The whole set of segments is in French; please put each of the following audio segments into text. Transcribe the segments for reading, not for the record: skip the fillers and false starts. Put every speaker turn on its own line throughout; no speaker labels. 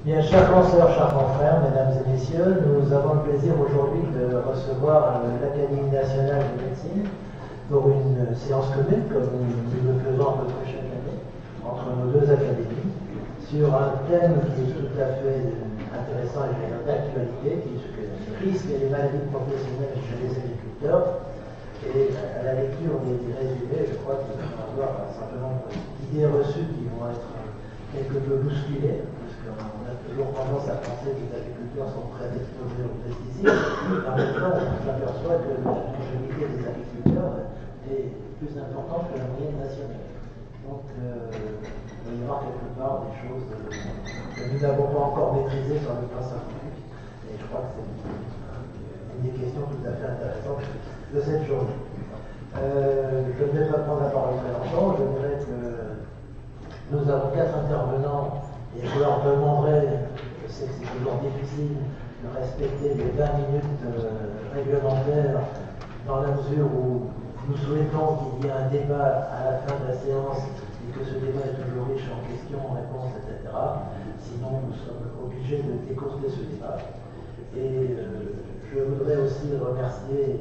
Bien, chers consoeurs, chers confrères, mesdames et messieurs, nous avons le plaisir aujourd'hui de recevoir l'Académie nationale de médecine pour une séance commune, comme nous le faisons à peu près chaque année, entre nos deux académies, sur un thème qui est tout à fait intéressant et d'actualité, qui est les risques et les maladies professionnelles chez les agriculteurs. Et à la lecture des résumés, je crois qu'il va y avoir un certain nombre d'idées reçues qui vont être quelque peu bousculées, parce qu'on a toujours tendance à penser que les agriculteurs sont très exposés aux pesticides. En même temps, on s'aperçoit que la longévité des agriculteurs est plus importante que la moyenne nationale. Donc, il va y avoir quelque part des choses que nous n'avons pas encore maîtrisées sur le plan scientifique. Et je crois que c'est une des questions tout à fait intéressantes de cette journée. Je ne vais pas prendre la parole très longtemps. Je dirais que nous avons 4 intervenants et je leur demanderai, je sais que c'est toujours difficile de respecter les 20 minutes réglementaires dans la mesure où nous souhaitons qu'il y ait un débat à la fin de la séance et que ce débat est toujours riche en questions, en réponses, etc. Sinon, nous sommes obligés de décourter ce débat. Et je voudrais aussi remercier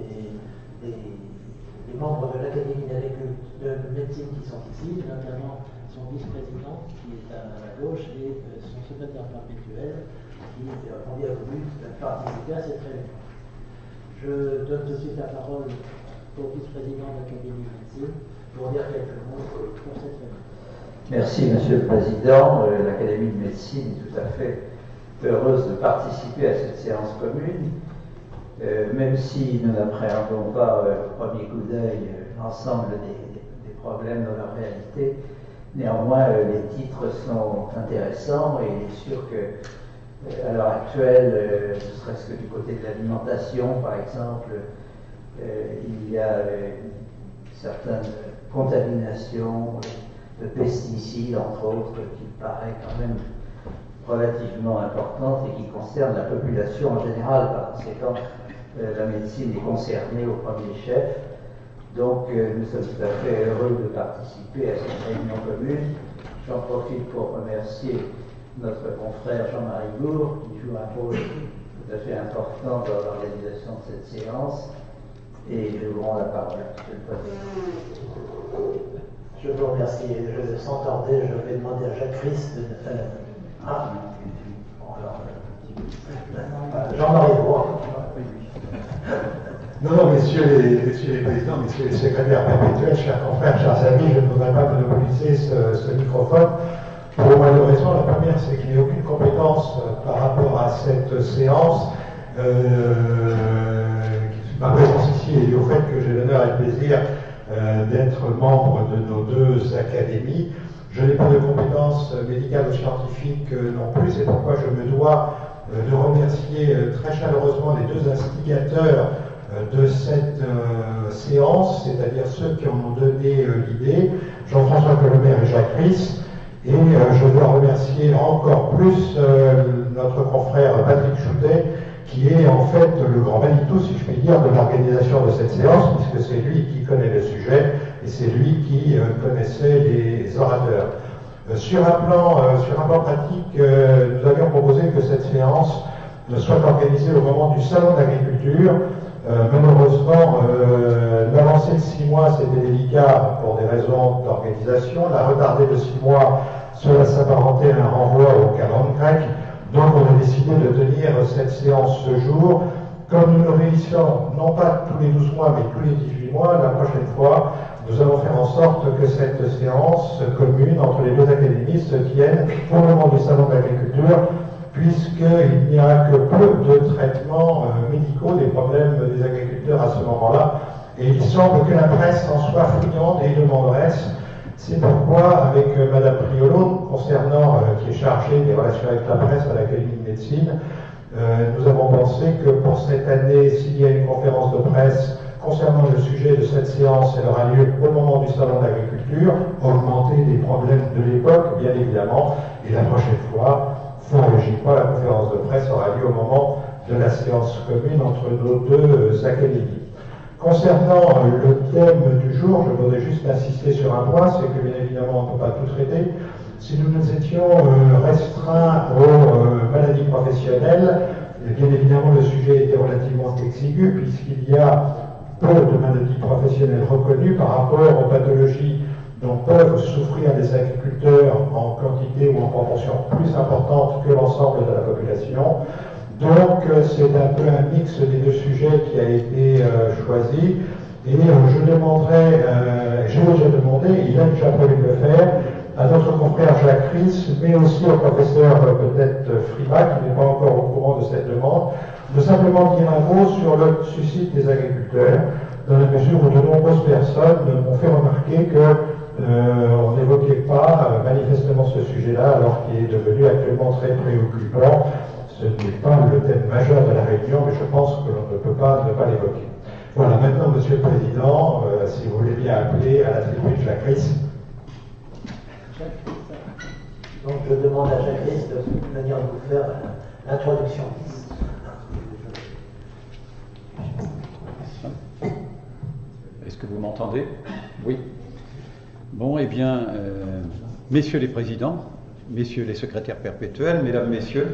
les membres de l'Académie de médecine qui sont ici, notamment son vice-président qui est à ma gauche et son secrétaire perpétuel qui a voulu participer à cette réunion. Je donne tout de suite la parole au vice-président de l'Académie de médecine pour dire quelques mots pour cette réunion.
Merci, Monsieur le Président. L'Académie de médecine est tout à fait heureuse de participer à cette séance commune. Même si nous n'appréhendons pas au premier coup d'œil l'ensemble des problèmes de leur réalité, néanmoins les titres sont intéressants et il est sûr que à l'heure actuelle, ne serait-ce que du côté de l'alimentation par exemple, il y a certaines contaminations de pesticides entre autres qui paraît quand même relativement importante et qui concerne la population en général. Par conséquent, la médecine est concernée au premier chef. Donc, nous sommes tout à fait heureux de participer à cette réunion commune. J'en profite pour remercier notre confrère Jean-Marie Gour, qui joue un rôle tout à fait important dans l'organisation de cette séance. Et je vous rends la parole, Monsieur le Président.
Je vous remercie. Sans tarder, je vais demander à Jacques Christ de faire. Jean-Marie Gour.
Non, messieurs les présidents, messieurs les secrétaires perpétuels, chers confrères, chers amis, je ne voudrais pas monopoliser ce microphone. Pour moi, deux raisons. La première, c'est qu'il n'y a aucune compétence par rapport à cette séance. Ma présence ici est liée au fait que j'ai l'honneur et le plaisir d'être membre de nos deux académies. Je n'ai pas de compétences médicales ou scientifiques non plus, c'est pourquoi je me dois de remercier très chaleureusement les deux instigateurs de cette séance, c'est-à-dire ceux qui en ont donné l'idée, Jean-François Colomer et Jacques Christ, et je dois remercier encore plus notre confrère Patrick Choutet, qui est en fait le grand Manitou, si je puis dire, de l'organisation de cette séance, puisque c'est lui qui connaît le sujet et c'est lui qui connaissait les orateurs. Sur un plan pratique, nous avions proposé que cette séance soit organisée au moment du salon d'agriculture. Malheureusement, l'avancer de 6 mois, c'était délicat pour des raisons d'organisation. La retarder de 6 mois, cela s'apparentait à un renvoi au calendrier grec. Donc on a décidé de tenir cette séance ce jour. Comme nous nous réunissons, non pas tous les 12 mois, mais tous les 18 mois, la prochaine fois, nous allons faire en sorte que cette séance commune entre les deux académies se tienne au moment du salon d'agriculture, puisqu'il n'y a que peu de traitements médicaux des problèmes des agriculteurs à ce moment-là. Et il semble que la presse en soit friande et demanderesse. C'est pourquoi, avec Madame Priolo, qui est chargée des relations avec la presse à l'Académie de médecine, nous avons pensé que pour cette année, s'il y a une conférence de presse concernant le sujet de cette séance, elle aura lieu au moment du salon d'agriculture, augmenter les problèmes de l'époque, bien évidemment, et la prochaine fois, fort logiquement, la conférence de presse aura lieu au moment de la séance commune entre nos deux académies. Concernant le thème du jour, je voudrais juste insister sur un point, c'est que bien évidemment on ne peut pas tout traiter. Si nous nous étions restreints aux maladies professionnelles, bien évidemment le sujet était relativement exigu puisqu'il y a peu de maladies professionnelles reconnues par rapport aux pathologies dont peuvent souffrir les agriculteurs en quantité ou en proportion plus importante que l'ensemble de la population. Donc c'est un peu un mix des deux sujets qui a été choisi. Et je demanderai, j'ai déjà demandé, il a déjà prévu de le faire, à notre confrère Jacques Ries, mais aussi au professeur peut-être Frimat, qui n'est pas encore au courant de cette demande, de simplement dire un mot sur le suicide des agriculteurs, dans la mesure où de nombreuses personnes m'ont fait remarquer qu'on n'évoquait pas manifestement ce sujet-là, alors qu'il est devenu actuellement très préoccupant. Ce n'est pas le thème majeur de la réunion, mais je pense que l'on ne peut pas ne pas l'évoquer. Voilà, maintenant, Monsieur le Président, si vous voulez bien appeler à la tribune Jacques Ries.
Donc je demande à Jacques Ries de venir nous faire l'introduction.
Est-ce que vous m'entendez? Oui. Bon, eh bien, messieurs les présidents, messieurs les secrétaires perpétuels, mesdames, messieurs,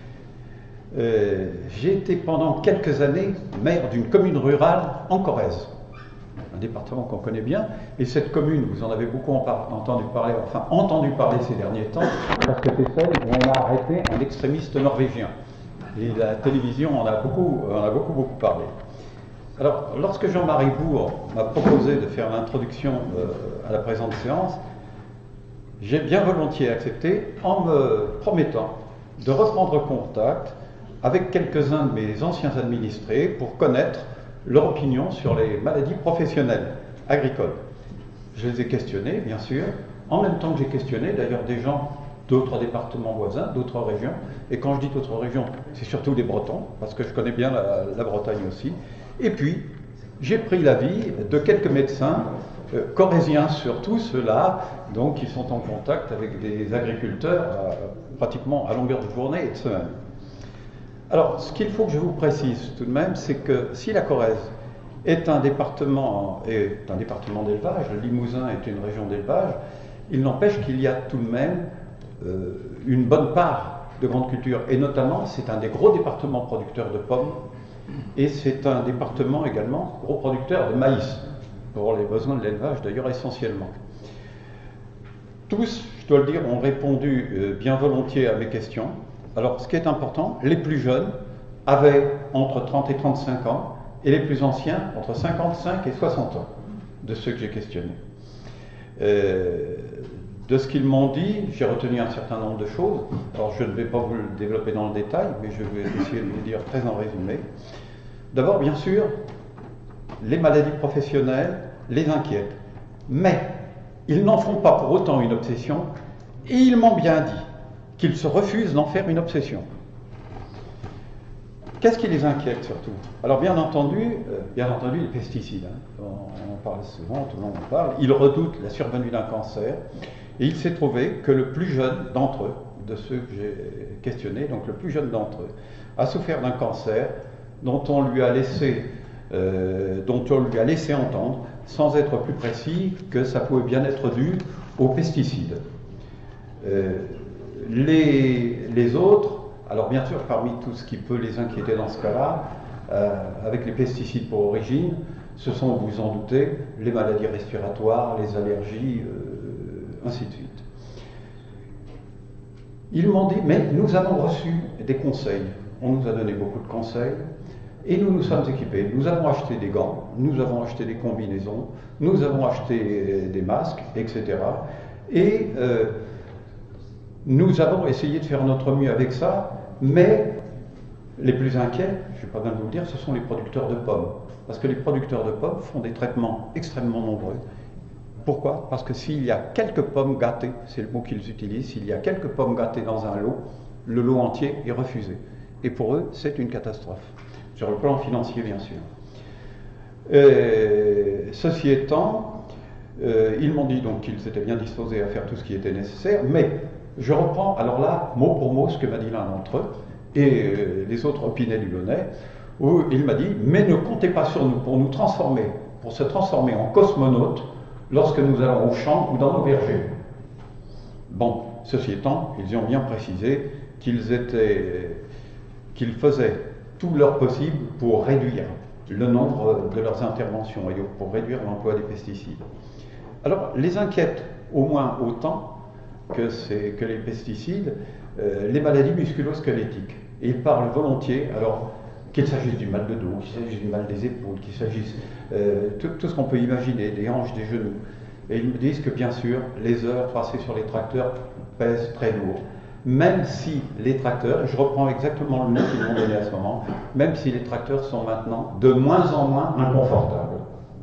j'ai été pendant quelques années maire d'une commune rurale en Corrèze, un département qu'on connaît bien, et cette commune, vous en avez beaucoup entendu parler ces derniers temps, parce que c'est celle où on a arrêté un extrémiste norvégien. Et la télévision en a beaucoup parlé. Alors, lorsque Jean-Marie Bourg m'a proposé de faire l'introduction à la présente séance, j'ai bien volontiers accepté en me promettant de reprendre contact avec quelques-uns de mes anciens administrés pour connaître leur opinion sur les maladies professionnelles agricoles. Je les ai questionnés, bien sûr, en même temps que j'ai questionné d'ailleurs des gens d'autres départements voisins, d'autres régions. Et quand je dis d'autres régions, c'est surtout les Bretons, parce que je connais bien la Bretagne aussi. Et puis, j'ai pris l'avis de quelques médecins, corréziens surtout, ceux-là, donc qui sont en contact avec des agriculteurs pratiquement à longueur de journée et de semaine. Alors, ce qu'il faut que je vous précise tout de même, c'est que si la Corrèze est un département d'élevage, le Limousin est une région d'élevage, il n'empêche qu'il y a tout de même une bonne part de grandes cultures, et notamment c'est un des gros départements producteurs de pommes, et c'est un département également gros producteur de maïs, pour les besoins de l'élevage d'ailleurs essentiellement. Tous, je dois le dire, ont répondu bien volontiers à mes questions. Alors ce qui est important, les plus jeunes avaient entre 30 et 35 ans, et les plus anciens entre 55 et 60 ans, de ceux que j'ai questionnés. De ce qu'ils m'ont dit, j'ai retenu un certain nombre de choses. Alors je ne vais pas vous le développer dans le détail, mais je vais essayer de vous dire très en résumé. D'abord, bien sûr, les maladies professionnelles les inquiètent. Mais ils n'en font pas pour autant une obsession, et ils m'ont bien dit qu'ils se refusent d'en faire une obsession. Qu'est-ce qui les inquiète surtout? Alors bien entendu les pesticides. On en parle souvent, tout le monde en parle. Ils redoutent la survenue d'un cancer. Et il s'est trouvé que le plus jeune d'entre eux, de ceux que j'ai questionnés, donc le plus jeune d'entre eux, a souffert d'un cancer dont on lui a laissé entendre, sans être plus précis, que ça pouvait bien être dû aux pesticides. Les autres, alors bien sûr, parmi tout ce qui peut les inquiéter dans ce cas-là, avec les pesticides pour origine, ce sont, vous vous en doutez, les maladies respiratoires, les allergies, ainsi de suite. Ils m'ont dit, mais nous avons reçu des conseils. On nous a donné beaucoup de conseils et nous nous sommes équipés. Nous avons acheté des gants, nous avons acheté des combinaisons, nous avons acheté des masques, etc. Et nous avons essayé de faire notre mieux avec ça, mais les plus inquiets, je n'ai pas besoin de vous le dire, ce sont les producteurs de pommes. Parce que les producteurs de pommes font des traitements extrêmement nombreux. Pourquoi? Parce que s'il y a quelques pommes gâtées, c'est le mot qu'ils utilisent, s'il y a quelques pommes gâtées dans un lot, le lot entier est refusé. Et pour eux, c'est une catastrophe. Sur le plan financier, bien sûr. Ceci étant, ils m'ont dit donc qu'ils étaient bien disposés à faire tout ce qui était nécessaire, mais je reprends alors là, mot pour mot, ce que m'a dit l'un d'entre eux, et les autres opinaient du bonnet, où il m'a dit, mais ne comptez pas sur nous pour se transformer en cosmonautes, lorsque nous allons au champ ou dans nos vergers. Bon, ceci étant, ils ont bien précisé qu'ils faisaient tout leur possible pour réduire le nombre de leurs interventions et pour réduire l'emploi des pesticides. Alors, les inquiètent au moins autant que les pesticides, les maladies musculo-squelettiques. Et ils parlent volontiers, alors qu'il s'agisse du mal de dos, qu'il s'agisse du mal des épaules, qu'il s'agisse tout ce qu'on peut imaginer, des hanches, des genoux. Et ils me disent que bien sûr, les heures passées sur les tracteurs pèsent très lourd. Même si les tracteurs, je reprends exactement le mot qu'ils m'ont donné à ce moment, même si les tracteurs sont maintenant de moins en moins inconfortables.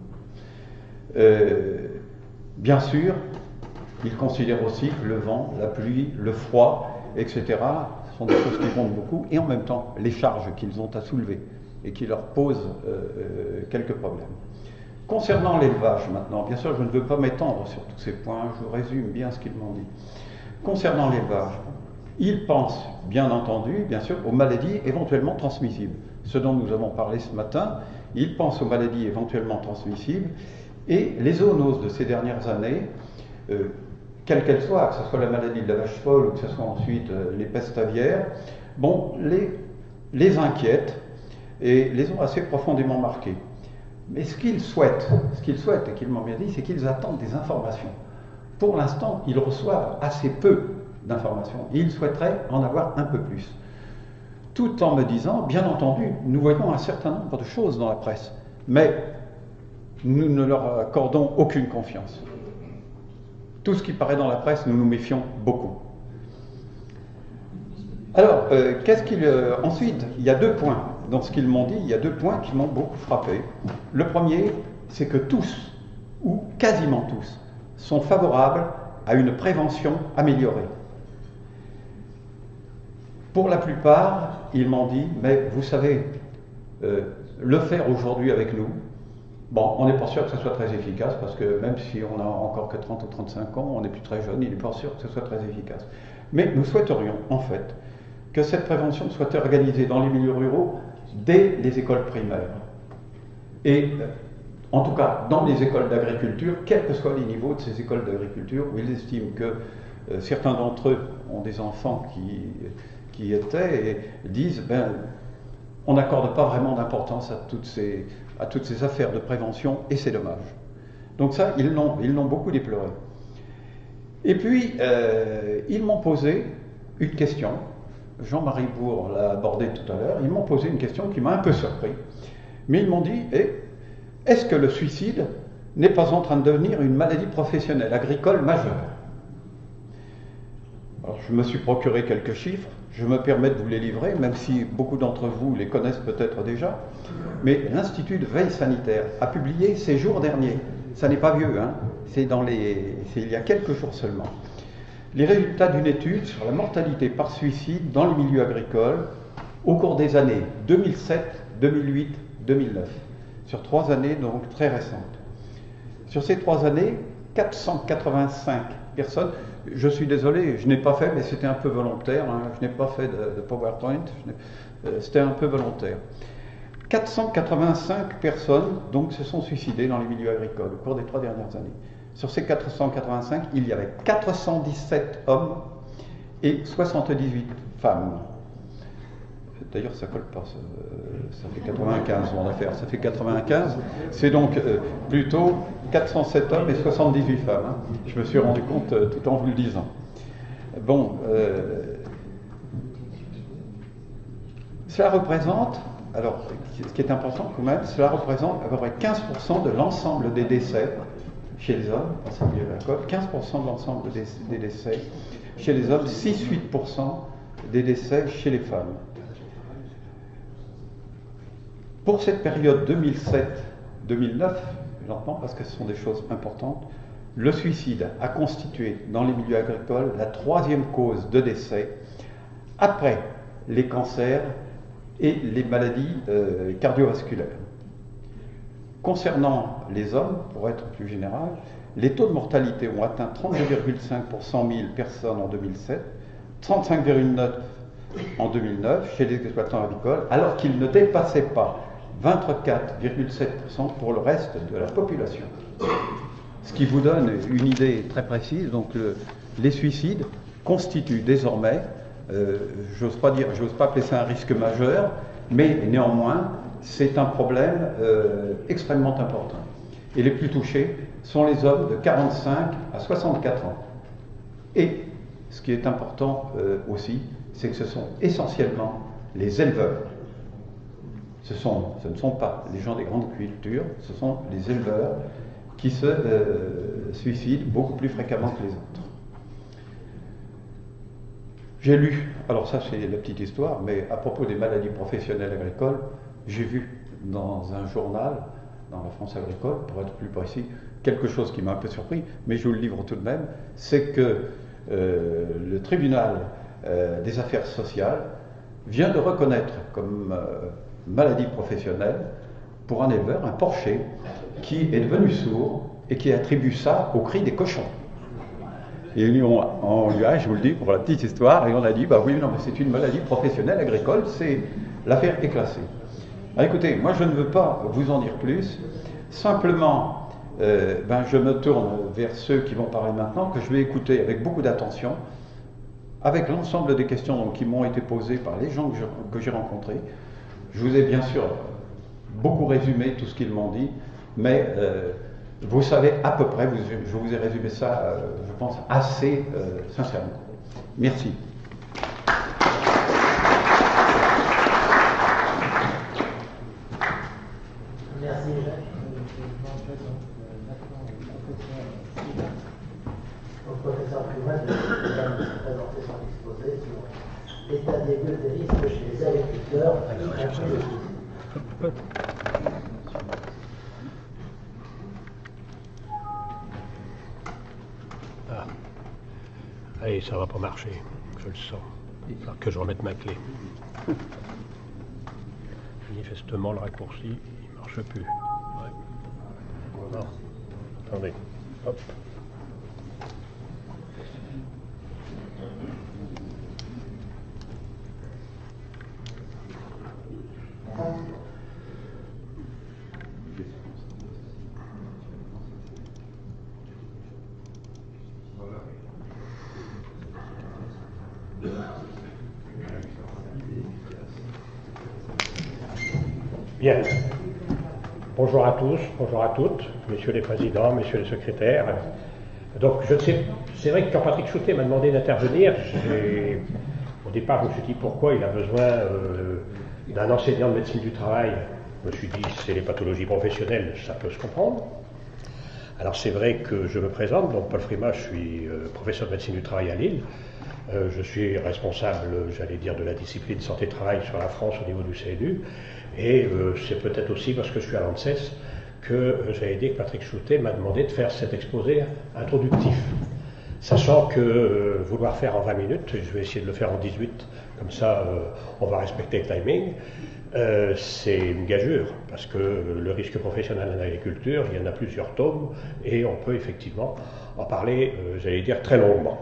Bien sûr, ils considèrent aussi que le vent, la pluie, le froid, etc., sont des choses qui comptent beaucoup, et en même temps, les charges qu'ils ont à soulever et qui leur posent quelques problèmes. Concernant l'élevage maintenant, bien sûr, je ne veux pas m'étendre sur tous ces points, je résume bien ce qu'ils m'ont dit. Concernant l'élevage, ils pensent, bien entendu, bien sûr, aux maladies éventuellement transmissibles. Ce dont nous avons parlé ce matin, ils pensent aux maladies éventuellement transmissibles, et les zoonoses de ces dernières années, quelles qu'elles soient, que ce soit la maladie de la vache folle ou que ce soit ensuite les pestes aviaires, bon, les inquiètent et les ont assez profondément marqués. Mais ce qu'ils souhaitent et qu'ils m'ont bien dit, c'est qu'ils attendent des informations. Pour l'instant, ils reçoivent assez peu d'informations et ils souhaiteraient en avoir un peu plus. Tout en me disant, bien entendu, nous voyons un certain nombre de choses dans la presse, mais nous ne leur accordons aucune confiance. Tout ce qui paraît dans la presse, nous nous méfions beaucoup. Alors, ensuite, il y a 2 points. Dans ce qu'ils m'ont dit, il y a 2 points qui m'ont beaucoup frappé. Le premier, c'est que tous, ou quasiment tous, sont favorables à une prévention améliorée. Pour la plupart, ils m'ont dit, mais vous savez, le faire aujourd'hui avec nous, bon, on n'est pas sûr que ce soit très efficace, parce que même si on n'a encore que 30 ou 35 ans, on n'est plus très jeune, il n'est pas sûr que ce soit très efficace. Mais nous souhaiterions, en fait, que cette prévention soit organisée dans les milieux ruraux dès les écoles primaires. Et en tout cas, dans les écoles d'agriculture, quels que soient les niveaux de ces écoles d'agriculture, où ils estiment que certains d'entre eux ont des enfants qui étaient et disent, ben, on n'accorde pas vraiment d'importance à toutes ces affaires de prévention, et c'est dommage. Donc ça, ils l'ont beaucoup déploré. Et puis, ils m'ont posé une question. Jean-Marie Bourg l'a abordé tout à l'heure. Ils m'ont posé une question qui m'a un peu surpris. Mais ils m'ont dit, est-ce que le suicide n'est pas en train de devenir une maladie professionnelle agricole majeure? Alors, je me suis procuré quelques chiffres. Je me permets de vous les livrer, même si beaucoup d'entre vous les connaissent peut-être déjà. Mais l'Institut de veille sanitaire a publié ces jours derniers, ça n'est pas vieux, hein, c'est il y a quelques jours seulement, les résultats d'une étude sur la mortalité par suicide dans les milieux agricoles au cours des années 2007, 2008, 2009, sur 3 années donc très récentes. Sur ces 3 années, 485 personnes, je suis désolé, je n'ai pas fait, mais c'était un peu volontaire, hein, je n'ai pas fait de PowerPoint, c'était un peu volontaire. 485 personnes donc se sont suicidées dans les milieux agricoles au cours des 3 dernières années. Sur ces 485, il y avait 417 hommes et 78 femmes. D'ailleurs, ça ne colle pas, ça fait 95 en affaire, ça fait 95. C'est donc plutôt 407 hommes et 78 femmes. Hein. Je me suis rendu compte tout en vous le disant. Bon, cela représente, alors ce qui est important quand même, cela représente à peu près 15% de l'ensemble des décès chez les hommes, 15% de l'ensemble des décès chez les hommes, 6-8% des décès chez les femmes. Pour cette période 2007-2009, lentement parce que ce sont des choses importantes, le suicide a constitué dans les milieux agricoles la 3e cause de décès après les cancers et les maladies cardiovasculaires. Concernant les hommes, pour être plus général, les taux de mortalité ont atteint 32,5 pour 100 000 personnes en 2007, 35,9 en 2009 chez les exploitants agricoles, alors qu'ils ne dépassaient pas 24,7% pour le reste de la population. Ce qui vous donne une idée très précise. Donc les suicides constitue désormais, j'ose pas appeler ça un risque majeur, mais néanmoins, c'est un problème extrêmement important. Et les plus touchés sont les hommes de 45 à 64 ans. Et ce qui est important aussi, c'est que ce sont essentiellement les éleveurs. Ce ne sont pas les gens des grandes cultures, ce sont les éleveurs qui se suicident beaucoup plus fréquemment que les autres. J'ai lu, alors ça c'est la petite histoire, mais à propos des maladies professionnelles agricoles, j'ai vu dans un journal, dans la France agricole, pour être plus précis, quelque chose qui m'a un peu surpris, mais je vous le livre tout de même, c'est que le tribunal des affaires sociales vient de reconnaître comme maladie professionnelle pour un éleveur, un porcher, qui est devenu sourd et qui attribue ça au cri des cochons. Et on lui a, je vous le dis pour la petite histoire, et on a dit, bah oui, non, mais c'est une maladie professionnelle agricole, c'est l'affaire est classée. Alors, écoutez, moi je ne veux pas vous en dire plus, simplement, je me tourne vers ceux qui vont parler maintenant, que je vais écouter avec beaucoup d'attention, avec l'ensemble des questions donc, qui m'ont été posées par les gens que j'ai rencontrés. Je vous ai bien sûr beaucoup résumé tout ce qu'ils m'ont dit, mais vous savez à peu près, je vous ai résumé ça, je pense, assez sincèrement. Merci.
Merci. Au professeur Primat de présenter son exposé sur l'état des lieux des risques chez les agriculteurs.
Allez, ça va pas marcher, je le sens. Il va falloir que je remette ma clé. Manifestement, le raccourci, il marche plus. Ouais. Non. Attendez. Hop. Bien. Bonjour à tous, bonjour à toutes, messieurs les présidents, messieurs les secrétaires. Donc, je sais, c'est vrai que quand Patrick Choutet m'a demandé d'intervenir, au départ, je me suis dit pourquoi il a besoin d'un enseignant de médecine du travail. Je me suis dit, c'est les pathologies professionnelles, ça peut se comprendre. Alors, c'est vrai que je me présente, donc Paul Frimat, je suis professeur de médecine du travail à Lille. Je suis responsable, j'allais dire, de la discipline santé-travail sur la France au niveau du CNU. Et c'est peut-être aussi parce que je suis à l'ANSES que j'avais dit que Patrick Choutet m'a demandé de faire cet exposé introductif. Sachant que vouloir faire en 20 minutes, je vais essayer de le faire en 18, comme ça on va respecter le timing, c'est une gageure, parce que le risque professionnel en agriculture, il y en a plusieurs tomes, et on peut effectivement en parler, j'allais dire, très longuement.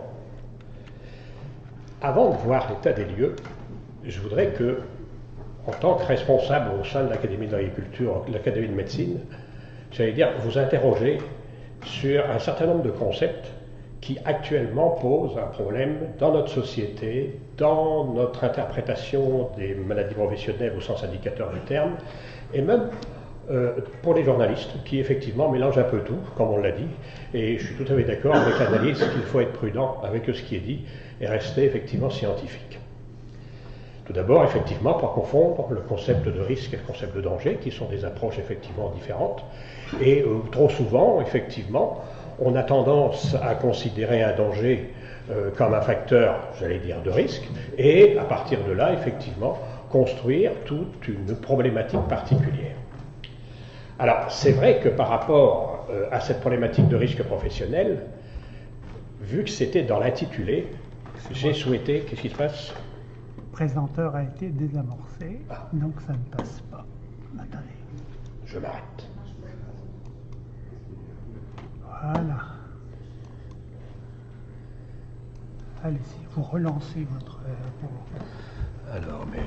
Avant de voir l'état des lieux, je voudrais que, en tant que responsable au sein de l'Académie d'agriculture, de l'Académie de médecine, j'allais dire, vous interroger sur un certain nombre de concepts qui actuellement posent un problème dans notre société, dans notre interprétation des maladies professionnelles au sens indicateur du terme, et même pour les journalistes qui effectivement mélangent un peu tout, comme on l'a dit, et je suis tout à fait d'accord avec l'analyse qu'il faut être prudent avec ce qui est dit et rester effectivement scientifique. Tout d'abord, effectivement, pas confondre le concept de risque et le concept de danger, qui sont des approches effectivement différentes. Et trop souvent, effectivement, on a tendance à considérer un danger comme un facteur, j'allais dire, de risque, et à partir de là, effectivement, construire toute une problématique particulière. Alors, c'est vrai que par rapport à cette problématique de risque professionnel, vu que c'était dans l'intitulé, j'ai souhaité, qu'est-ce qui se passe ?
Le présenteur a été désamorcé, donc ça ne passe pas. Attendez.
Je m'arrête.
Voilà. Allez-y, vous relancez votre...
Alors, mais...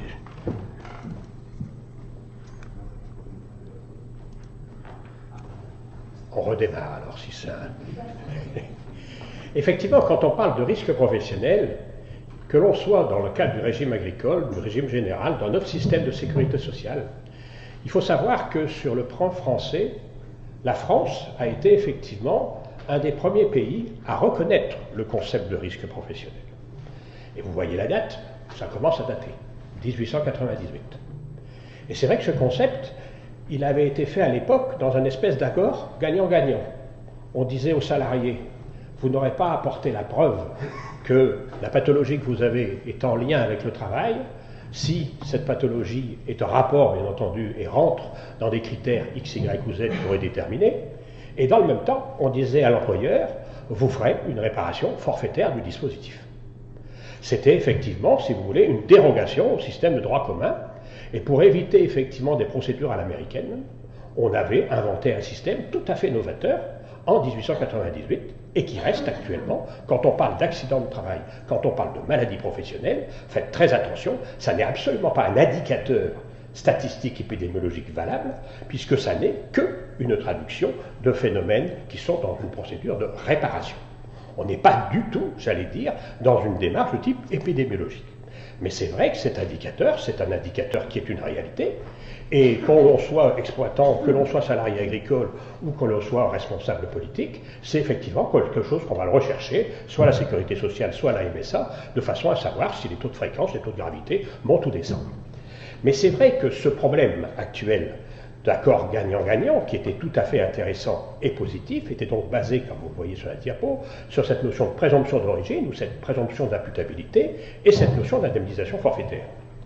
On redémarre alors, si ça... Effectivement, quand on parle de risque professionnel, que l'on soit dans le cadre du régime agricole, du régime général, dans notre système de sécurité sociale, il faut savoir que sur le plan français, la France a été effectivement un des premiers pays à reconnaître le concept de risque professionnel. Et vous voyez la date, ça commence à dater, 1898. Et c'est vrai que ce concept, il avait été fait à l'époque dans une espèce d'accord gagnant-gagnant. On disait aux salariés, vous n'aurez pas à apporter la preuve que la pathologie que vous avez est en lien avec le travail, si cette pathologie est en rapport, bien entendu, et rentre dans des critères X, Y ou Z qui auraient déterminés. Et dans le même temps, on disait à l'employeur, vous ferez une réparation forfaitaire du dispositif. C'était effectivement, si vous voulez, une dérogation au système de droit commun. Et pour éviter effectivement des procédures à l'américaine, on avait inventé un système tout à fait novateur en 1898 et qui reste actuellement, quand on parle d'accident de travail, quand on parle de maladie professionnelle, faites très attention, ça n'est absolument pas un indicateur statistique épidémiologique valable, puisque ça n'est qu'une traduction de phénomènes qui sont dans une procédure de réparation. On n'est pas du tout, j'allais dire, dans une démarche de type épidémiologique. Mais c'est vrai que cet indicateur, c'est un indicateur qui est une réalité, et qu'on l'on soit exploitant, que l'on soit salarié agricole ou que l'on soit responsable politique, c'est effectivement quelque chose qu'on va le rechercher, soit à la sécurité sociale, soit à la MSA, de façon à savoir si les taux de fréquence, les taux de gravité montent ou descendent. Mais c'est vrai que ce problème actuel d'accord gagnant-gagnant, qui était tout à fait intéressant et positif, était donc basé, comme vous le voyez sur la diapo, sur cette notion de présomption d'origine ou cette présomption d'imputabilité et cette notion d'indemnisation forfaitaire.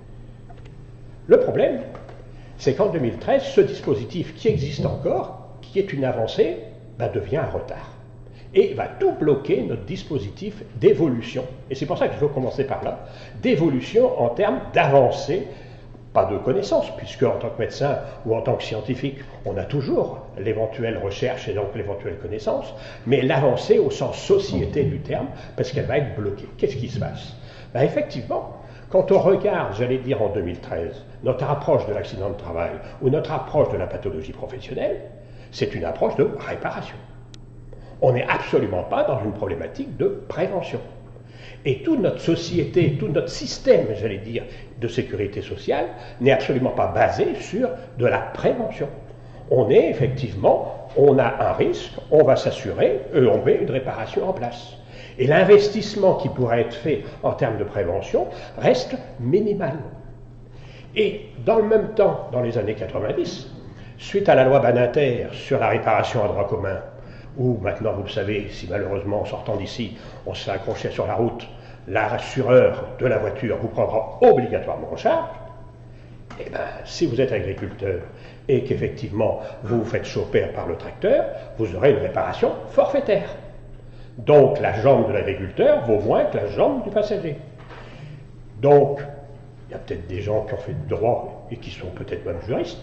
Le problème, c'est qu'en 2013, ce dispositif qui existe encore, qui est une avancée, devient un retard. Et va tout bloquer notre dispositif d'évolution. Et c'est pour ça que je veux commencer par là, d'évolution en termes d'avancée, pas de connaissances, puisque en tant que médecin ou en tant que scientifique, on a toujours l'éventuelle recherche et donc l'éventuelle connaissance, mais l'avancée au sens société du terme, parce qu'elle va être bloquée. Qu'est-ce qui se passe? Effectivement, quand on regarde, j'allais dire en 2013, notre approche de l'accident de travail ou notre approche de la pathologie professionnelle, c'est une approche de réparation. On n'est absolument pas dans une problématique de prévention. Et toute notre société, tout notre système, j'allais dire, de sécurité sociale n'est absolument pas basé sur de la prévention. On est effectivement, on a un risque, on va s'assurer, et on met une réparation en place. Et l'investissement qui pourrait être fait en termes de prévention reste minimal. Et dans le même temps, dans les années 90, suite à la loi Badinter sur la réparation à droit commun, où maintenant, vous le savez, si malheureusement en sortant d'ici, on se fait accrocher sur la route, l'assureur de la voiture vous prendra obligatoirement en charge, eh bien, si vous êtes agriculteur et qu'effectivement vous vous faites choper par le tracteur, vous aurez une réparation forfaitaire. Donc la jambe de l'agriculteur vaut moins que la jambe du passager. Donc, il y a peut-être des gens qui ont fait du droit et qui sont peut-être même juristes.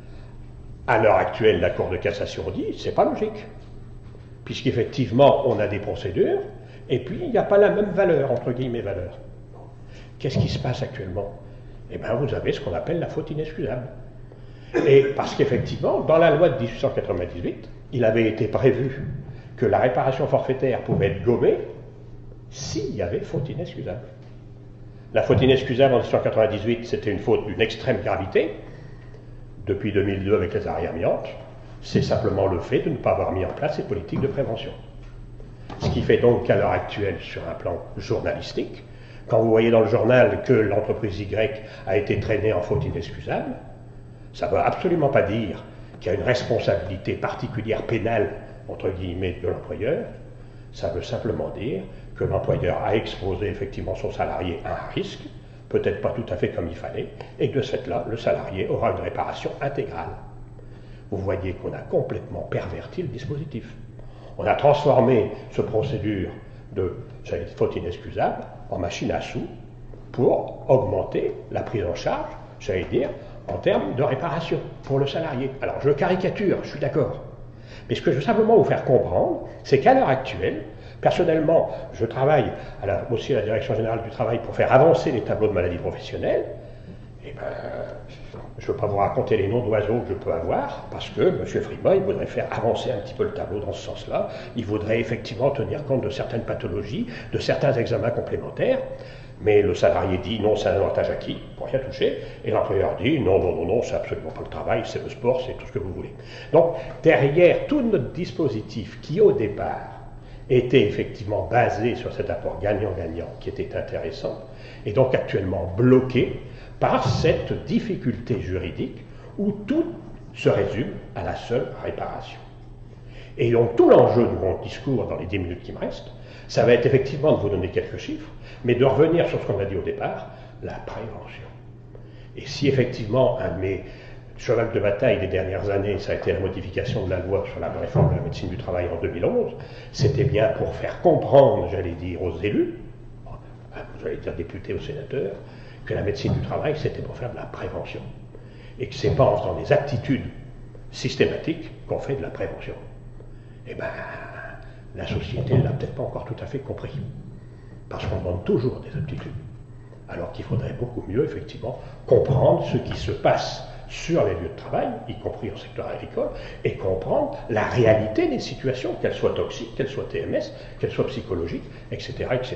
À l'heure actuelle, la Cour de cassation dit, c'est pas logique. Puisqu'effectivement, on a des procédures, et puis il n'y a pas la même valeur, entre guillemets, valeur. Qu'est-ce qui se passe actuellement? Eh bien, vous avez ce qu'on appelle la faute inexcusable. Et parce qu'effectivement, dans la loi de 1898, il avait été prévu que la réparation forfaitaire pouvait être gommée s'il y avait faute inexcusable. La faute inexcusable en 1898, c'était une faute d'une extrême gravité. Depuis 2002, avec les arrêts amiantes, c'est simplement le fait de ne pas avoir mis en place ces politiques de prévention. Ce qui fait donc qu'à l'heure actuelle, sur un plan journalistique, quand vous voyez dans le journal que l'entreprise Y a été traînée en faute inexcusable, ça ne veut absolument pas dire qu'il y a une responsabilité particulière pénale, entre guillemets, de l'employeur. Ça veut simplement dire que l'employeur a exposé effectivement son salarié à un risque, peut-être pas tout à fait comme il fallait, et que de ce fait-là, le salarié aura une réparation intégrale. Vous voyez qu'on a complètement perverti le dispositif. On a transformé cette procédure de faute inexcusable en machine à sous pour augmenter la prise en charge, j'allais dire, en termes de réparation pour le salarié. Alors je caricature, je suis d'accord. Mais ce que je veux simplement vous faire comprendre, c'est qu'à l'heure actuelle, personnellement, je travaille aussi à la Direction générale du travail pour faire avancer les tableaux de maladies professionnelles. Eh bien, je ne veux pas vous raconter les noms d'oiseaux que je peux avoir, parce que M. Friedman, il voudrait faire avancer un petit peu le tableau dans ce sens-là. Il voudrait effectivement tenir compte de certaines pathologies, de certains examens complémentaires. Mais le salarié dit non, c'est un avantage acquis, pour rien toucher. Et l'employeur dit non, non, non, non, c'est absolument pas le travail, c'est le sport, c'est tout ce que vous voulez. Donc, derrière tout notre dispositif qui, au départ, était effectivement basé sur cet apport gagnant-gagnant qui était intéressant, est donc actuellement bloqué par cette difficulté juridique où tout se résume à la seule réparation. Et donc tout l'enjeu de mon discours dans les 10 minutes qui me restent, ça va être effectivement de vous donner quelques chiffres, mais de revenir sur ce qu'on a dit au départ, la prévention. Et si effectivement un de mes chevals de bataille des dernières années, ça a été la modification de la loi sur la réforme de la médecine du travail en 2011, c'était bien pour faire comprendre, j'allais dire, aux élus, j'allais dire députés ou sénateurs, que la médecine du travail, c'était pour faire de la prévention. Et que ce n'est pas en faisant des aptitudes systématiques qu'on fait de la prévention. Eh bien, la société ne l'a peut-être pas encore tout à fait compris. Parce qu'on demande toujours des aptitudes. Alors qu'il faudrait beaucoup mieux, effectivement, comprendre ce qui se passe sur les lieux de travail, y compris au secteur agricole, et comprendre la réalité des situations, qu'elles soient toxiques, qu'elles soient TMS, qu'elles soient psychologiques, etc., etc.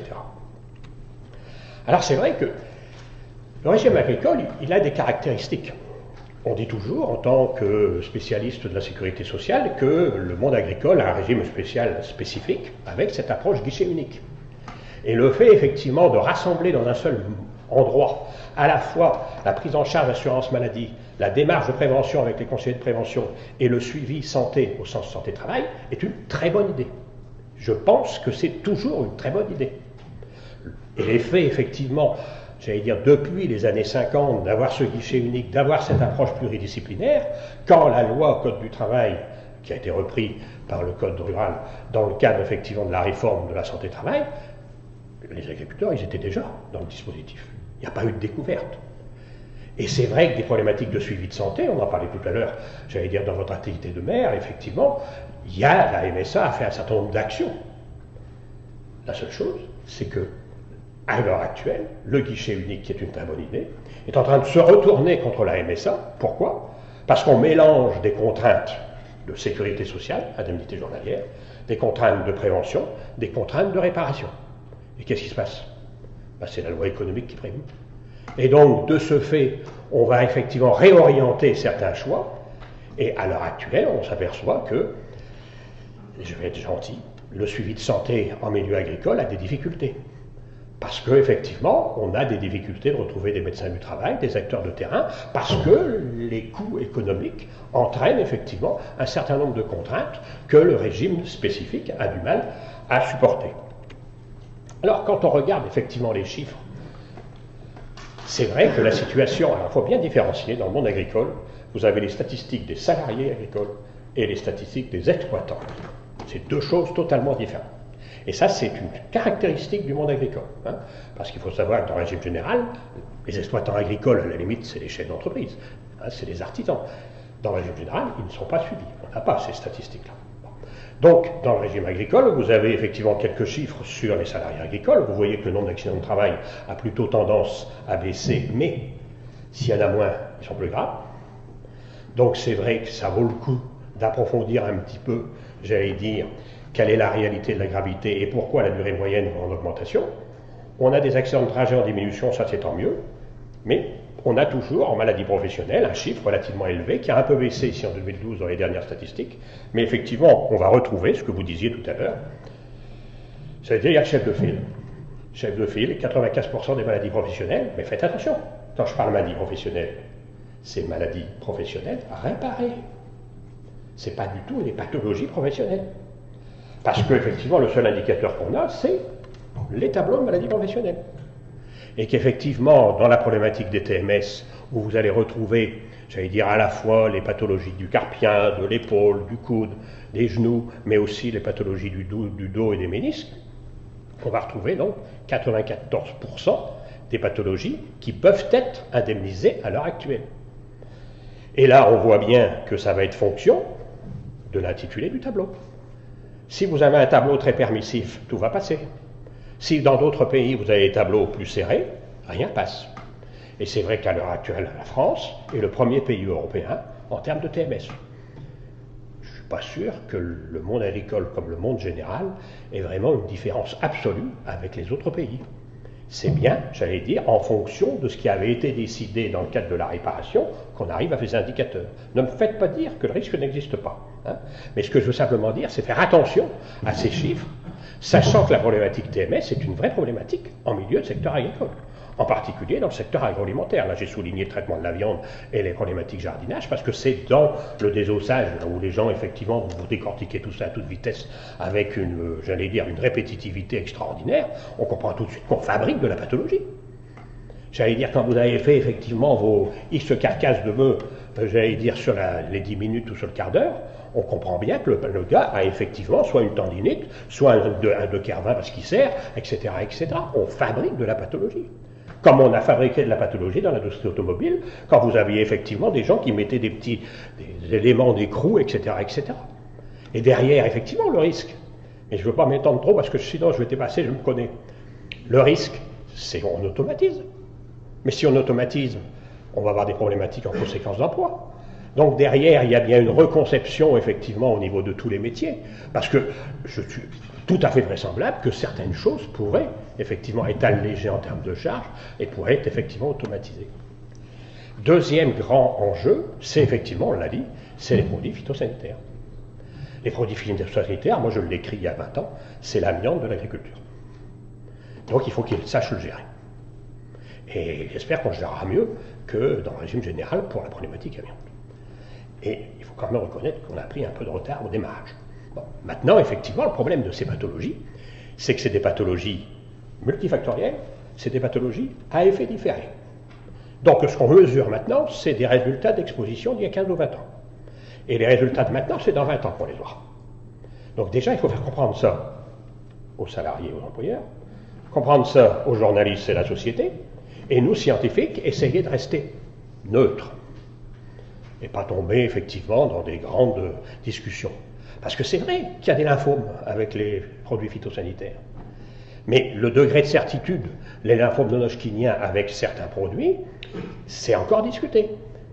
Alors c'est vrai que le régime agricole, il a des caractéristiques. On dit toujours, en tant que spécialiste de la sécurité sociale, que le monde agricole a un régime spécial spécifique, avec cette approche guichet unique. Et le fait, effectivement, de rassembler dans un seul endroit, à la fois la prise en charge d'assurance maladie, la démarche de prévention avec les conseillers de prévention et le suivi santé au sens santé-travail, est une très bonne idée. Je pense que c'est toujours une très bonne idée. Et l'effet, effectivement, j'allais dire depuis les années 50, d'avoir ce guichet unique, d'avoir cette approche pluridisciplinaire, quand la loi Code du travail, qui a été repris par le Code rural, dans le cadre effectivement de la réforme de la santé-travail, les agriculteurs, ils étaient déjà dans le dispositif. Il n'y a pas eu de découverte. Et c'est vrai que des problématiques de suivi de santé, on en parlait tout à l'heure, j'allais dire dans votre activité de maire, effectivement, il y a, la MSA a fait un certain nombre d'actions. La seule chose, c'est que, à l'heure actuelle, le guichet unique, qui est une très bonne idée, est en train de se retourner contre la MSA. Pourquoi? Parce qu'on mélange des contraintes de sécurité sociale, indemnité journalière, des contraintes de prévention, des contraintes de réparation. Et qu'est-ce qui se passe? Ben, c'est la loi économique qui prévaut. Et donc, de ce fait, on va effectivement réorienter certains choix, et à l'heure actuelle, on s'aperçoit que, je vais être gentil, le suivi de santé en milieu agricole a des difficultés. Parce qu'effectivement, on a des difficultés de retrouver des médecins du travail, des acteurs de terrain, parce que les coûts économiques entraînent effectivement un certain nombre de contraintes que le régime spécifique a du mal à supporter. Alors, quand on regarde effectivement les chiffres, c'est vrai que la situation, alors il faut bien différencier dans le monde agricole, vous avez les statistiques des salariés agricoles et les statistiques des exploitants. C'est deux choses totalement différentes. Et ça, c'est une caractéristique du monde agricole. Hein, parce qu'il faut savoir que dans le régime général, les exploitants agricoles, à la limite, c'est les chefs d'entreprise, hein, c'est les artisans. Dans le régime général, ils ne sont pas suivis. On n'a pas ces statistiques-là. Donc, dans le régime agricole, vous avez effectivement quelques chiffres sur les salariés agricoles. Vous voyez que le nombre d'accidents de travail a plutôt tendance à baisser, mais s'il y en a moins, ils sont plus graves. Donc, c'est vrai que ça vaut le coup d'approfondir un petit peu, j'allais dire, quelle est la réalité de la gravité et pourquoi la durée moyenne est en augmentation. On a des accidents de trajet en diminution, ça c'est tant mieux, mais on a toujours en maladie professionnelle un chiffre relativement élevé qui a un peu baissé ici en 2012 dans les dernières statistiques, mais effectivement on va retrouver ce que vous disiez tout à l'heure, c'est-à-dire il y a le chef de file. Chef de file, 95% des maladies professionnelles, mais faites attention, quand je parle maladie professionnelle, c'est maladie professionnelle réparée. C'est pas du tout des pathologies professionnelles. Parce qu'effectivement, le seul indicateur qu'on a, c'est les tableaux de maladies professionnelles. Et qu'effectivement, dans la problématique des TMS, où vous allez retrouver, j'allais dire, à la fois les pathologies du carpien, de l'épaule, du coude, des genoux, mais aussi les pathologies du dos et des ménisques, on va retrouver donc 94% des pathologies qui peuvent être indemnisées à l'heure actuelle. Et là, on voit bien que ça va être fonction de l'intitulé du tableau. Si vous avez un tableau très permissif, tout va passer. Si dans d'autres pays, vous avez des tableaux plus serrés, rien passe. Et c'est vrai qu'à l'heure actuelle, la France est le premier pays européen en termes de TMS. Je ne suis pas sûr que le monde agricole comme le monde général ait vraiment une différence absolue avec les autres pays. C'est bien, j'allais dire, en fonction de ce qui avait été décidé dans le cadre de la réparation, qu'on arrive à ces indicateurs. Ne me faites pas dire que le risque n'existe pas. Hein. Mais ce que je veux simplement dire, c'est faire attention à ces chiffres, sachant que la problématique TMS est une vraie problématique en milieu de secteur agricole. En particulier dans le secteur agroalimentaire. Là, j'ai souligné le traitement de la viande et les problématiques jardinage, parce que c'est dans le désossage, là où les gens, effectivement, vous décortiquez tout ça à toute vitesse, avec une, j'allais dire, une répétitivité extraordinaire, on comprend tout de suite qu'on fabrique de la pathologie. J'allais dire, quand vous avez fait, effectivement, vos X carcasses de bœuf, j'allais dire, sur les 10 minutes ou sur le quart d'heure, on comprend bien que le gars a effectivement soit une tendinite, soit un de Kervin parce qu'il sert, etc., etc. On fabrique de la pathologie. Comme on a fabriqué de la pathologie dans l'industrie automobile, quand vous aviez effectivement des gens qui mettaient des éléments d'écrou, etc., etc. Et derrière, effectivement, le risque. Mais je ne veux pas m'étendre trop parce que sinon je vais dépasser, je me connais. Le risque, c'est on automatise. Mais si on automatise, on va avoir des problématiques en conséquence d'emploi. Donc derrière, il y a bien une reconception, effectivement, au niveau de tous les métiers. Parce que je suis tout à fait vraisemblable que certaines choses pourraient effectivement être allégées en termes de charges et pourraient être effectivement automatisées. Deuxième grand enjeu, c'est effectivement, on l'a dit, c'est les produits phytosanitaires. Les produits phytosanitaires, moi je l'écris il y a 20 ans, c'est l'amiante de l'agriculture. Donc il faut qu'ils sachent le gérer. Et j'espère qu'on gérera mieux que dans le régime général pour la problématique amiante. Et il faut quand même reconnaître qu'on a pris un peu de retard au démarrage. Bon, maintenant, effectivement, le problème de ces pathologies, c'est que c'est des pathologies multifactorielles, c'est des pathologies à effet différé. Donc, ce qu'on mesure maintenant, c'est des résultats d'exposition d'il y a 15 ou 20 ans. Et les résultats de maintenant, c'est dans 20 ans qu'on les aura. Donc déjà, il faut faire comprendre ça aux salariés, aux employeurs, comprendre ça aux journalistes et à la société, et nous, scientifiques, essayer de rester neutres. Et pas tomber effectivement dans des grandes discussions. Parce que c'est vrai qu'il y a des lymphomes avec les produits phytosanitaires. Mais le degré de certitude, les lymphomes non-hodgkiniens avec certains produits, c'est encore discuté.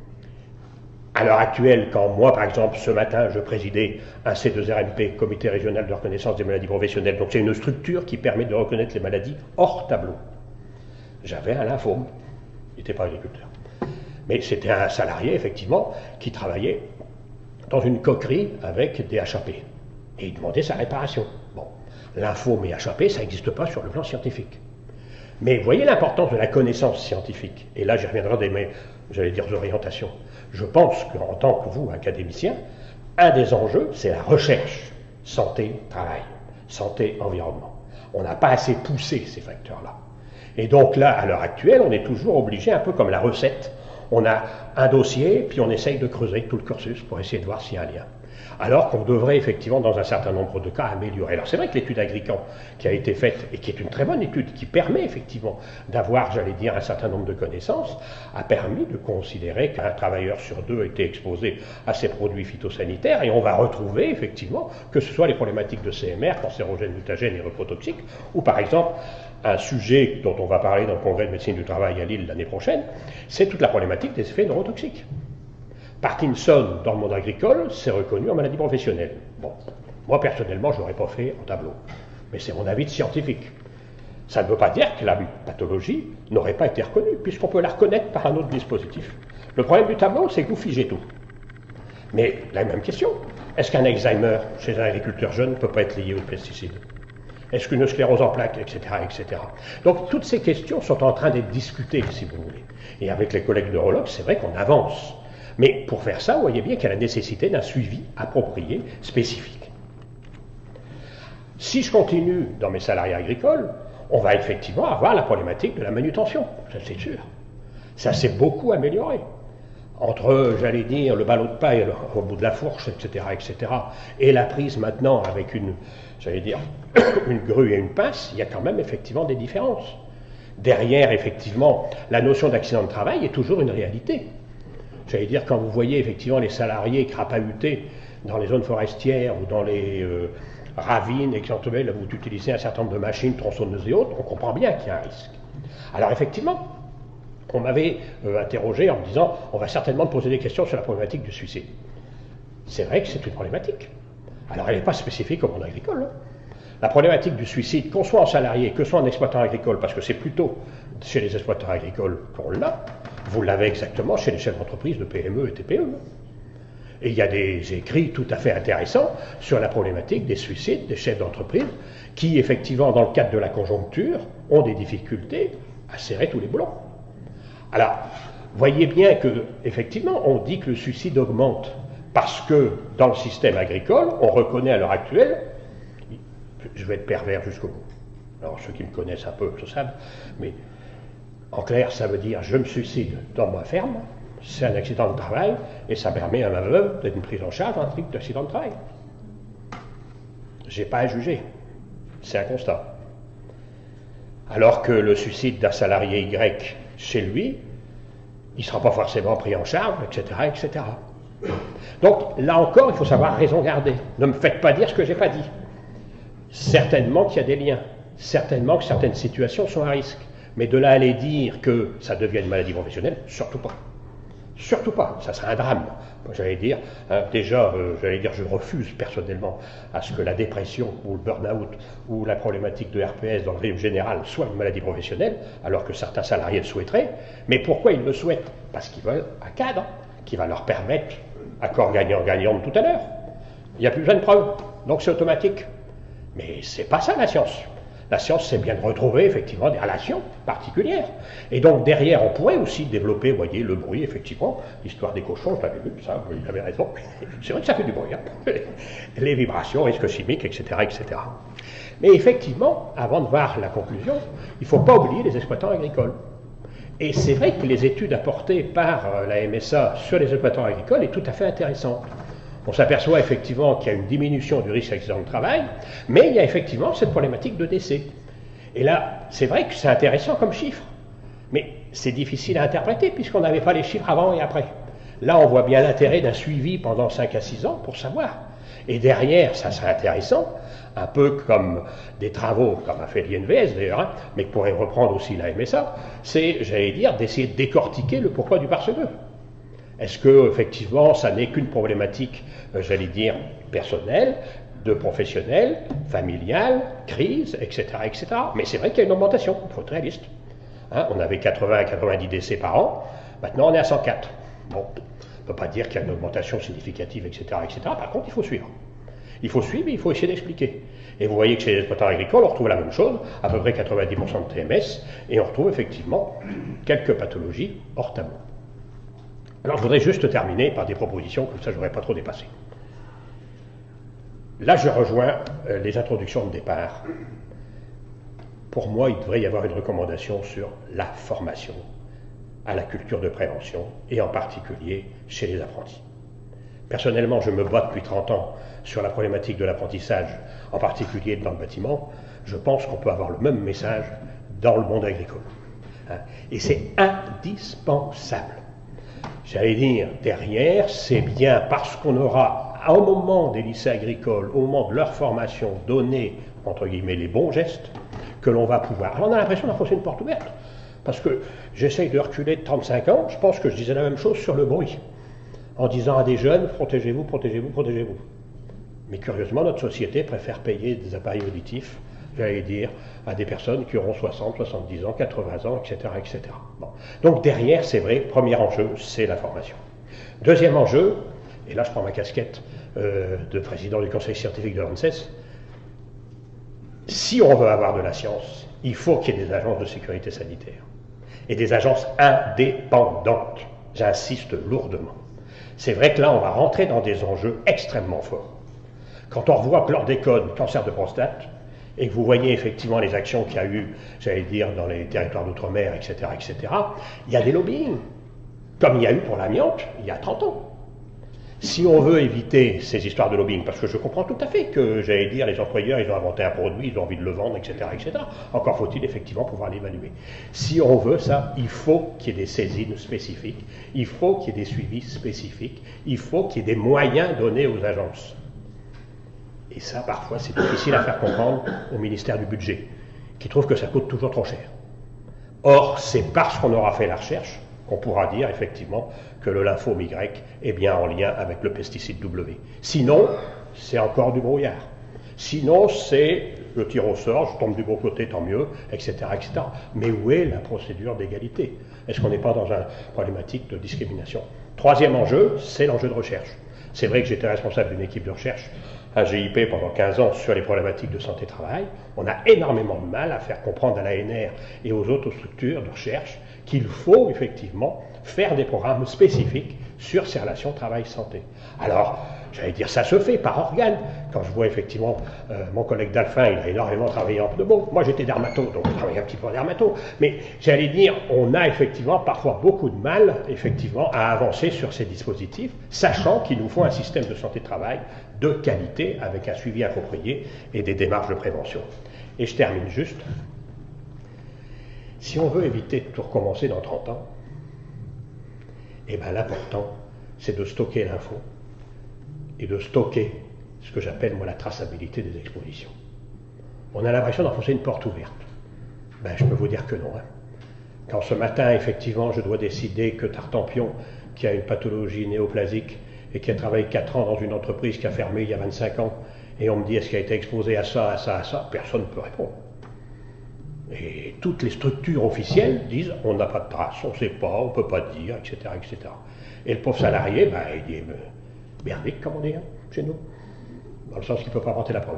À l'heure actuelle, quand moi, par exemple, ce matin, je présidais un C2RMP, Comité régional de reconnaissance des maladies professionnelles, donc c'est une structure qui permet de reconnaître les maladies hors tableau. J'avais un lymphome, il n'était pas agriculteur. Mais c'était un salarié, effectivement, qui travaillait dans une coquerie avec des HAP. Et il demandait sa réparation. Bon, lymphome et HAP, ça n'existe pas sur le plan scientifique. Mais vous voyez l'importance de la connaissance scientifique. Et là, j'y reviendrai dans mes, j'allais dire, orientations. Je pense qu'en tant que vous, académicien, un des enjeux, c'est la recherche. Santé, travail. Santé, environnement. On n'a pas assez poussé ces facteurs-là. Et donc là, à l'heure actuelle, on est toujours obligé, un peu comme la recette. On a un dossier, puis on essaye de creuser tout le cursus pour essayer de voir s'il y a un lien. Alors qu'on devrait effectivement, dans un certain nombre de cas, améliorer. Alors c'est vrai que l'étude Agricam qui a été faite, et qui est une très bonne étude, qui permet effectivement d'avoir, j'allais dire, un certain nombre de connaissances, a permis de considérer qu'un travailleur sur deux était exposé à ces produits phytosanitaires, et on va retrouver effectivement que ce soit les problématiques de CMR, cancérogènes, mutagènes et reprotoxiques, ou par exemple, un sujet dont on va parler dans le congrès de médecine du travail à Lille l'année prochaine, c'est toute la problématique des effets neurotoxiques. Parkinson, dans le monde agricole, c'est reconnu en maladie professionnelle. Bon, moi personnellement, je ne l'aurais pas fait en tableau, mais c'est mon avis de scientifique. Ça ne veut pas dire que la pathologie n'aurait pas été reconnue, puisqu'on peut la reconnaître par un autre dispositif. Le problème du tableau, c'est que vous figez tout. Mais la même question, est-ce qu'un Alzheimer chez un agriculteur jeune ne peut pas être lié aux pesticides? Est-ce qu'une sclérose en plaques, etc., etc. Donc toutes ces questions sont en train d'être discutées, si vous voulez. Et avec les collègues neurologues, c'est vrai qu'on avance. Mais pour faire ça, vous voyez bien qu'il y a la nécessité d'un suivi approprié, spécifique. Si je continue dans mes salariés agricoles, on va effectivement avoir la problématique de la manutention, ça c'est sûr. Ça s'est beaucoup amélioré. Entre, j'allais dire, le ballot de paille au bout de la fourche, etc., etc., et la prise maintenant avec une, j'allais dire, une grue et une pince, il y a quand même effectivement des différences. Derrière, effectivement, la notion d'accident de travail est toujours une réalité. J'allais dire, quand vous voyez effectivement les salariés crapahutés dans les zones forestières ou dans les ravines, là vous utilisez un certain nombre de machines tronçonneuses et autres, on comprend bien qu'il y a un risque. Alors effectivement, On m'avait interrogé en me disant on va certainement poser des questions sur la problématique du suicide. C'est vrai que c'est une problématique. Alors elle n'est pas spécifique au monde agricole. Hein. La problématique du suicide, qu'on soit en salarié, que soit en exploitant agricole, parce que c'est plutôt chez les exploitants agricoles qu'on l'a, vous l'avez exactement chez les chefs d'entreprise de PME et TPE. Et il y a des écrits tout à fait intéressants sur la problématique des suicides des chefs d'entreprise qui, effectivement, dans le cadre de la conjoncture, ont des difficultés à serrer tous les boulons. Alors, voyez bien que, effectivement, on dit que le suicide augmente parce que, dans le système agricole, on reconnaît à l'heure actuelle, je vais être pervers jusqu'au bout. Alors, ceux qui me connaissent un peu le savent, mais en clair, ça veut dire je me suicide dans ma ferme, c'est un accident de travail, et ça permet à ma veuve d'être prise en charge d'un truc d'accident de travail. J'ai pas à juger, c'est un constat. Alors que le suicide d'un salarié Y chez lui, il ne sera pas forcément pris en charge, etc., etc. Donc, là encore, il faut savoir raison garder. Ne me faites pas dire ce que je n'ai pas dit. Certainement qu'il y a des liens, certainement que certaines situations sont à risque, mais de là à aller dire que ça devient une maladie professionnelle, surtout pas. Surtout pas, ça serait un drame. J'allais dire, je refuse personnellement à ce que la dépression ou le burn-out ou la problématique de RPS dans le régime général soit une maladie professionnelle, alors que certains salariés le souhaiteraient. Mais pourquoi ils le souhaitent? Parce qu'ils veulent un cadre qui va leur permettre, accord gagnant-gagnant de tout à l'heure. Il n'y a plus besoin de preuves, donc c'est automatique. Mais c'est pas ça la science. La science, c'est bien de retrouver effectivement des relations particulières. Et donc derrière, on pourrait aussi développer, vous voyez, le bruit, effectivement, l'histoire des cochons, je l'avais vu, ça, vous avez raison. C'est vrai que ça fait du bruit, hein. Les vibrations, risques chimiques, etc., etc. Mais effectivement, avant de voir la conclusion, il ne faut pas oublier les exploitants agricoles. Et c'est vrai que les études apportées par la MSA sur les exploitants agricoles est tout à fait intéressante. On s'aperçoit effectivement qu'il y a une diminution du risque d'accident de travail, mais il y a effectivement cette problématique de décès. Et là, c'est vrai que c'est intéressant comme chiffre, mais c'est difficile à interpréter puisqu'on n'avait pas les chiffres avant et après. Là, on voit bien l'intérêt d'un suivi pendant 5 à 6 ans pour savoir. Et derrière, ça serait intéressant, un peu comme des travaux, comme a fait l'INVS d'ailleurs, hein, mais que pourrait reprendre aussi la MSA, c'est, j'allais dire, d'essayer de décortiquer le pourquoi du parce que. Est-ce que, effectivement, ça n'est qu'une problématique, j'allais dire, personnelle, de professionnel, familiale, crise, etc., etc. Mais c'est vrai qu'il y a une augmentation, il faut être réaliste. Hein, on avait 80 à 90 décès par an, maintenant on est à 104. Bon, on ne peut pas dire qu'il y a une augmentation significative, etc., etc. Par contre, il faut suivre. Il faut suivre et il faut essayer d'expliquer. Et vous voyez que chez les exploitants agricoles, on retrouve la même chose, à peu près 90% de TMS, et on retrouve effectivement quelques pathologies hors tableau. Alors je voudrais juste terminer par des propositions, comme ça je ne voudrais pas trop dépasser. Là je rejoins les introductions de départ. Pour moi, il devrait y avoir une recommandation sur la formation à la culture de prévention, et en particulier chez les apprentis. Personnellement, je me bats depuis 30 ans sur la problématique de l'apprentissage, en particulier dans le bâtiment. Je pense qu'on peut avoir le même message dans le monde agricole. Et c'est indispensable. J'allais dire, derrière, c'est bien parce qu'on aura, au moment des lycées agricoles, au moment de leur formation, donné, entre guillemets, les bons gestes, que l'on va pouvoir. Alors on a l'impression d'enfoncer une porte ouverte, parce que j'essaye de reculer de 35 ans, je pense que je disais la même chose sur le bruit, en disant à des jeunes, protégez-vous, protégez-vous, protégez-vous. Mais curieusement, notre société préfère payer des appareils auditifs, j'allais dire, à des personnes qui auront 60, 70 ans, 80 ans, etc. etc. Bon. Donc derrière, c'est vrai, premier enjeu, c'est la formation. Deuxième enjeu, et là je prends ma casquette de président du conseil scientifique de l'ANSES, si on veut avoir de la science, il faut qu'il y ait des agences de sécurité sanitaire, et des agences indépendantes, j'insiste lourdement. C'est vrai que là, on va rentrer dans des enjeux extrêmement forts. Quand on revoit chlordécone, cancer de prostate, et que vous voyez effectivement les actions qu'il y a eu, j'allais dire, dans les territoires d'outre-mer, etc., etc., il y a des lobbying, comme il y a eu pour l'amiante il y a 30 ans. Si on veut éviter ces histoires de lobbying, parce que je comprends tout à fait que, j'allais dire, les employeurs, ils ont inventé un produit, ils ont envie de le vendre, etc., etc., encore faut-il effectivement pouvoir l'évaluer. Si on veut ça, il faut qu'il y ait des saisines spécifiques, il faut qu'il y ait des suivis spécifiques, il faut qu'il y ait des moyens donnés aux agences. Et ça, parfois, c'est difficile à faire comprendre au ministère du Budget, qui trouve que ça coûte toujours trop cher. Or, c'est parce qu'on aura fait la recherche qu'on pourra dire effectivement que le lymphome Y est bien en lien avec le pesticide W. Sinon, c'est encore du brouillard. Sinon, c'est le tir au sort, je tombe du bon côté, tant mieux, etc., etc. Mais où est la procédure d'égalité? Est-ce qu'on n'est pas dans une problématique de discrimination? Troisième enjeu, c'est l'enjeu de recherche. C'est vrai que j'étais responsable d'une équipe de recherche à GIP pendant 15 ans sur les problématiques de santé-travail. On a énormément de mal à faire comprendre à l'ANR et aux autres structures de recherche qu'il faut effectivement faire des programmes spécifiques sur ces relations travail-santé. Alors, j'allais dire, ça se fait par organe. Quand je vois effectivement mon collègue Dalphin, il a énormément travaillé en pneumo. Moi, j'étais dermato, donc je travaillais un petit peu en dermato. Mais j'allais dire, on a effectivement parfois beaucoup de mal, effectivement, à avancer sur ces dispositifs, sachant qu'il nous faut un système de santé-travail de qualité, avec un suivi approprié et des démarches de prévention. Et je termine juste. Si on veut éviter de tout recommencer dans 30 ans, eh bien l'important, c'est de stocker l'info et de stocker ce que j'appelle, moi, la traçabilité des expositions. On a l'impression d'enfoncer une porte ouverte. Ben, je peux vous dire que non. Hein. Quand ce matin, effectivement, je dois décider que Tartampion, qui a une pathologie néoplasique et qui a travaillé 4 ans dans une entreprise qui a fermé il y a 25 ans, et on me dit est-ce qu'il a été exposé à ça, à ça, à ça, personne ne peut répondre. Et toutes les structures officielles disent on n'a pas de traces, on ne sait pas, on ne peut pas dire, etc., etc. Et le pauvre salarié, ben, il est merdique, comme on dit, hein, chez nous, dans le sens qu'il ne peut pas apporter la preuve.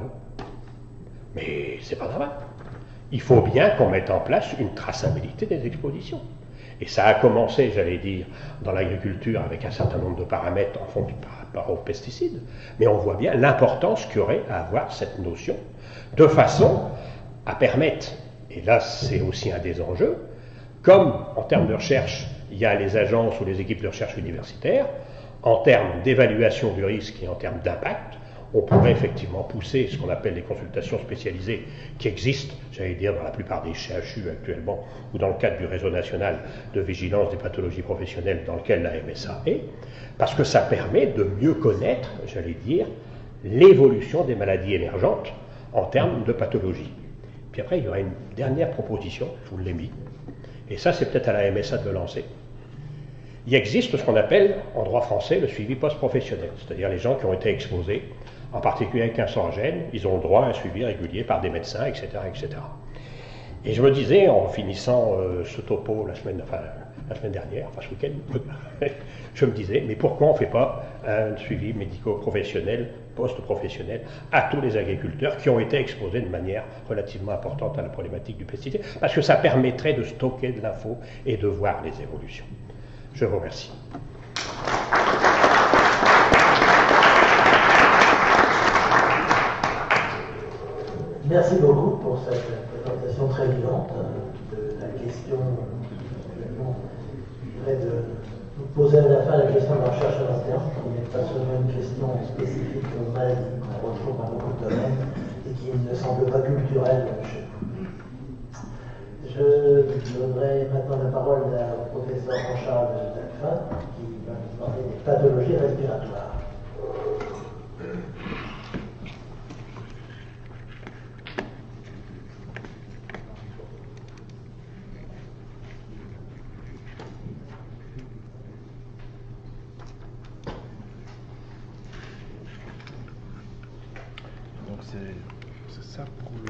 Mais c'est pas normal. Il faut bien qu'on mette en place une traçabilité des expositions. Et ça a commencé, j'allais dire, dans l'agriculture avec un certain nombre de paramètres en fond par rapport aux pesticides. Mais on voit bien l'importance qu'il y aurait à avoir cette notion de façon à permettre, et là c'est aussi un des enjeux, comme en termes de recherche, il y a les agences ou les équipes de recherche universitaires, en termes d'évaluation du risque et en termes d'impact, on pourrait effectivement pousser ce qu'on appelle les consultations spécialisées qui existent, j'allais dire, dans la plupart des CHU actuellement, ou dans le cadre du réseau national de vigilance des pathologies professionnelles dans lequel la MSA est, parce que ça permet de mieux connaître, j'allais dire, l'évolution des maladies émergentes en termes de pathologie. Puis après, il y aura une dernière proposition, je vous l'ai mis, et ça c'est peut-être à la MSA de le lancer. Il existe ce qu'on appelle, en droit français, le suivi post-professionnel, c'est-à-dire les gens qui ont été exposés, en particulier avec un sans-gène, ils ont le droit à un suivi régulier par des médecins, etc., etc. Et je me disais, en finissant ce topo la semaine dernière, enfin ce week-end, je me disais, mais pourquoi on ne fait pas un suivi médico-professionnel, post-professionnel, à tous les agriculteurs qui ont été exposés de manière relativement importante à la problématique du pesticide, parce que ça permettrait de stocker de l'info et de voir les évolutions. Je vous remercie.
Merci beaucoup pour cette présentation très vivante de la question. Je voudrais vous poser à la fin la question de la recherche à long terme, qui n'est pas seulement une question spécifique aux maladies qu'on retrouve dans beaucoup de domaines et qui ne semble pas culturelle chez nous. Je donnerai maintenant la parole au professeur Jean-Charles Dalphin, qui va nous parler des pathologies respiratoires.
Donc c'est ça pour le...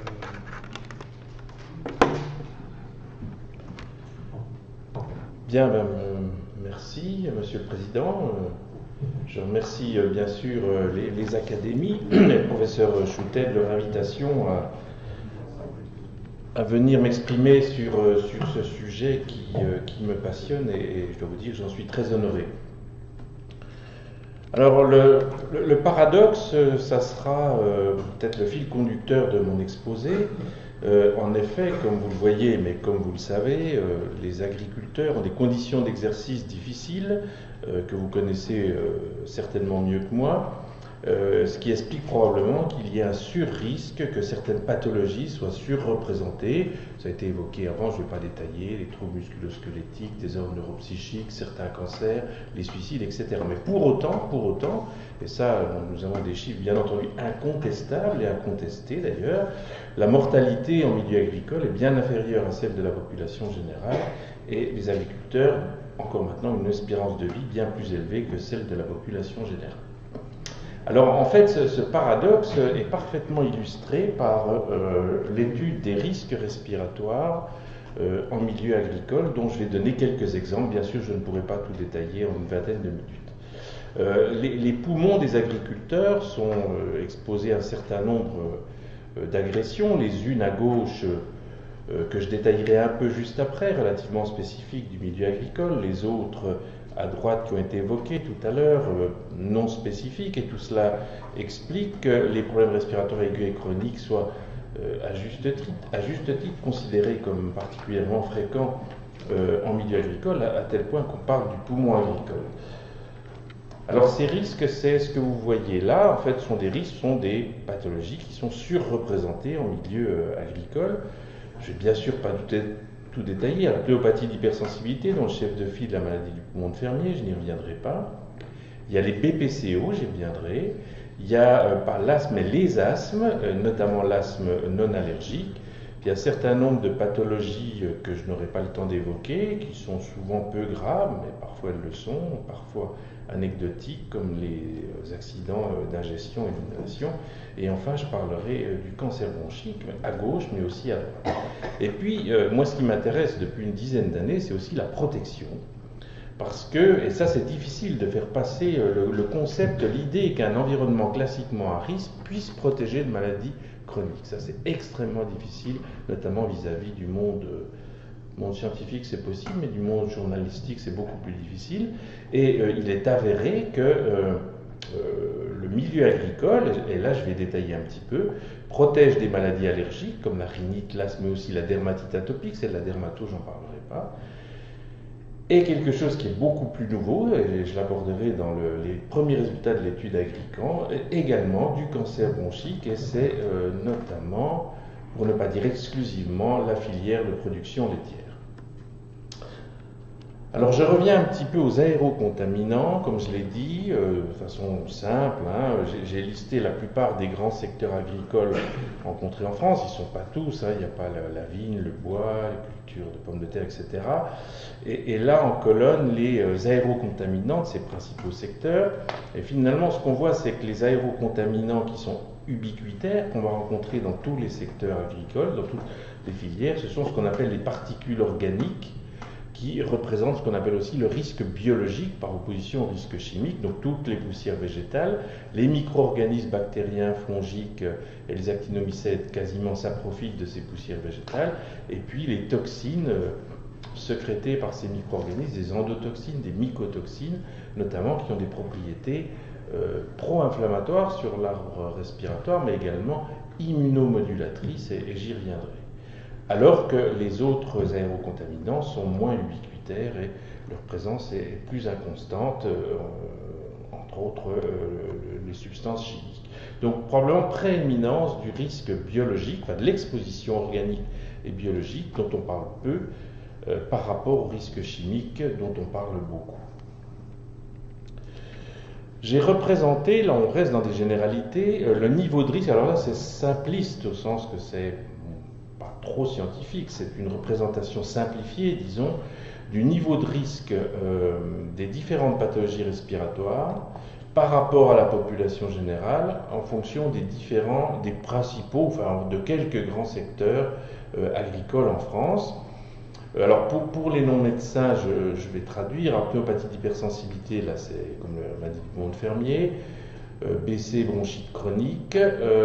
Bien, merci, Monsieur le Président. Je remercie bien sûr les académies, le professeur Choutet de leur invitation à venir m'exprimer sur ce sujet qui me passionne et je dois vous dire que j'en suis très honoré. Alors le paradoxe, ça sera peut-être le fil conducteur de mon exposé. En effet, comme vous le voyez, mais comme vous le savez, les agriculteurs ont des conditions d'exercice difficiles, que vous connaissez certainement mieux que moi, ce qui explique probablement qu'il y ait un sur-risque, que certaines pathologies soient surreprésentées. Ça a été évoqué avant, je ne vais pas détailler, les troubles musculo-squelettiques, des ordres neuropsychiques, certains cancers, les suicides, etc. Mais pour autant, et ça, nous avons des chiffres bien entendu incontestables et incontestés d'ailleurs, la mortalité en milieu agricole est bien inférieure à celle de la population générale, et les agriculteurs, encore maintenant, ont une espérance de vie bien plus élevée que celle de la population générale. Alors en fait, ce paradoxe est parfaitement illustré par l'étude des risques respiratoires en milieu agricole, dont je vais donner quelques exemples. Bien sûr, je ne pourrai pas tout détailler en une vingtaine de minutes. Les poumons des agriculteurs sont exposés à un certain nombre d'agressions, les unes à gauche que je détaillerai un peu juste après, relativement spécifiques du milieu agricole, les autres à droite qui ont été évoqués tout à l'heure, non spécifiques, et tout cela explique que les problèmes respiratoires aigus et chroniques soient à juste titre considérés comme particulièrement fréquents en milieu agricole, à tel point qu'on parle du poumon agricole. Alors ces risques, c'est ce que vous voyez là, en fait, sont des pathologies qui sont surreprésentées en milieu agricole. Je ne vais bien sûr pas tout détailler. La pléopathie d'hypersensibilité, dont le chef de file de la maladie du poumon de fermier, je n'y reviendrai pas. Il y a les BPCO, j'y reviendrai. Il y a pas l'asthme, mais les asthmes, notamment l'asthme non allergique. Il y a un certain nombre de pathologies que je n'aurai pas le temps d'évoquer, qui sont souvent peu graves, mais parfois elles le sont, parfois anecdotiques, comme les accidents d'ingestion et d'inhalation. Et enfin, je parlerai du cancer bronchique, à gauche, mais aussi à droite. Et puis, moi, ce qui m'intéresse depuis une dizaine d'années, c'est aussi la protection. Parce que, et ça c'est difficile de faire passer le concept, l'idée qu'un environnement classiquement à risque puisse protéger de maladies chroniques. Ça c'est extrêmement difficile, notamment vis-à-vis du monde scientifique, c'est possible, mais du monde journalistique, c'est beaucoup plus difficile. Et il est avéré que le milieu agricole, et là je vais détailler un petit peu, protège des maladies allergiques comme la rhinite, l'asthme, mais aussi la dermatite atopique, c'est de la dermato, j'en parlerai pas. Et quelque chose qui est beaucoup plus nouveau, et je l'aborderai dans les premiers résultats de l'étude Agrican, également du cancer bronchique, et c'est notamment, pour ne pas dire exclusivement, la filière de production laitière. Alors je reviens un petit peu aux aérocontaminants, comme je l'ai dit, de façon simple. J'ai listé la plupart des grands secteurs agricoles rencontrés en France. Ils ne sont pas tous, il n'y a pas la vigne, le bois, les cultures de pommes de terre, etc. Et là, en colonne, les aérocontaminants de ces principaux secteurs. Et finalement, ce qu'on voit, c'est que les aérocontaminants qui sont ubiquitaires, qu'on va rencontrer dans tous les secteurs agricoles, dans toutes les filières, ce sont ce qu'on appelle les particules organiques, qui représente ce qu'on appelle aussi le risque biologique par opposition au risque chimique, donc toutes les poussières végétales, les micro-organismes bactériens, fongiques et les actinomycètes quasiment s'approfitent de ces poussières végétales, et puis les toxines sécrétées par ces micro-organismes, des endotoxines, des mycotoxines notamment, qui ont des propriétés pro-inflammatoires sur l'arbre respiratoire, mais également immunomodulatrices, et j'y reviendrai. Alors que les autres aérocontaminants sont moins ubiquitaires et leur présence est plus inconstante, entre autres les substances chimiques. Donc probablement prééminence du risque biologique, de l'exposition organique et biologique dont on parle peu par rapport au risque chimique dont on parle beaucoup. J'ai représenté, là on reste dans des généralités, le niveau de risque. Alors là c'est simpliste au sens que c'est trop scientifique, c'est une représentation simplifiée, disons, du niveau de risque des différentes pathologies respiratoires par rapport à la population générale en fonction des principaux, enfin de quelques grands secteurs agricoles en France. Alors pour les non-médecins, je vais traduire. Alors, pnéumopathie d'hypersensibilité, là c'est comme la maladie du poumon de fermier. BC, bronchite chronique,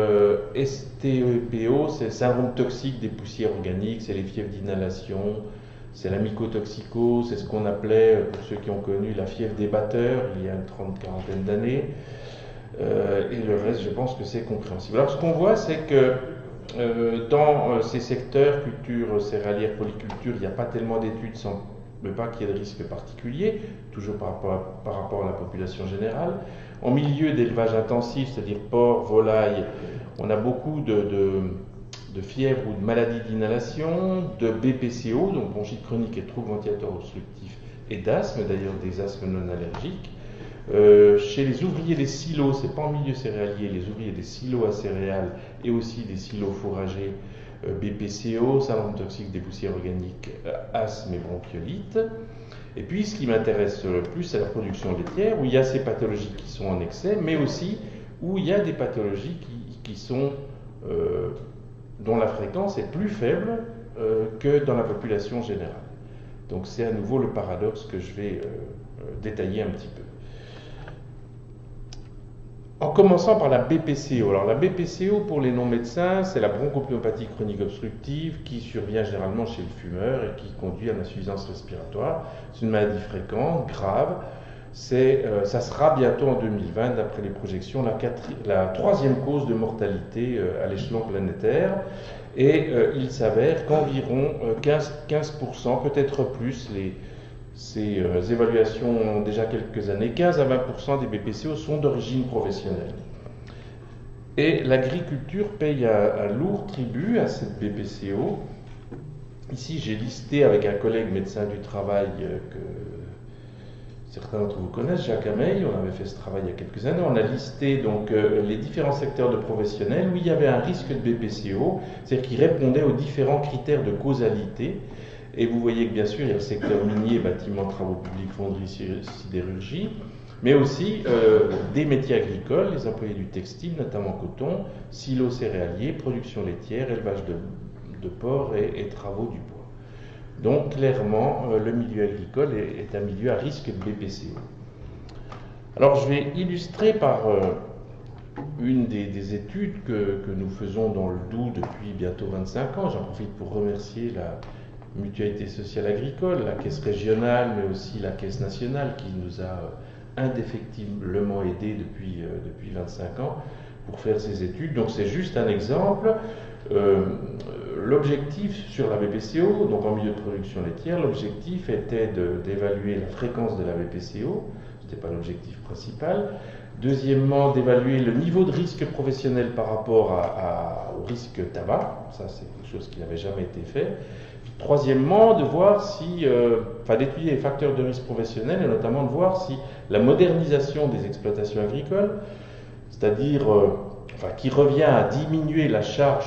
STEPO, c'est le syndrome toxique des poussières organiques, c'est les fièvres d'inhalation, c'est la mycotoxicose, c'est ce qu'on appelait, pour ceux qui ont connu, la fièvre des batteurs, il y a une quarantaine d'années, et le reste, je pense que c'est compréhensible. Alors ce qu'on voit, c'est que dans ces secteurs, culture céréalière, polyculture, il n'y a pas tellement d'études mais pas qu'il y ait de risque particulier, toujours par rapport à la population générale. En milieu d'élevage intensif, c'est-à-dire porc, volaille, on a beaucoup de fièvre ou de maladies d'inhalation, de BPCO, donc bronchite chronique et troubles ventilateurs obstructifs, et d'asthme, d'ailleurs des asthmes non allergiques. Chez les ouvriers des silos, c'est pas en milieu céréalier, les ouvriers des silos à céréales et aussi des silos fourragers, BPCO, syndrome toxique des poussières organiques, asthme et bronchiolite. Et puis ce qui m'intéresse le plus, c'est la production laitière, où il y a ces pathologies qui sont en excès, mais aussi où il y a des pathologies qui sont, dont la fréquence est plus faible que dans la population générale. Donc c'est à nouveau le paradoxe que je vais détailler un petit peu. En commençant par la BPCO. Alors la BPCO, pour les non-médecins, c'est la bronchopneumopathie chronique obstructive qui survient généralement chez le fumeur et qui conduit à l'insuffisance respiratoire. C'est une maladie fréquente, grave. Ça sera bientôt en 2020, d'après les projections, la troisième cause de mortalité à l'échelon planétaire. Et il s'avère qu'environ 15%, peut-être plus, ces évaluations ont déjà quelques années, 15 à 20% des BPCO sont d'origine professionnelle. Et l'agriculture paye un lourd tribut à cette BPCO. Ici, j'ai listé avec un collègue médecin du travail que certains d'entre vous connaissent, Jacques Ameil, on avait fait ce travail il y a quelques années. On a listé donc les différents secteurs de professionnels où il y avait un risque de BPCO, c'est-à-dire qui répondait aux différents critères de causalité. Et vous voyez que bien sûr, il y a le secteur minier, bâtiments, travaux publics, fonderie, sidérurgie, mais aussi des métiers agricoles, les employés du textile, notamment coton, silos céréaliers, production laitière, élevage de porc et travaux du bois. Donc clairement, le milieu agricole est un milieu à risque de BPCO. Alors je vais illustrer par une des études que nous faisons dans le Doubs depuis bientôt 25 ans. J'en profite pour remercier la Mutualité sociale agricole, la caisse régionale, mais aussi la caisse nationale qui nous a indéfectiblement aidés depuis 25 ans pour faire ces études. Donc c'est juste un exemple. L'objectif sur la BPCO, donc en milieu de production laitière, l'objectif était d'évaluer la fréquence de la BPCO, ce n'était pas l'objectif principal. Deuxièmement, d'évaluer le niveau de risque professionnel par rapport au risque tabac, ça c'est quelque chose qui n'avait jamais été fait. Troisièmement, de voir si, d'étudier les facteurs de risque professionnel et notamment de voir si la modernisation des exploitations agricoles, c'est-à-dire qui revient à diminuer la charge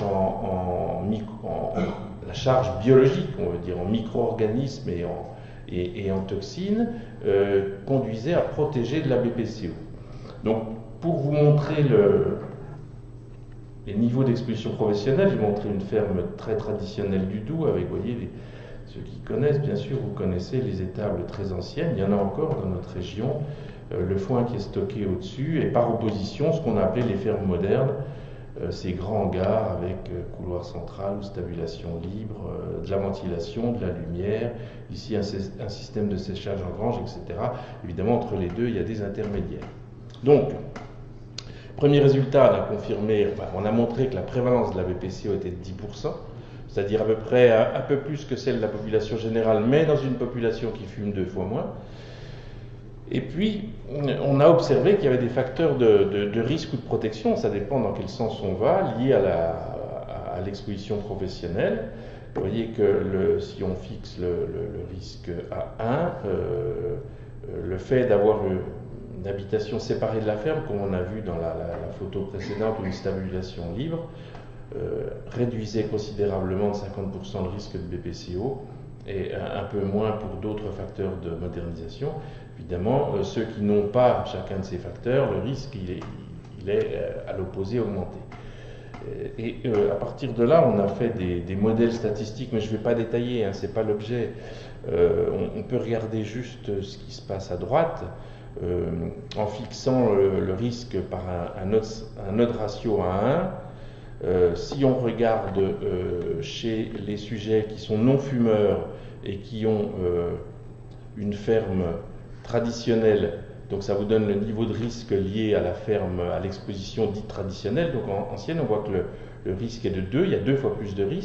la charge biologique, on veut dire en micro-organismes et en toxines, conduisait à protéger de la BPCO. Donc, pour vous montrer les niveaux d'exposition professionnelle, j'ai montré une ferme très traditionnelle du Doubs avec, vous voyez, ceux qui connaissent, bien sûr, vous connaissez les étables très anciennes, il y en a encore dans notre région, le foin qui est stocké au-dessus, et par opposition, ce qu'on a appelé les fermes modernes, ces grands hangars avec couloir central ou stabulation libre, de la ventilation, de la lumière, ici un système de séchage en grange, etc. Évidemment, entre les deux, il y a des intermédiaires. Donc, premier résultat, on a confirmé, on a montré que la prévalence de la BPCO était de 10%, c'est-à-dire à peu près un peu plus que celle de la population générale, mais dans une population qui fume 2 fois moins. Et puis, on a observé qu'il y avait des facteurs de risque ou de protection, ça dépend dans quel sens on va, liés à l'exposition professionnelle. Vous voyez que si on fixe le risque à 1, le fait d'avoir une habitation séparée de la ferme, comme on a vu dans la photo précédente, ou une stabulation libre, réduisait considérablement de 50% le risque de BPCO et un peu moins pour d'autres facteurs de modernisation. Évidemment, ceux qui n'ont pas chacun de ces facteurs, le risque il est à l'opposé augmenté. Et à partir de là, on a fait des modèles statistiques, mais je ne vais pas détailler, ce n'est pas l'objet. On peut regarder juste ce qui se passe à droite, en fixant le risque par un odds ratio à 1. Si on regarde chez les sujets qui sont non fumeurs et qui ont une ferme traditionnelle, donc ça vous donne le niveau de risque lié à la ferme, à l'exposition dite traditionnelle, donc ancienne, on voit que le risque est de 2, il y a 2 fois plus de risque.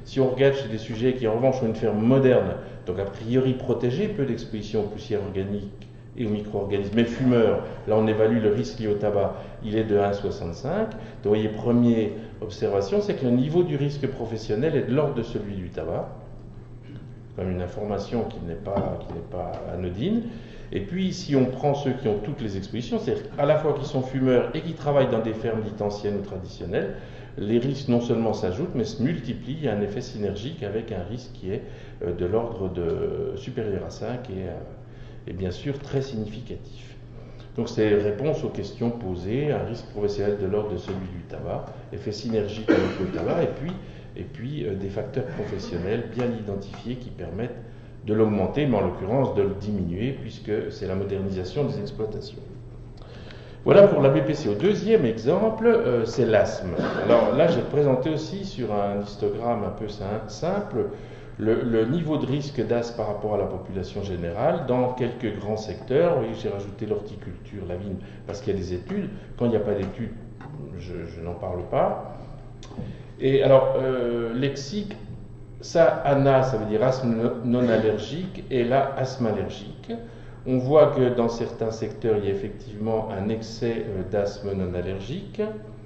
Si on regarde chez des sujets qui en revanche ont une ferme moderne, donc a priori protégée, peu d'exposition aux poussières organiques et aux micro-organismes, mais fumeurs, là on évalue le risque lié au tabac, il est de 1,65. Donc vous voyez, première observation, c'est que le niveau du risque professionnel est de l'ordre de celui du tabac. C'est quand même une information qui n'est pas anodine. Et puis, si on prend ceux qui ont toutes les expositions, c'est-à-dire à la fois qui sont fumeurs et qui travaillent dans des fermes dites anciennes ou traditionnelles, les risques non seulement s'ajoutent, mais se multiplient. Il y a un effet synergique avec un risque qui est de l'ordre supérieur à 5 et bien sûr très significatif. Donc, c'est réponse aux questions posées, un risque professionnel de l'ordre de celui du tabac, effet synergique avec le tabac, et puis des facteurs professionnels bien identifiés qui permettent de l'augmenter, mais en l'occurrence de le diminuer, puisque c'est la modernisation des exploitations. Voilà pour la BPCO. Deuxième exemple, c'est l'asthme. Alors là, j'ai présenté aussi sur un histogramme un peu simple le niveau de risque d'asthme par rapport à la population générale dans quelques grands secteurs. Vous voyez, j'ai rajouté l'horticulture, la vigne, parce qu'il y a des études. Quand il n'y a pas d'études, je n'en parle pas. Et alors, lexique, ça, ANA, ça veut dire asthme non allergique, et là, asthme allergique. On voit que dans certains secteurs, il y a effectivement un excès d'asthme non allergique,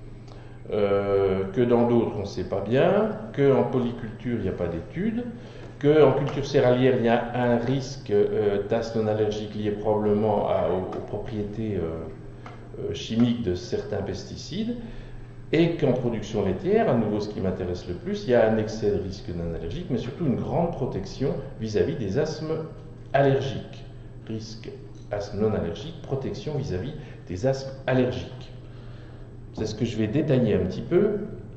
que dans d'autres, on ne sait pas bien, qu'en polyculture, il n'y a pas d'études, qu'en culture céréalière, il y a un risque d'asthme non allergique lié probablement aux propriétés chimiques de certains pesticides, et qu'en production laitière, à nouveau ce qui m'intéresse le plus, il y a un excès de risque non allergique, mais surtout une grande protection vis-à-vis des asthmes allergiques. Risque asthme non allergique, protection vis-à-vis des asthmes allergiques. C'est ce que je vais détailler un petit peu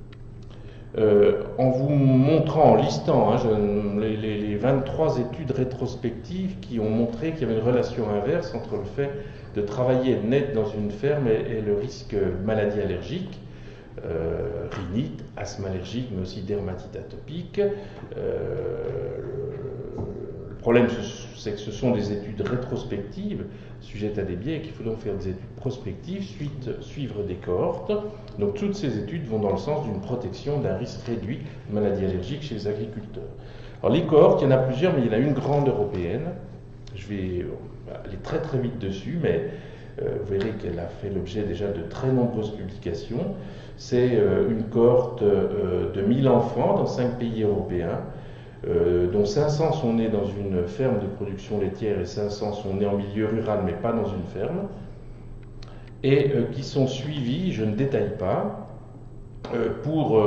en vous montrant, en listant les 23 études rétrospectives qui ont montré qu'il y avait une relation inverse entre le fait de travailler net dans une ferme et le risque de maladie allergique. Rhinite, asthme allergique, mais aussi dermatite atopique. Le problème, c'est que ce sont des études rétrospectives, sujettes à des biais, et qu'il faut donc faire des études prospectives, suivre des cohortes. Donc toutes ces études vont dans le sens d'une protection d'un risque réduit de maladie allergique chez les agriculteurs. Alors les cohortes, il y en a plusieurs, mais il y en a une grande européenne. Je vais aller très très vite dessus, mais vous verrez qu'elle a fait l'objet déjà de très nombreuses publications. C'est une cohorte de 1000 enfants dans 5 pays européens, dont 500 sont nés dans une ferme de production laitière et 500 sont nés en milieu rural, mais pas dans une ferme, et qui sont suivis, je ne détaille pas, pour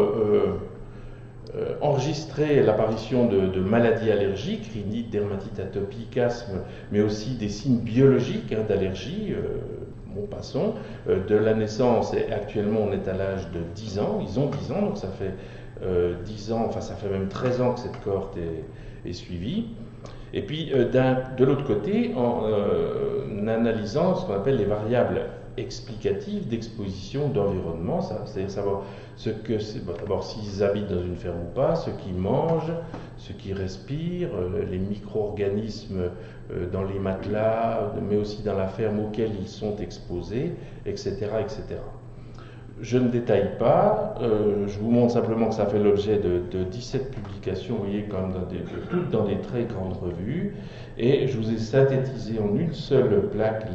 enregistrer l'apparition de maladies allergiques, rhinite, dermatite atopique, asthme, mais aussi des signes biologiques d'allergie. Bon, passons. De la naissance, et actuellement on est à l'âge de 10 ans, ils ont 10 ans, donc ça fait 10 ans, enfin ça fait même 13 ans que cette cohorte est suivie. Et puis de l'autre côté, en analysant ce qu'on appelle les variables explicatives d'exposition d'environnement, c'est-à-dire savoir ce que c'est, d'abord s'ils habitent dans une ferme ou pas, ce qu'ils mangent, ce qu'ils respirent, les micro-organismes dans les matelas, mais aussi dans la ferme auxquels ils sont exposés, etc., etc. Je ne détaille pas, je vous montre simplement que ça fait l'objet de 17 publications, vous voyez, comme toutes dans des très grandes revues, et je vous ai synthétisé en une seule plaque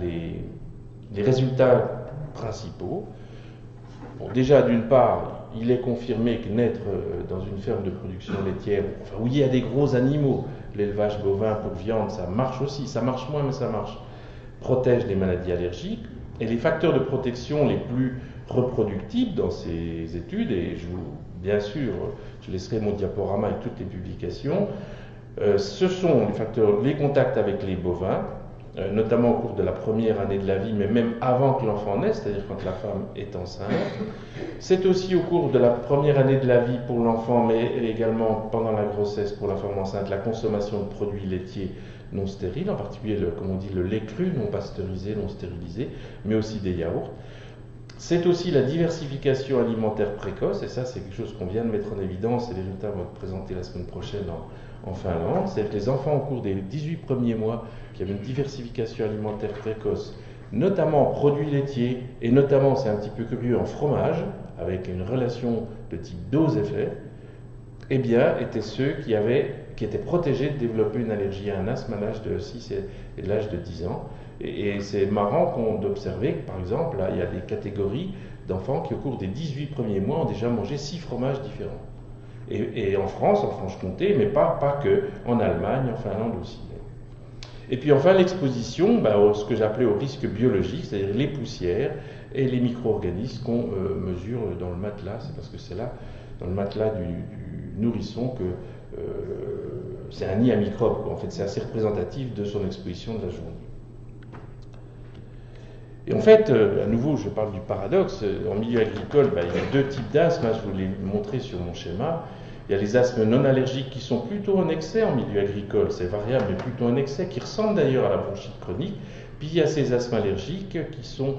les résultats principaux. Bon, déjà, d'une part, il est confirmé que naître dans une ferme de production laitière, enfin, où il y a des gros animaux, l'élevage bovin pour viande, ça marche aussi, ça marche moins, mais ça marche, protège des maladies allergiques. Et les facteurs de protection les plus reproductibles dans ces études, et bien sûr, je laisserai mon diaporama et toutes les publications, ce sont les contacts avec les bovins, notamment au cours de la première année de la vie, mais même avant que l'enfant naisse, c'est-à-dire quand la femme est enceinte. C'est aussi au cours de la première année de la vie pour l'enfant, mais également pendant la grossesse pour la femme enceinte, la consommation de produits laitiers non stériles, en particulier, comme on dit, le lait cru, non pasteurisé, non stérilisé, mais aussi des yaourts. C'est aussi la diversification alimentaire précoce, et ça c'est quelque chose qu'on vient de mettre en évidence, et les résultats vont être présentés la semaine prochaine en Finlande. C'est que les enfants au cours des 18 premiers mois qui avaient une diversification alimentaire précoce, notamment en produits laitiers, et notamment, c'est un petit peu curieux, en fromage, avec une relation de type dose-effet, eh bien, étaient ceux qui étaient protégés de développer une allergie à un asthme à l'âge de 6 et de l'âge de 10 ans. Et c'est marrant d'observer que, par exemple, là, il y a des catégories d'enfants qui, au cours des 18 premiers mois, ont déjà mangé 6 fromages différents. Et en France, en Franche-Comté, mais pas que, en Allemagne, en Finlande aussi. Et puis enfin, l'exposition, ce que j'appelais au risque biologique, c'est-à-dire les poussières et les micro-organismes qu'on mesure dans le matelas. C'est parce que c'est là, dans le matelas du nourrisson, que c'est un nid à microbes. En fait, c'est assez représentatif de son exposition de la journée. Et en fait, à nouveau, je parle du paradoxe. En milieu agricole, il y a 2 types d'asthme. Je vous l'ai montré sur mon schéma. Il y a les asthmes non allergiques qui sont plutôt en excès en milieu agricole. C'est variable, mais plutôt en excès, qui ressemblent d'ailleurs à la bronchite chronique. Puis il y a ces asthmes allergiques qui sont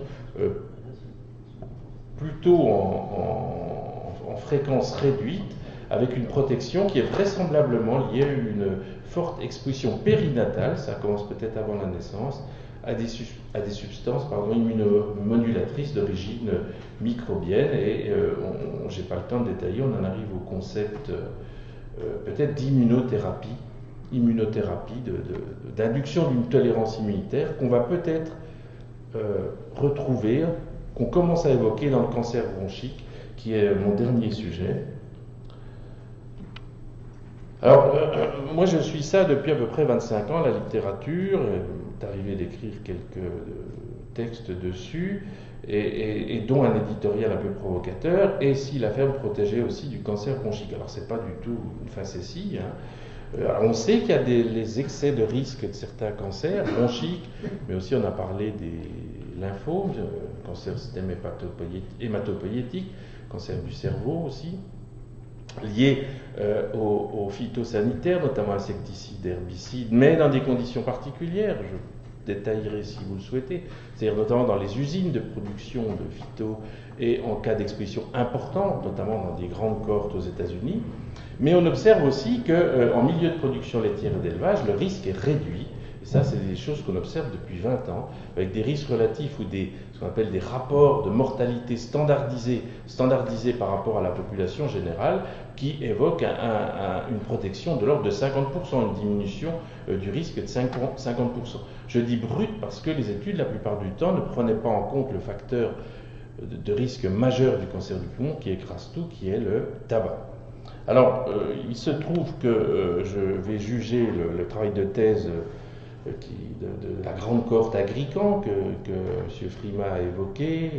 plutôt en fréquence réduite, avec une protection qui est vraisemblablement liée à une forte exposition périnatale, ça commence peut-être avant la naissance, à des substances immunomodulatrices d'origine microbienne. Et je n'ai pas le temps de détailler, on en arrive au concept peut-être d'immunothérapie, d'induction d'une tolérance immunitaire qu'on va peut-être retrouver, qu'on commence à évoquer dans le cancer bronchique, qui est mon dernier sujet. Alors, moi je suis ça depuis à peu près 25 ans, la littérature, il est arrivé d'écrire quelques textes dessus, et dont un éditorial un peu provocateur, et si la ferme protégeait aussi du cancer bronchique. Alors c'est pas du tout une facétie, Alors, on sait qu'il y a les excès de risque de certains cancers bronchiques, mais aussi on a parlé des lymphomes, cancer du système hématopoïétique, cancer du cerveau aussi, liés aux phytosanitaires, notamment insecticides, herbicides, mais dans des conditions particulières. Je détaillerai si vous le souhaitez, c'est-à-dire notamment dans les usines de production de phyto et en cas d'exposition importante, notamment dans des grandes cohortes aux États-Unis. Mais on observe aussi qu'en milieu de production laitière et d'élevage, le risque est réduit. Et ça, c'est des choses qu'on observe depuis 20 ans, avec des risques relatifs ou ce qu'on appelle des rapports de mortalité standardisés par rapport à la population générale, qui évoquent une protection de l'ordre de 50%, une diminution du risque de 50%. Je dis brut parce que les études, la plupart du temps, ne prenaient pas en compte le facteur de risque majeur du cancer du poumon, qui écrase tout, qui est le tabac. Alors, il se trouve que je vais juger le travail de thèse de la grande cohorte Agrican que M. Frima a évoqué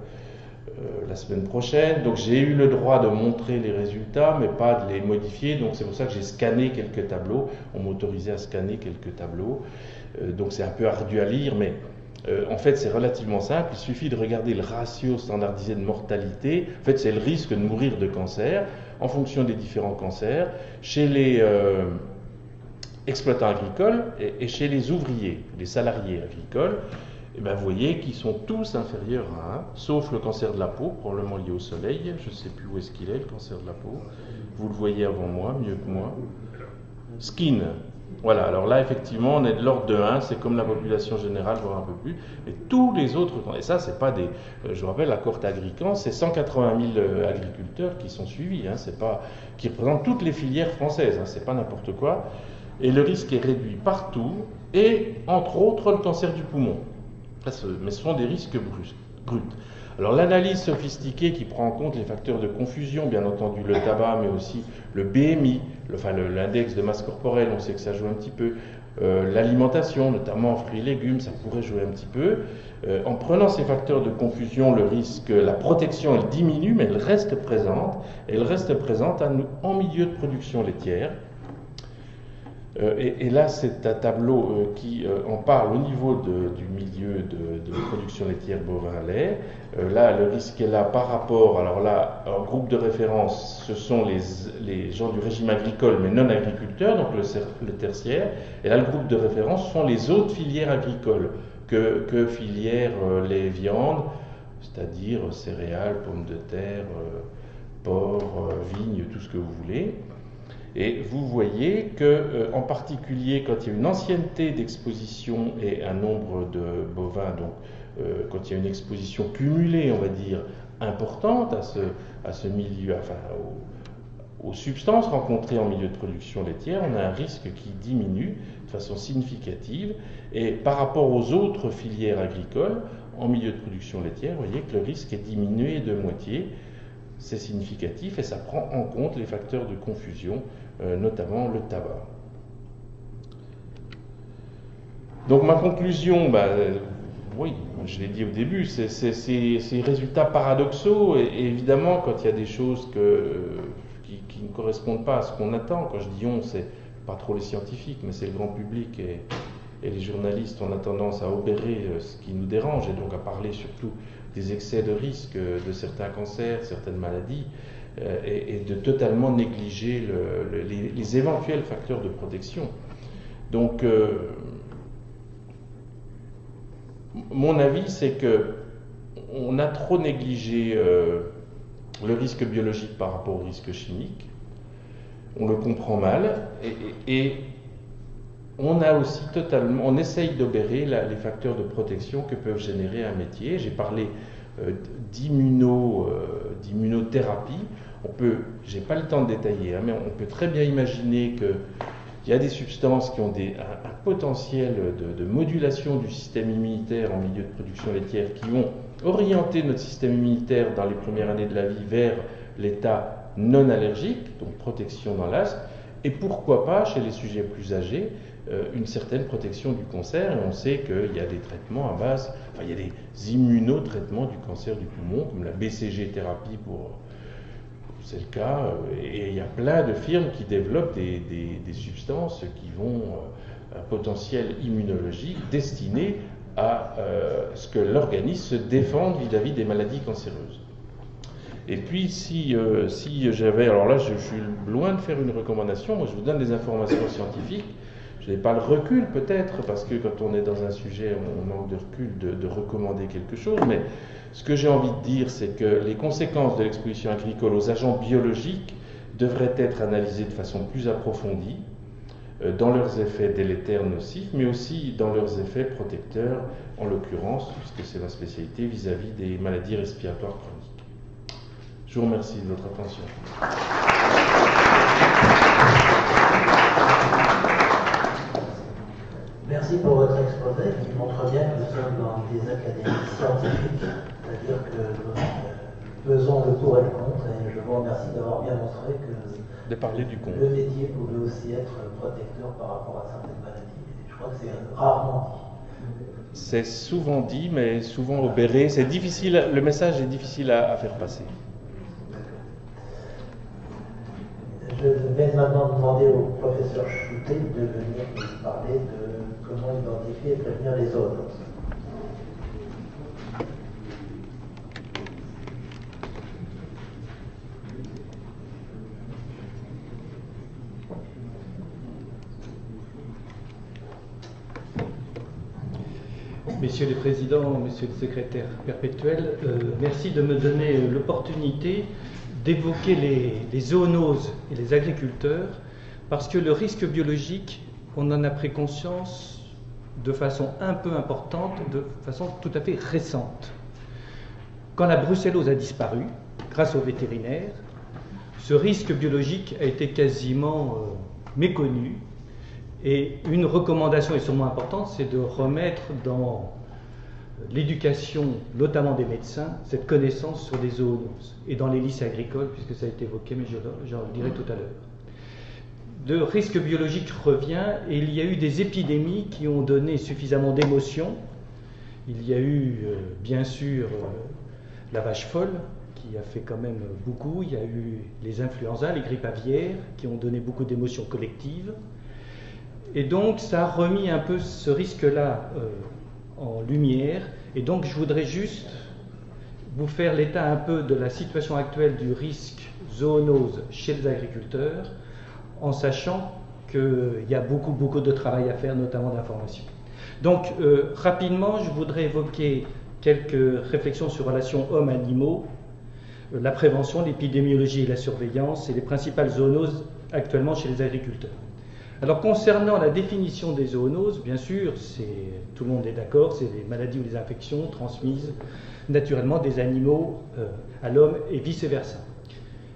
la semaine prochaine. Donc j'ai eu le droit de montrer les résultats, mais pas de les modifier. Donc c'est pour ça que j'ai scanné quelques tableaux. On m'a autorisé à scanner quelques tableaux. Donc c'est un peu ardu à lire, mais en fait c'est relativement simple. Il suffit de regarder le ratio standardisé de mortalité. En fait c'est le risque de mourir de cancer en fonction des différents cancers chez les exploitants agricoles et chez les ouvriers, les salariés agricoles. Et bien vous voyez qu'ils sont tous inférieurs à 1, sauf le cancer de la peau, probablement lié au soleil. Je ne sais plus où est-ce qu'il est, le cancer de la peau. Vous le voyez avant moi, mieux que moi. Skin. Voilà, alors là, effectivement, on est de l'ordre de 1, c'est comme la population générale, voire un peu plus. Mais tous les autres, et ça, c'est pas des... Je vous rappelle, la cohorte Agrican, c'est 180 000 agriculteurs qui sont suivis, c'est pas, qui représentent toutes les filières françaises, c'est pas n'importe quoi. Et le risque est réduit partout, et entre autres, le cancer du poumon. Mais ce sont des risques bruts. Alors l'analyse sophistiquée qui prend en compte les facteurs de confusion, bien entendu le tabac, mais aussi le BMI, l'index de masse corporelle, on sait que ça joue un petit peu, l'alimentation, notamment en fruits et légumes, ça pourrait jouer un petit peu. En prenant ces facteurs de confusion, le risque, la protection, elle diminue, mais elle reste présente. Elle reste présente en milieu de production laitière. Et là, c'est un tableau qui en parle au niveau du milieu de production laitière bovin-lait. Là, le risque est là par rapport, alors là, en groupe de référence, ce sont les gens du régime agricole, mais non agriculteurs, donc le tertiaire. Et là, le groupe de référence sont les autres filières agricoles que filières les viandes, c'est-à-dire céréales, pommes de terre, porc, vignes, tout ce que vous voulez. Et vous voyez que, en particulier, quand il y a une ancienneté d'exposition et un nombre de bovins, donc quand il y a une exposition cumulée, on va dire, importante à ce milieu, enfin aux substances rencontrées en milieu de production laitière, on a un risque qui diminue de façon significative. Et par rapport aux autres filières agricoles, en milieu de production laitière, vous voyez que le risque est diminué de moitié. C'est significatif et ça prend en compte les facteurs de confusion, notamment le tabac. Donc ma conclusion, oui, je l'ai dit au début, c'est ces résultats paradoxaux. Et évidemment, quand il y a des choses qui ne correspondent pas à ce qu'on attend, quand je dis on, c'est pas trop les scientifiques, mais c'est le grand public et les journalistes, on a tendance à obérer ce qui nous dérange et donc à parler surtout des excès de risque de certains cancers, certaines maladies, et de totalement négliger les éventuels facteurs de protection. Donc, mon avis, c'est qu'on a trop négligé le risque biologique par rapport au risque chimique. On le comprend mal et on a aussi on essaye d'obérer les facteurs de protection que peuvent générer un métier. J'ai parlé d'immunothérapie. J'ai pas le temps de détailler, mais on peut très bien imaginer qu'il y a des substances qui ont un potentiel de modulation du système immunitaire en milieu de production laitière, qui vont orienter notre système immunitaire dans les premières années de la vie vers l'état non allergique, donc protection dans l'asthme, et pourquoi pas, chez les sujets plus âgés, une certaine protection du cancer. Et on sait qu'il y a des traitements à base, il y a des immunotraitements du cancer du poumon, comme la BCG-thérapie c'est le cas, et il y a plein de firmes qui développent des substances qui vont un potentiel immunologique destiné à ce que l'organisme se défende vis-à-vis des maladies cancéreuses. Et puis si j'avais, alors là je suis loin de faire une recommandation, moi je vous donne des informations scientifiques, je n'ai pas le recul peut-être, parce que quand on est dans un sujet on manque de recul de recommander quelque chose, mais ce que j'ai envie de dire, c'est que les conséquences de l'exposition agricole aux agents biologiques devraient être analysées de façon plus approfondie, dans leurs effets délétères nocifs, mais aussi dans leurs effets protecteurs, en l'occurrence, puisque c'est ma spécialité, vis-à-vis des maladies respiratoires chroniques. Je vous remercie de votre attention.
Merci pour votre exposé qui montre bien que nous sommes dans des académies scientifiques, c'est-à-dire que nous pesons le pour et le contre, et je vous remercie d'avoir bien montré que
de parler du contre.
Le métier pouvait aussi être protecteur par rapport à certaines maladies. Je crois que c'est rarement dit.
C'est souvent dit, mais souvent obéré. C'est difficile, le message est difficile à faire passer.
Je vais maintenant demander au professeur Choutet de venir nous parler de comment identifier et prévenir les zoonoses.
Messieurs les présidents, messieurs les secrétaires perpétuels, merci de me donner l'opportunité d'évoquer les zoonoses et les agriculteurs, parce que le risque biologique, on en a pris conscience de façon un peu importante, de façon tout à fait récente. Quand la brucellose a disparu, grâce aux vétérinaires, ce risque biologique a été quasiment méconnu. Et une recommandation est sûrement importante, c'est de remettre dans l'éducation, notamment des médecins, cette connaissance sur les zoonoses, et dans les lycées agricoles, puisque ça a été évoqué, mais j'en dirai tout à l'heure. Le risque biologique revient, et il y a eu des épidémies qui ont donné suffisamment d'émotions. Il y a eu, bien sûr, la vache folle, qui a fait quand même beaucoup. Il y a eu les influenzas, les grippes aviaires, qui ont donné beaucoup d'émotions collectives. Et donc, ça a remis un peu ce risque-là en lumière. Et donc, je voudrais juste vous faire l'état un peu de la situation actuelle du risque zoonose chez les agriculteurs, en sachant qu'il y a beaucoup de travail à faire, notamment d'information. Donc, rapidement, je voudrais évoquer quelques réflexions sur relations hommes-animaux, la prévention, l'épidémiologie et la surveillance, et les principales zoonoses actuellement chez les agriculteurs. Alors, concernant la définition des zoonoses, bien sûr, tout le monde est d'accord, c'est des maladies ou des infections transmises naturellement des animaux à l'homme et vice-versa.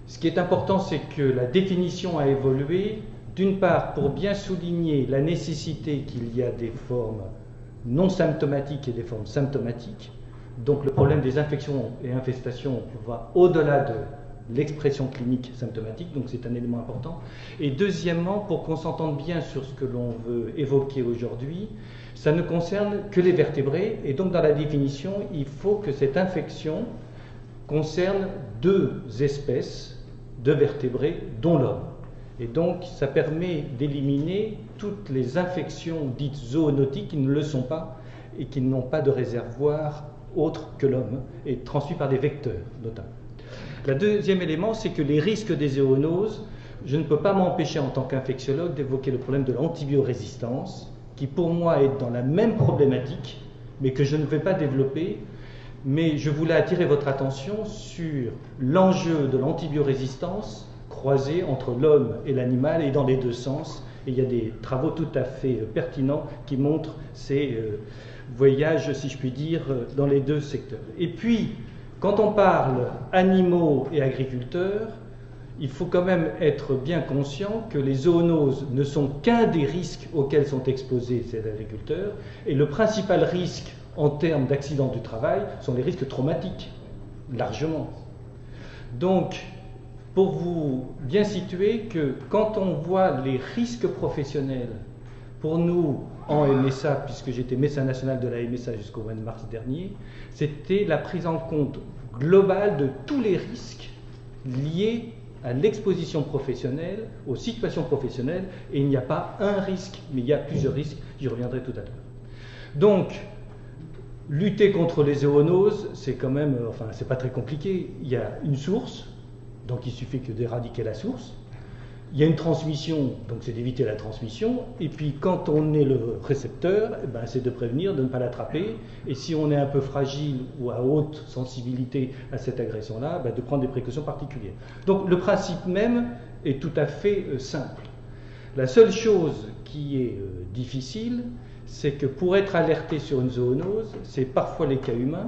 Ce qui est important, c'est que la définition a évolué, d'une part pour bien souligner la nécessité qu'il y a des formes non symptomatiques et des formes symptomatiques. Donc le problème des infections et infestations va au-delà de l'expression clinique symptomatique, donc c'est un élément important. Et deuxièmement, pour qu'on s'entende bien sur ce que l'on veut évoquer aujourd'hui, ça ne concerne que les vertébrés, et donc dans la définition, il faut que cette infection concerne 2 espèces de vertébrés, dont l'homme. Et donc ça permet d'éliminer toutes les infections dites zoonotiques qui ne le sont pas et qui n'ont pas de réservoir autre que l'homme, et transmis par des vecteurs notamment. Le deuxième élément, c'est que les risques des zoonoses, je ne peux pas m'empêcher en tant qu'infectiologue d'évoquer le problème de l'antibiorésistance, qui pour moi est dans la même problématique, mais que je ne vais pas développer. Mais je voulais attirer votre attention sur l'enjeu de l'antibiorésistance croisée entre l'homme et l'animal, et dans les 2 sens. Et il y a des travaux tout à fait pertinents qui montrent ces voyages, si je puis dire, dans les 2 secteurs. Et puis, quand on parle animaux et agriculteurs, il faut quand même être bien conscient que les zoonoses ne sont qu'un des risques auxquels sont exposés ces agriculteurs, et le principal risque en termes d'accidents du travail sont les risques traumatiques, largement. Donc, pour vous bien situer que quand on voit les risques professionnels, pour nous en MSA, puisque j'étais médecin national de la MSA jusqu'au mois de mars dernier, c'était la prise en compte globale de tous les risques liés à l'exposition professionnelle, aux situations professionnelles, et il n'y a pas un risque, mais il y a plusieurs risques, j'y reviendrai tout à l'heure. Donc, lutter contre les zoonoses, c'est quand même, enfin, c'est pas très compliqué. Il y a une source, donc il suffit que d'éradiquer la source. Il y a une transmission, donc c'est d'éviter la transmission. Et puis quand on est le récepteur, eh ben, c'est de prévenir, de ne pas l'attraper. Et si on est un peu fragile ou à haute sensibilité à cette agression-là, ben, de prendre des précautions particulières. Donc le principe même est tout à fait simple. La seule chose qui est difficile, c'est que pour être alerté sur une zoonose, c'est parfois les cas humains,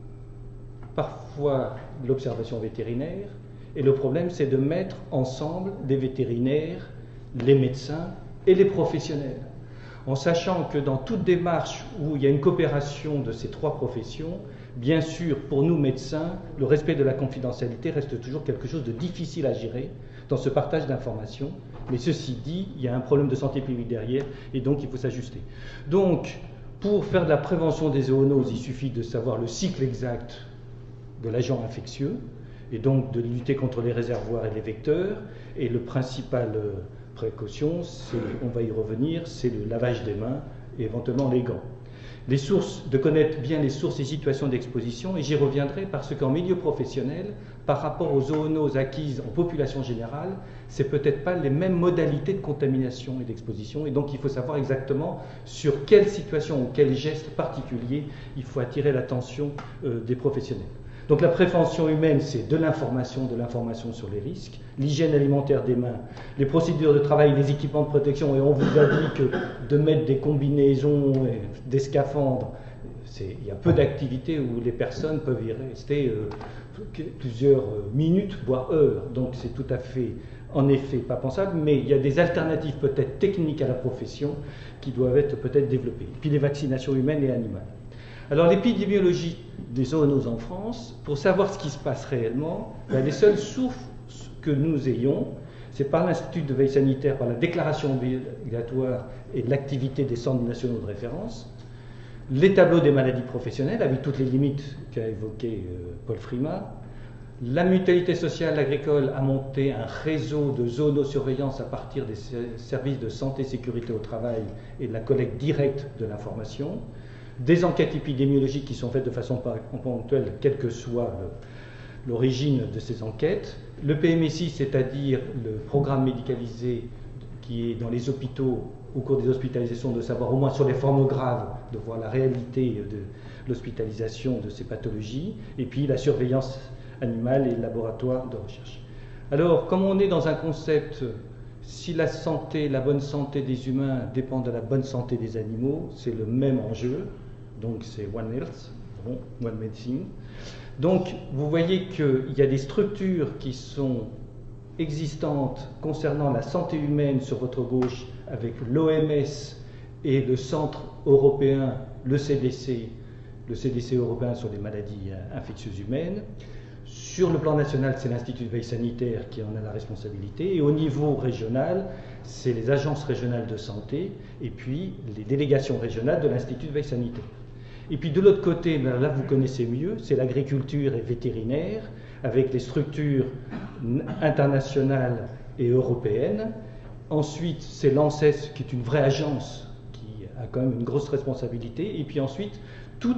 parfois l'observation vétérinaire, et le problème c'est de mettre ensemble les vétérinaires, les médecins et les professionnels, en sachant que dans toute démarche où il y a une coopération de ces 3 professions, bien sûr pour nous médecins, le respect de la confidentialité reste toujours quelque chose de difficile à gérer dans ce partage d'informations. Mais ceci dit, il y a un problème de santé publique derrière, et donc il faut s'ajuster. Donc, pour faire de la prévention des zoonoses, il suffit de savoir le cycle exact de l'agent infectieux, et donc de lutter contre les réservoirs et les vecteurs. Et le principal précaution, on va y revenir, c'est le lavage des mains et éventuellement les gants. Les sources, de connaître bien les sources et situations d'exposition, et j'y reviendrai parce qu'en milieu professionnel, par rapport aux zoonoses acquises en population générale, c'est peut-être pas les mêmes modalités de contamination et d'exposition, et donc il faut savoir exactement sur quelle situation ou quel geste particulier il faut attirer l'attention des professionnels. Donc la prévention humaine, c'est de l'information sur les risques, l'hygiène alimentaire des mains, les procédures de travail, les équipements de protection, et on vous a dit que de mettre des combinaisons, des scaphandres, il y a peu d'activités où les personnes peuvent y rester plusieurs minutes, voire heures, donc c'est tout à fait, en effet, pas pensable, mais il y a des alternatives peut-être techniques à la profession qui doivent être peut-être développées. Et puis les vaccinations humaines et animales. Alors l'épidémiologie des zoonoses en France, pour savoir ce qui se passe réellement, les seules sources que nous ayons, c'est par l'Institut de veille sanitaire, par la déclaration obligatoire et l'activité des centres nationaux de référence, les tableaux des maladies professionnelles, avec toutes les limites qu'a évoqué Paul Frima. La mutualité sociale agricole a monté un réseau de zoonosurveillance à partir des services de santé et sécurité au travail et de la collecte directe de l'information. Des enquêtes épidémiologiques qui sont faites de façon ponctuelle, quelle que soit l'origine de ces enquêtes. Le PMSI, c'est-à-dire le programme médicalisé qui est dans les hôpitaux au cours des hospitalisations, de savoir au moins sur les formes graves, de voir la réalité de l'hospitalisation de ces pathologies, et puis la surveillance animale et le laboratoire de recherche. Alors, comme on est dans un concept, si la santé, la bonne santé des humains dépend de la bonne santé des animaux, c'est le même enjeu, donc c'est One Health, One Medicine. Donc, vous voyez qu'il y a des structures qui sont existantes concernant la santé humaine sur votre gauche avec l'OMS et le Centre européen, le CDC européen sur les maladies infectieuses humaines. Sur le plan national, c'est l'Institut de veille sanitaire qui en a la responsabilité, et au niveau régional, c'est les agences régionales de santé, et puis les délégations régionales de l'Institut de veille sanitaire. Et puis de l'autre côté, là vous connaissez mieux, c'est l'agriculture et vétérinaire, avec les structures internationales et européennes. Ensuite, c'est l'ANSES, qui est une vraie agence, qui a quand même une grosse responsabilité, et puis ensuite, tous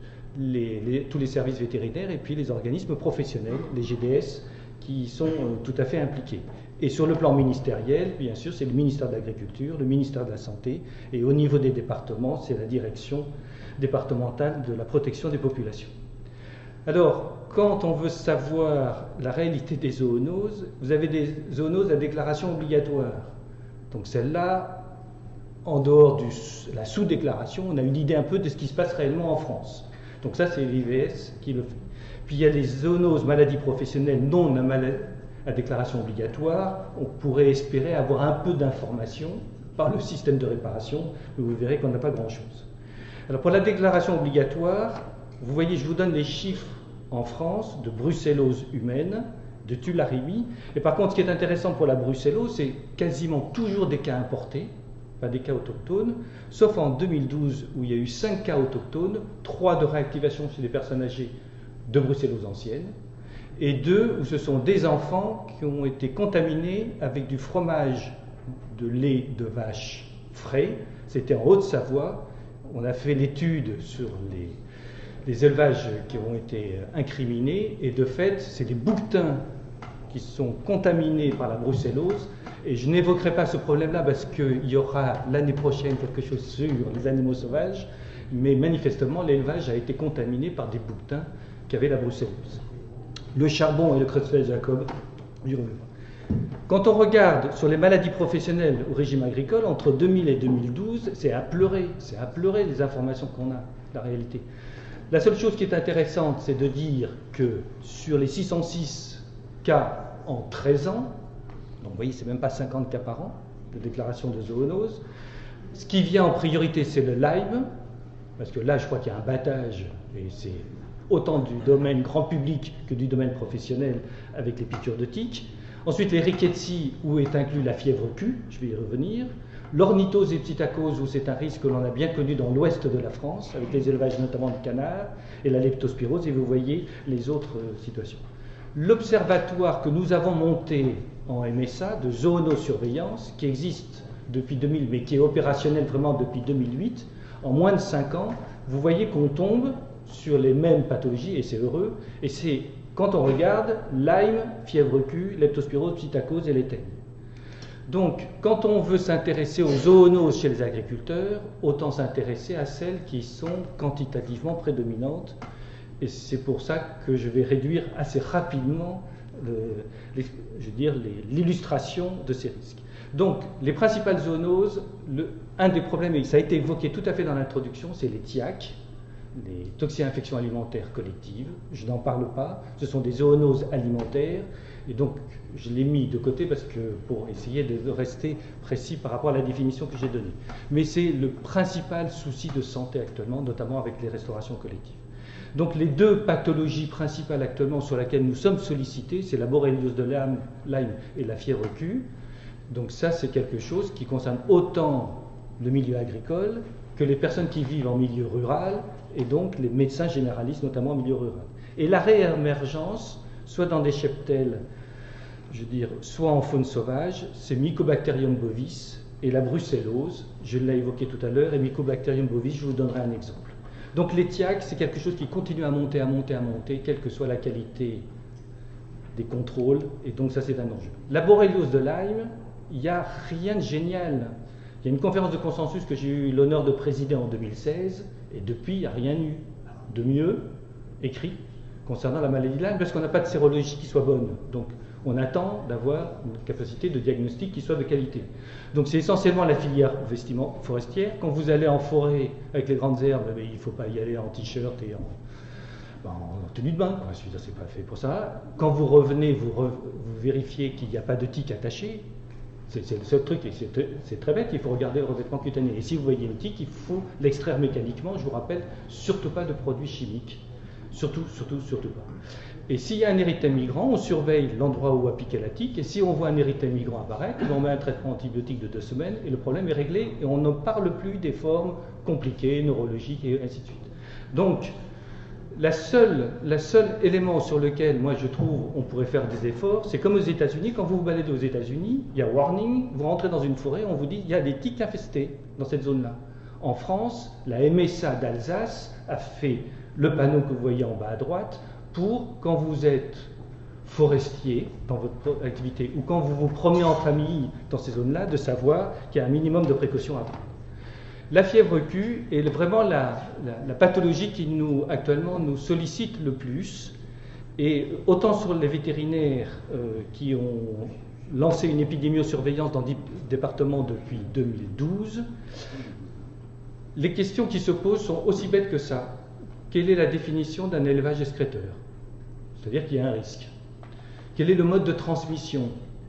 les services vétérinaires et puis les organismes professionnels, les GDS, qui sont tout à fait impliqués. Et sur le plan ministériel, bien sûr, c'est le ministère de l'Agriculture, le ministère de la Santé, et au niveau des départements, c'est la direction départementale de la protection des populations. Alors, quand on veut savoir la réalité des zoonoses, vous avez des zoonoses à déclaration obligatoire. Donc celle-là, en dehors de la sous-déclaration, on a une idée un peu de ce qui se passe réellement en France. Donc ça, c'est l'IVS qui le fait. Puis il y a les zoonoses maladies professionnelles non à déclaration obligatoire. On pourrait espérer avoir un peu d'informations par le système de réparation, mais vous verrez qu'on n'a pas grand-chose. Alors pour la déclaration obligatoire, vous voyez, je vous donne les chiffres en France de brucellose humaine, de tularemie. Et par contre, ce qui est intéressant pour la brucellose, c'est quasiment toujours des cas importés, pas des cas autochtones, sauf en 2012 où il y a eu 5 cas autochtones, 3 de réactivation chez des personnes âgées de brucellose ancienne, et 2 où ce sont des enfants qui ont été contaminés avec du fromage de lait de vache frais. C'était en Haute-Savoie. On a fait l'étude sur les élevages qui ont été incriminés, et de fait, c'est des bouquetins qui sont contaminés par la brucellose. Et je n'évoquerai pas ce problème-là parce qu'il y aura l'année prochaine quelque chose sur les animaux sauvages, mais manifestement, l'élevage a été contaminé par des bouquetins qui avaient la brucellose. Le charbon et le Creutzfeldt Jakob, j'y reviens pas. Quand on regarde sur les maladies professionnelles au régime agricole, entre 2000 et 2012, c'est à pleurer les informations qu'on a, la réalité. La seule chose qui est intéressante, c'est de dire que sur les 606 cas en 13 ans, donc vous voyez, c'est même pas 50 cas par an de déclaration de zoonose, ce qui vient en priorité, c'est le Lyme, parce que là, je crois qu'il y a un battage, et c'est autant du domaine grand public que du domaine professionnel avec les piqûres de tiques. Ensuite, les rickettsia, où est inclus la fièvre Q, je vais y revenir. L'ornithose et psittacose, où c'est un risque que l'on a bien connu dans l'ouest de la France, avec les élevages notamment de canards, et la leptospirose, et vous voyez les autres situations. L'observatoire que nous avons monté en MSA de zoonosurveillance, qui existe depuis 2000, mais qui est opérationnel vraiment depuis 2008, en moins de 5 ans, vous voyez qu'on tombe sur les mêmes pathologies, et c'est heureux, et c'est quand on regarde Lyme, fièvre Q, leptospirose, psittacose et les teigne. Donc, quand on veut s'intéresser aux zoonoses chez les agriculteurs, autant s'intéresser à celles qui sont quantitativement prédominantes, et c'est pour ça que je vais réduire assez rapidement l'illustration de ces risques. Donc, les principales zoonoses, un des problèmes, et ça a été évoqué tout à fait dans l'introduction, c'est les TIAC, les toxi-infections alimentaires collectives. Je n'en parle pas, ce sont des zoonoses alimentaires, et donc je l'ai mis de côté parce que pour essayer de rester précis par rapport à la définition que j'ai donnée. Mais c'est le principal souci de santé actuellement, notamment avec les restaurations collectives. Donc les deux pathologies principales actuellement sur lesquelles nous sommes sollicités, c'est la borréliose de Lyme et la fièvre Q. Donc ça, c'est quelque chose qui concerne autant le milieu agricole que les personnes qui vivent en milieu rural, et donc les médecins généralistes, notamment en milieu rural. Et la réémergence, soit dans des cheptels, je veux dire, soit en faune sauvage, c'est Mycobacterium bovis et la brucellose, je l'ai évoqué tout à l'heure, et Mycobacterium bovis, je vous donnerai un exemple. Donc les TIAC, c'est quelque chose qui continue à monter, quelle que soit la qualité des contrôles, et donc ça c'est un enjeu. La borréliose de Lyme, il n'y a rien de génial. Il y a une conférence de consensus que j'ai eu l'honneur de présider en 2016, et depuis, il n'y a rien eu de mieux écrit concernant la maladie de Lyme, parce qu'on n'a pas de sérologie qui soit bonne. Donc, on attend d'avoir une capacité de diagnostic qui soit de qualité. Donc, c'est essentiellement la filière forestière. Quand vous allez en forêt avec les grandes herbes, il ne faut pas y aller en t-shirt et en tenue de bain, quoi. Je veux dire, c'est pas fait pour ça. Quand vous revenez, vous vérifiez qu'il n'y a pas de tique attaché. C'est le seul truc, et c'est très bête, il faut regarder le revêtement cutané. Et si vous voyez une tique, il faut l'extraire mécaniquement. Je vous rappelle, surtout pas de produits chimiques. Surtout pas. Et s'il y a un érythème migrant, on surveille l'endroit où a piqué la tique, et si on voit un érythème migrant apparaître, on met un traitement antibiotique de 2 semaines, et le problème est réglé, et on ne parle plus des formes compliquées, neurologiques, et ainsi de suite. Donc, la seule élément sur lequel, moi, je trouve, on pourrait faire des efforts, c'est comme aux États-Unis, quand vous vous baladez aux États-Unis, il y a warning, vous rentrez dans une forêt, on vous dit, il y a des tiques infestées dans cette zone-là. En France, la MSA d'Alsace a fait le panneau que vous voyez en bas à droite, pour, quand vous êtes forestier dans votre activité, ou quand vous vous promenez en famille dans ces zones-là, de savoir qu'il y a un minimum de précautions à prendre. La fièvre Q est vraiment la pathologie qui actuellement nous sollicite le plus, et autant sur les vétérinaires qui ont lancé une épidémiosurveillance dans 10 départements depuis 2012, les questions qui se posent sont aussi bêtes que ça. Quelle est la définition d'un élevage excréteur? C'est-à-dire qu'il y a un risque. Quel est le mode de transmission?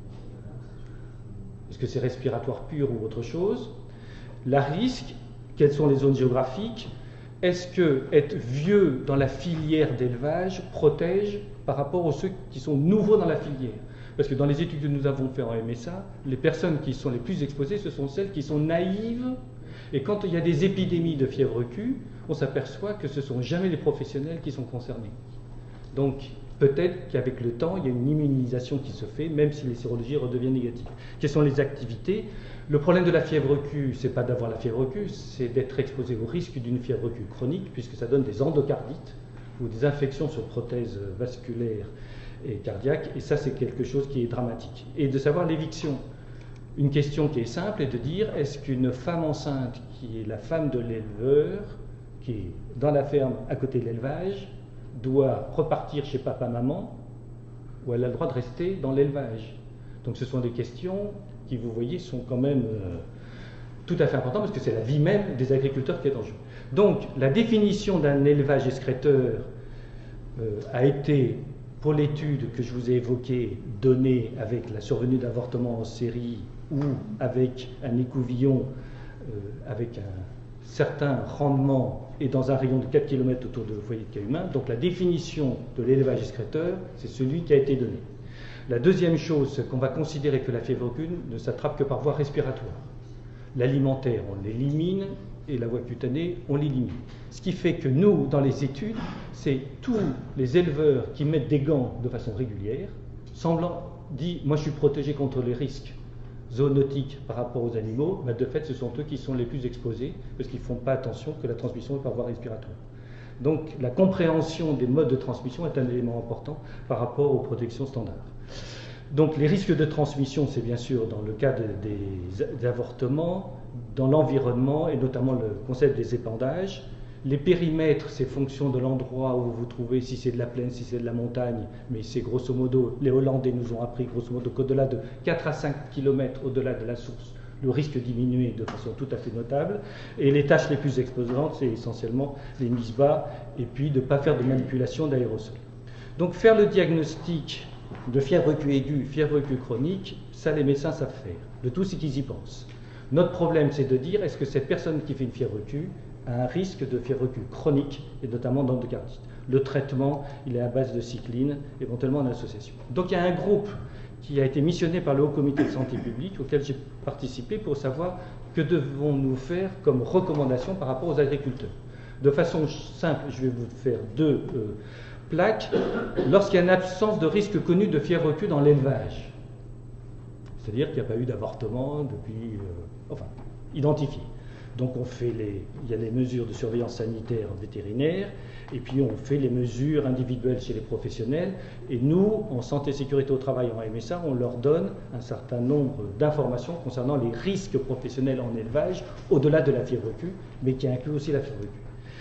Est-ce que c'est respiratoire pur ou autre chose? La risque, quelles sont les zones géographiques? Est-ce que être vieux dans la filière d'élevage protège par rapport aux ceux qui sont nouveaux dans la filière? Parce que dans les études que nous avons faites en MSA, les personnes qui sont les plus exposées, ce sont celles qui sont naïves. Et quand il y a des épidémies de fièvre Q, on s'aperçoit que ce ne sont jamais les professionnels qui sont concernés. Donc, peut-être qu'avec le temps, il y a une immunisation qui se fait, même si les sérologies redeviennent négatives. Quelles sont les activités? Le problème de la fièvre Q, ce n'est pas d'avoir la fièvre Q, c'est d'être exposé au risque d'une fièvre Q chronique, puisque ça donne des endocardites ou des infections sur prothèses vasculaires et cardiaques, et ça, c'est quelque chose qui est dramatique. Et de savoir l'éviction. Une question qui est simple est de dire, est-ce qu'une femme enceinte, qui est la femme de l'éleveur, qui est dans la ferme à côté de l'élevage, doit repartir chez papa-maman, ou elle a le droit de rester dans l'élevage? Donc ce sont des questions qui, vous voyez, sont quand même tout à fait importantes, parce que c'est la vie même des agriculteurs qui est en jeu. Donc la définition d'un élevage excréteur a été, pour l'étude que je vous ai évoquée, donnée avec la survenue d'avortements en série ou avec un écouvillon avec un certain rendement et dans un rayon de 4 km autour de foyer de cas humain. Donc la définition de l'élevage excréteur, c'est celui qui a été donné. La deuxième chose, c'est qu'on va considérer que la fièvre Q ne s'attrape que par voie respiratoire. L'alimentaire, on l'élimine, et la voie cutanée, on l'élimine. Ce qui fait que nous, dans les études, c'est tous les éleveurs qui mettent des gants de façon régulière, semblant dire, moi je suis protégé contre les risques zoonotiques par rapport aux animaux, mais de fait ce sont eux qui sont les plus exposés, parce qu'ils ne font pas attention que la transmission est par voie respiratoire. Donc la compréhension des modes de transmission est un élément important par rapport aux protections standards. Donc les risques de transmission, c'est bien sûr dans le cas des avortements, dans l'environnement et notamment le concept des épandages. Les périmètres, c'est fonction de l'endroit où vous vous trouvez, si c'est de la plaine, si c'est de la montagne, mais c'est grosso modo, les Hollandais nous ont appris grosso modo qu'au-delà de 4 à 5 km au-delà de la source, le risque diminue de façon tout à fait notable. Et les tâches les plus exposantes, c'est essentiellement les mises bas et puis de ne pas faire de manipulation d'aérosols. Donc faire le diagnostic de fièvre Q aiguë, fièvre Q chronique, ça les médecins savent faire. Le tout, c'est qu'ils y pensent. Notre problème, c'est de dire, est-ce que cette personne qui fait une fièvre Q a un risque de fièvre Q chronique, et notamment d'endocardite? Le traitement, il est à base de cycline, éventuellement en association. Donc il y a un groupe qui a été missionné par le Haut Comité de Santé Publique, auquel j'ai participé, pour savoir que devons-nous faire comme recommandation par rapport aux agriculteurs. De façon simple, je vais vous faire deux plaques. Lorsqu'il y a une absence de risque connu de fièvre Q dans l'élevage, c'est-à-dire qu'il n'y a pas eu d'avortement depuis, identifié. Donc il y a les mesures de surveillance sanitaire vétérinaire, et puis on fait les mesures individuelles chez les professionnels, et nous, en santé et sécurité au travail, en MSA, on leur donne un certain nombre d'informations concernant les risques professionnels en élevage, au-delà de la fièvre Q, mais qui inclut aussi la fièvre Q.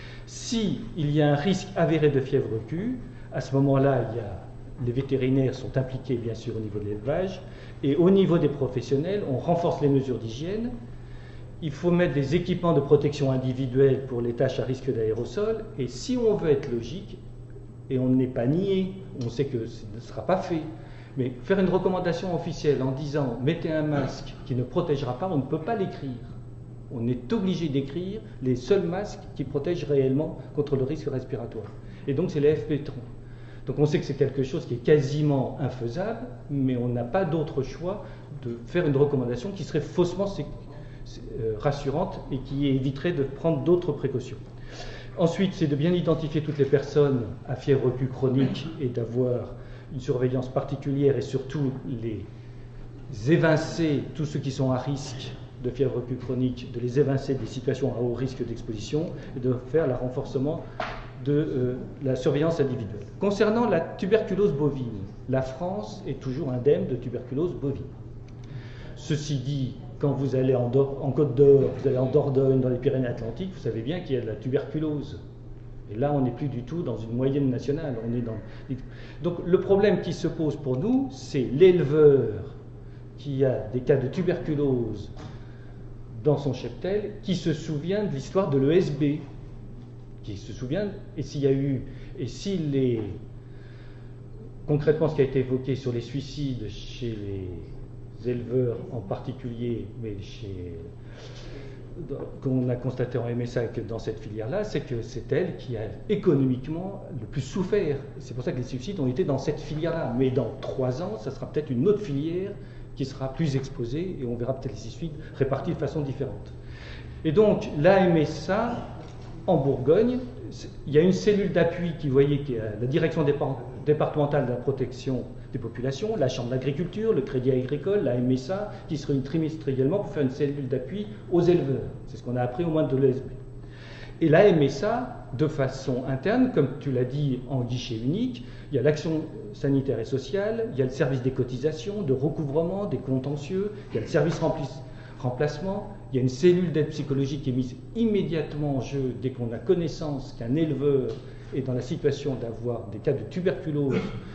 Si il y a un risque avéré de fièvre Q, à ce moment-là, les vétérinaires sont impliqués bien sûr au niveau de l'élevage, et au niveau des professionnels, on renforce les mesures d'hygiène. Il faut mettre des équipements de protection individuelle pour les tâches à risque d'aérosol, et si on veut être logique, et on n'est pas nié, on sait que ce ne sera pas fait. Mais faire une recommandation officielle en disant « mettez un masque qui ne protégera pas », on ne peut pas l'écrire. On est obligé d'écrire les seuls masques qui protègent réellement contre le risque respiratoire. Et donc c'est les FP30. Donc on sait que c'est quelque chose qui est quasiment infaisable, mais on n'a pas d'autre choix de faire une recommandation qui serait faussement rassurante et qui éviterait de prendre d'autres précautions. Ensuite, c'est de bien identifier toutes les personnes à fièvre recul chronique et d'avoir une surveillance particulière et surtout les évincer, tous ceux qui sont à risque de fièvre recul chronique, de les évincer des situations à haut risque d'exposition et de faire le renforcement de la surveillance individuelle. Concernant la tuberculose bovine, la France est toujours indemne de tuberculose bovine. Ceci dit, quand vous allez en Côte d'Or, vous allez en Dordogne, dans les Pyrénées-Atlantiques, vous savez bien qu'il y a de la tuberculose. Et là, on n'est plus du tout dans une moyenne nationale. On est dans... Donc le problème qui se pose pour nous, c'est l'éleveur qui a des cas de tuberculose dans son cheptel, qui se souvient de l'histoire de l'ESB, qui se souvient, et s'il y a eu, et si les... Concrètement, ce qui a été évoqué sur les suicides chez les éleveurs en particulier, mais qu'on a constaté en MSA dans cette filière-là, c'est que c'est elle qui a économiquement le plus souffert. C'est pour ça que les suicides ont été dans cette filière-là. Mais dans 3 ans, ça sera peut-être une autre filière qui sera plus exposée et on verra peut-être les suicides répartis de façon différente. Et donc, la MSA, en Bourgogne, il y a une cellule d'appui qui, vous voyez, qui est la direction départementale de la protection des populations, la Chambre d'agriculture, le Crédit agricole, la MSA, qui se réunit trimestriellement pour faire une cellule d'appui aux éleveurs. C'est ce qu'on a appris au moins de l'ESB. Et la MSA, de façon interne, comme tu l'as dit, en guichet unique, il y a l'action sanitaire et sociale, il y a le service des cotisations, de recouvrement, des contentieux, il y a le service remplacement, il y a une cellule d'aide psychologique qui est mise immédiatement en jeu dès qu'on a connaissance qu'un éleveur est dans la situation d'avoir des cas de tuberculose,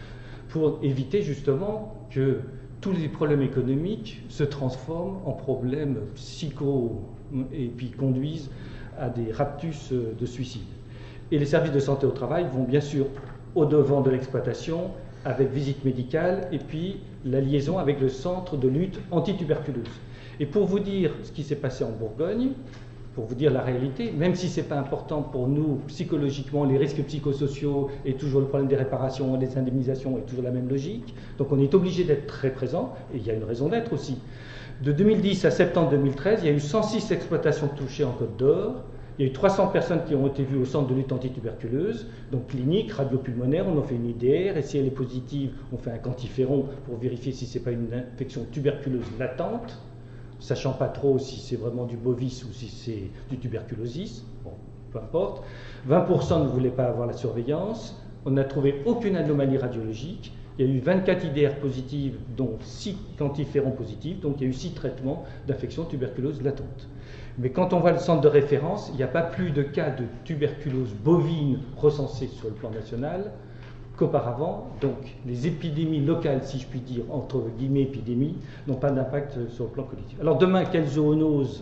pour éviter justement que tous les problèmes économiques se transforment en problèmes psycho et puis conduisent à des raptus de suicide. Et les services de santé au travail vont bien sûr au-devant de l'exploitation avec visite médicale et puis la liaison avec le centre de lutte anti-tuberculose. Et pour vous dire ce qui s'est passé en Bourgogne, pour vous dire la réalité, même si ce n'est pas important pour nous psychologiquement, les risques psychosociaux et toujours le problème des réparations, des indemnisations est toujours la même logique. Donc on est obligé d'être très présent et il y a une raison d'être aussi. De 2010 à septembre 2013, il y a eu 106 exploitations touchées en Côte d'Or. Il y a eu 300 personnes qui ont été vues au centre de lutte antituberculeuse, donc clinique, radio-pulmonaire, on en fait une IDR, et si elle est positive, on fait un quantiferon pour vérifier si ce n'est pas une infection tuberculeuse latente, sachant pas trop si c'est vraiment du bovis ou si c'est du tuberculosis, bon, peu importe. 20% ne voulaient pas avoir la surveillance, on n'a trouvé aucune anomalie radiologique, il y a eu 24 IDR positives, dont 6 quantiférons positifs, donc il y a eu 6 traitements d'infection tuberculose latente. Mais quand on voit le centre de référence, il n'y a pas plus de cas de tuberculose bovine recensés sur le plan national qu'auparavant. Donc les épidémies locales, si je puis dire, entre guillemets épidémies, n'ont pas d'impact sur le plan collectif. Alors demain, quelle zoonose?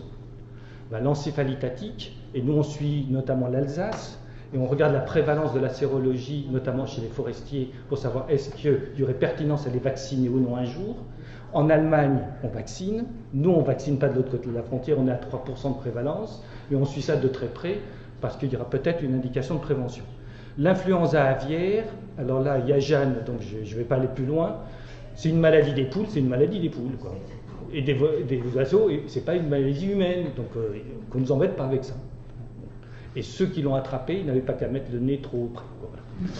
L'encéphalitatique, et nous on suit notamment l'Alsace, et on regarde la prévalence de la sérologie, notamment chez les forestiers, pour savoir est-ce qu'il y aurait pertinence à les vacciner ou non un jour. En Allemagne, on vaccine. Nous, on ne vaccine pas de l'autre côté de la frontière, on est à 3% de prévalence, mais on suit ça de très près parce qu'il y aura peut-être une indication de prévention. L'influenza aviaire, alors là, il y a Jeanne, donc je ne vais pas aller plus loin. C'est une maladie des poules, c'est une maladie des poules, quoi. Et des oiseaux, ce n'est pas une maladie humaine, donc qu'on ne nous embête pas avec ça. Et ceux qui l'ont attrapé, ils n'avaient pas qu'à mettre le nez trop près. Voilà.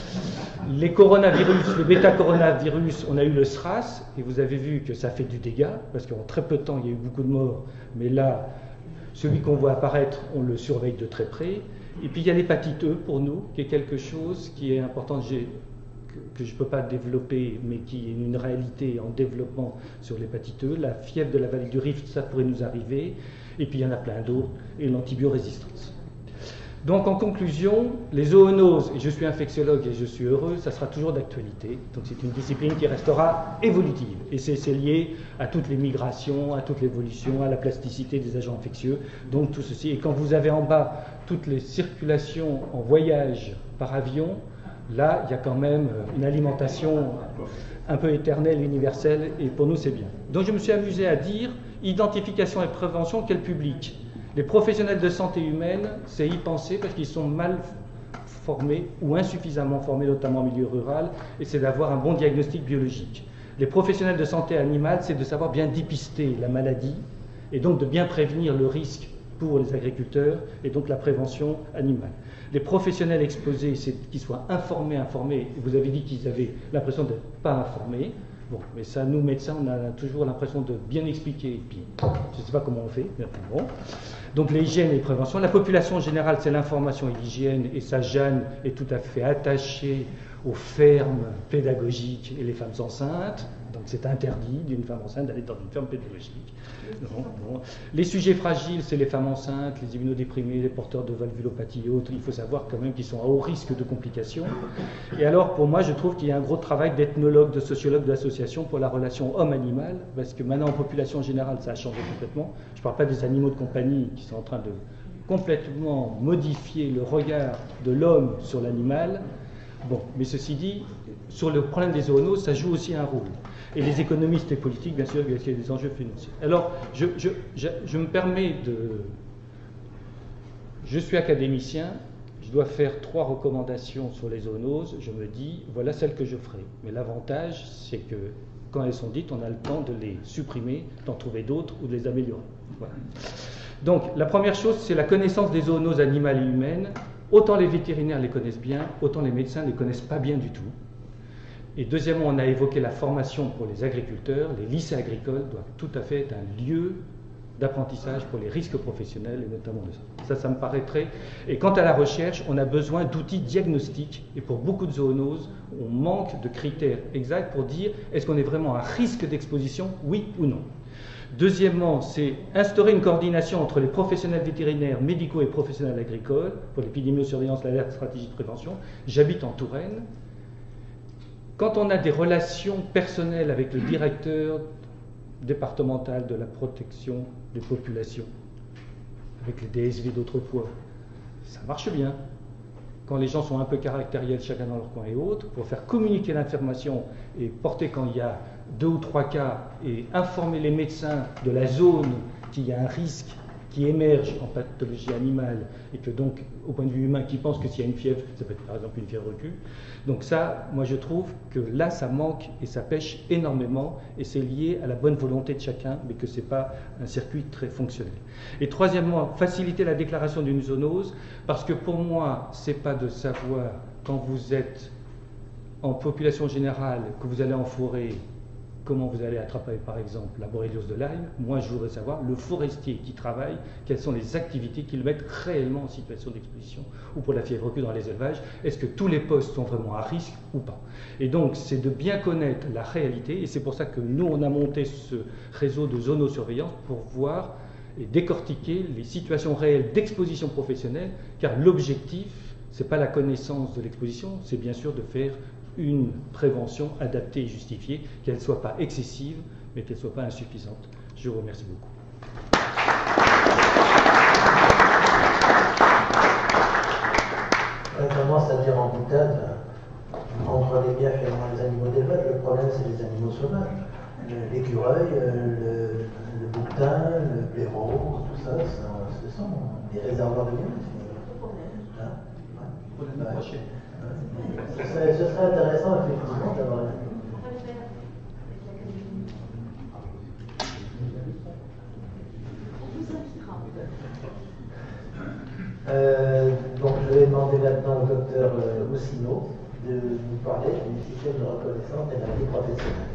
Les coronavirus, le bêta-coronavirus, on a eu le SRAS, et vous avez vu que ça fait du dégât, parce qu'en très peu de temps, il y a eu beaucoup de morts, mais là, celui qu'on voit apparaître, on le surveille de très près. Et puis il y a l'hépatite E pour nous, qui est quelque chose qui est important, que je ne peux pas développer, mais qui est une réalité en développement sur l'hépatite E. La fièvre de la vallée du Rift, ça pourrait nous arriver, et puis il y en a plein d'autres, et l'antibiorésistance. Donc en conclusion, les zoonoses, et je suis infectiologue et je suis heureux, ça sera toujours d'actualité. Donc c'est une discipline qui restera évolutive. Et c'est lié à toutes les migrations, à toute l'évolution, à la plasticité des agents infectieux. Donc tout ceci. Et quand vous avez en bas toutes les circulations en voyage par avion, Là, il y a quand même une alimentation un peu éternelle, universelle, et pour nous, c'est bien. Donc je me suis amusé à dire, identification et prévention, quel public? Les professionnels de santé humaine, c'est y penser parce qu'ils sont mal formés ou insuffisamment formés, notamment en milieu rural, et c'est d'avoir un bon diagnostic biologique. Les professionnels de santé animale, c'est de savoir bien dépister la maladie, et donc de bien prévenir le risque pour les agriculteurs, et donc la prévention animale. Les professionnels exposés, c'est qu'ils soient informés. Vous avez dit qu'ils avaient l'impression d'être pas informés. Bon, mais ça, nous médecins, on a toujours l'impression de bien expliquer. Et puis, je ne sais pas comment on fait, mais bon. Donc, l'hygiène et la prévention. La population générale, c'est l'information et l'hygiène. Et ça, Jeanne est tout à fait attachée aux fermes pédagogiques et les femmes enceintes. Donc, c'est interdit d'une femme enceinte d'aller dans une ferme pédagogique. Non. Les sujets fragiles, c'est les femmes enceintes, les immunodéprimés, les porteurs de valvulopathie et autres. Il faut savoir quand même qu'ils sont à haut risque de complications. Et alors, pour moi, je trouve qu'il y a un gros travail d'ethnologue, de sociologue, d'association pour la relation homme-animal, parce que maintenant, en population générale, ça a changé complètement. Je ne parle pas des animaux de compagnie qui sont en train de complètement modifier le regard de l'homme sur l'animal. Bon, mais ceci dit, sur le problème des zoonoses, ça joue aussi un rôle. Et les économistes et politiques, bien sûr, il y a des enjeux financiers. Alors, je me permets de... Je suis académicien, je dois faire 3 recommandations sur les zoonoses. Je me dis, voilà celles que je ferai. Mais l'avantage, c'est que quand elles sont dites, on a le temps de les supprimer, d'en trouver d'autres ou de les améliorer. Voilà. Donc, la première chose, c'est la connaissance des zoonoses animales et humaines. Autant les vétérinaires les connaissent bien, autant les médecins ne les connaissent pas bien du tout. Et deuxièmement, on a évoqué la formation pour les agriculteurs. Les lycées agricoles doivent tout à fait être un lieu d'apprentissage pour les risques professionnels, et notamment de ça. Ça me paraîtrait... Et quant à la recherche, on a besoin d'outils diagnostiques. Et pour beaucoup de zoonoses, on manque de critères exacts pour dire est-ce qu'on est vraiment à risque d'exposition, oui ou non. Deuxièmement, c'est instaurer une coordination entre les professionnels vétérinaires, médicaux et professionnels agricoles pour l'épidémiosurveillance, l'alerte, stratégie de prévention. J'habite en Touraine. Quand on a des relations personnelles avec le directeur départemental de la protection des populations, avec les DSV d'autrefois, ça marche bien. Quand les gens sont un peu caractériels, chacun dans leur coin et autres, pour faire communiquer l'information et porter quand il y a 2 ou 3 cas et informer les médecins de la zone qu'il y a un risque qui émerge en pathologie animale et que donc, au point de vue humain, qui pense que s'il y a une fièvre, ça peut être par exemple une fièvre recul. Donc ça, moi je trouve que là, ça manque et ça pêche énormément et c'est lié à la bonne volonté de chacun, mais que ce n'est pas un circuit très fonctionnel. Et troisièmement, faciliter la déclaration d'une zoonose, parce que pour moi, ce n'est pas de savoir quand vous êtes en population générale, que vous allez en forêt, comment vous allez attraper par exemple la borréliose de Lyme. Moi je voudrais savoir, le forestier qui travaille, quelles sont les activités qui le mettent réellement en situation d'exposition, ou pour la fièvre recul dans les élevages, est-ce que tous les postes sont vraiment à risque ou pas. Et donc c'est de bien connaître la réalité, et c'est pour ça que nous on a monté ce réseau de zoonosurveillance pour voir et décortiquer les situations réelles d'exposition professionnelle, car l'objectif, ce n'est pas la connaissance de l'exposition, c'est bien sûr de faire une prévention adaptée et justifiée, qu'elle ne soit pas excessive, mais qu'elle ne soit pas insuffisante. Je vous remercie beaucoup.
On commence à dire en boutade, contrôlez bien finalement les animaux d'élevage, le problème c'est les animaux sauvages. L'écureuil, le bouquetin, le blaireau, tout ça, ce sont des réservoirs de violence.
Pour l'année prochaine.
Ce serait intéressant effectivement d'avoir donc je vais demander maintenant au docteur Houssineau de nous parler du système de reconnaissance des maladies professionnelles.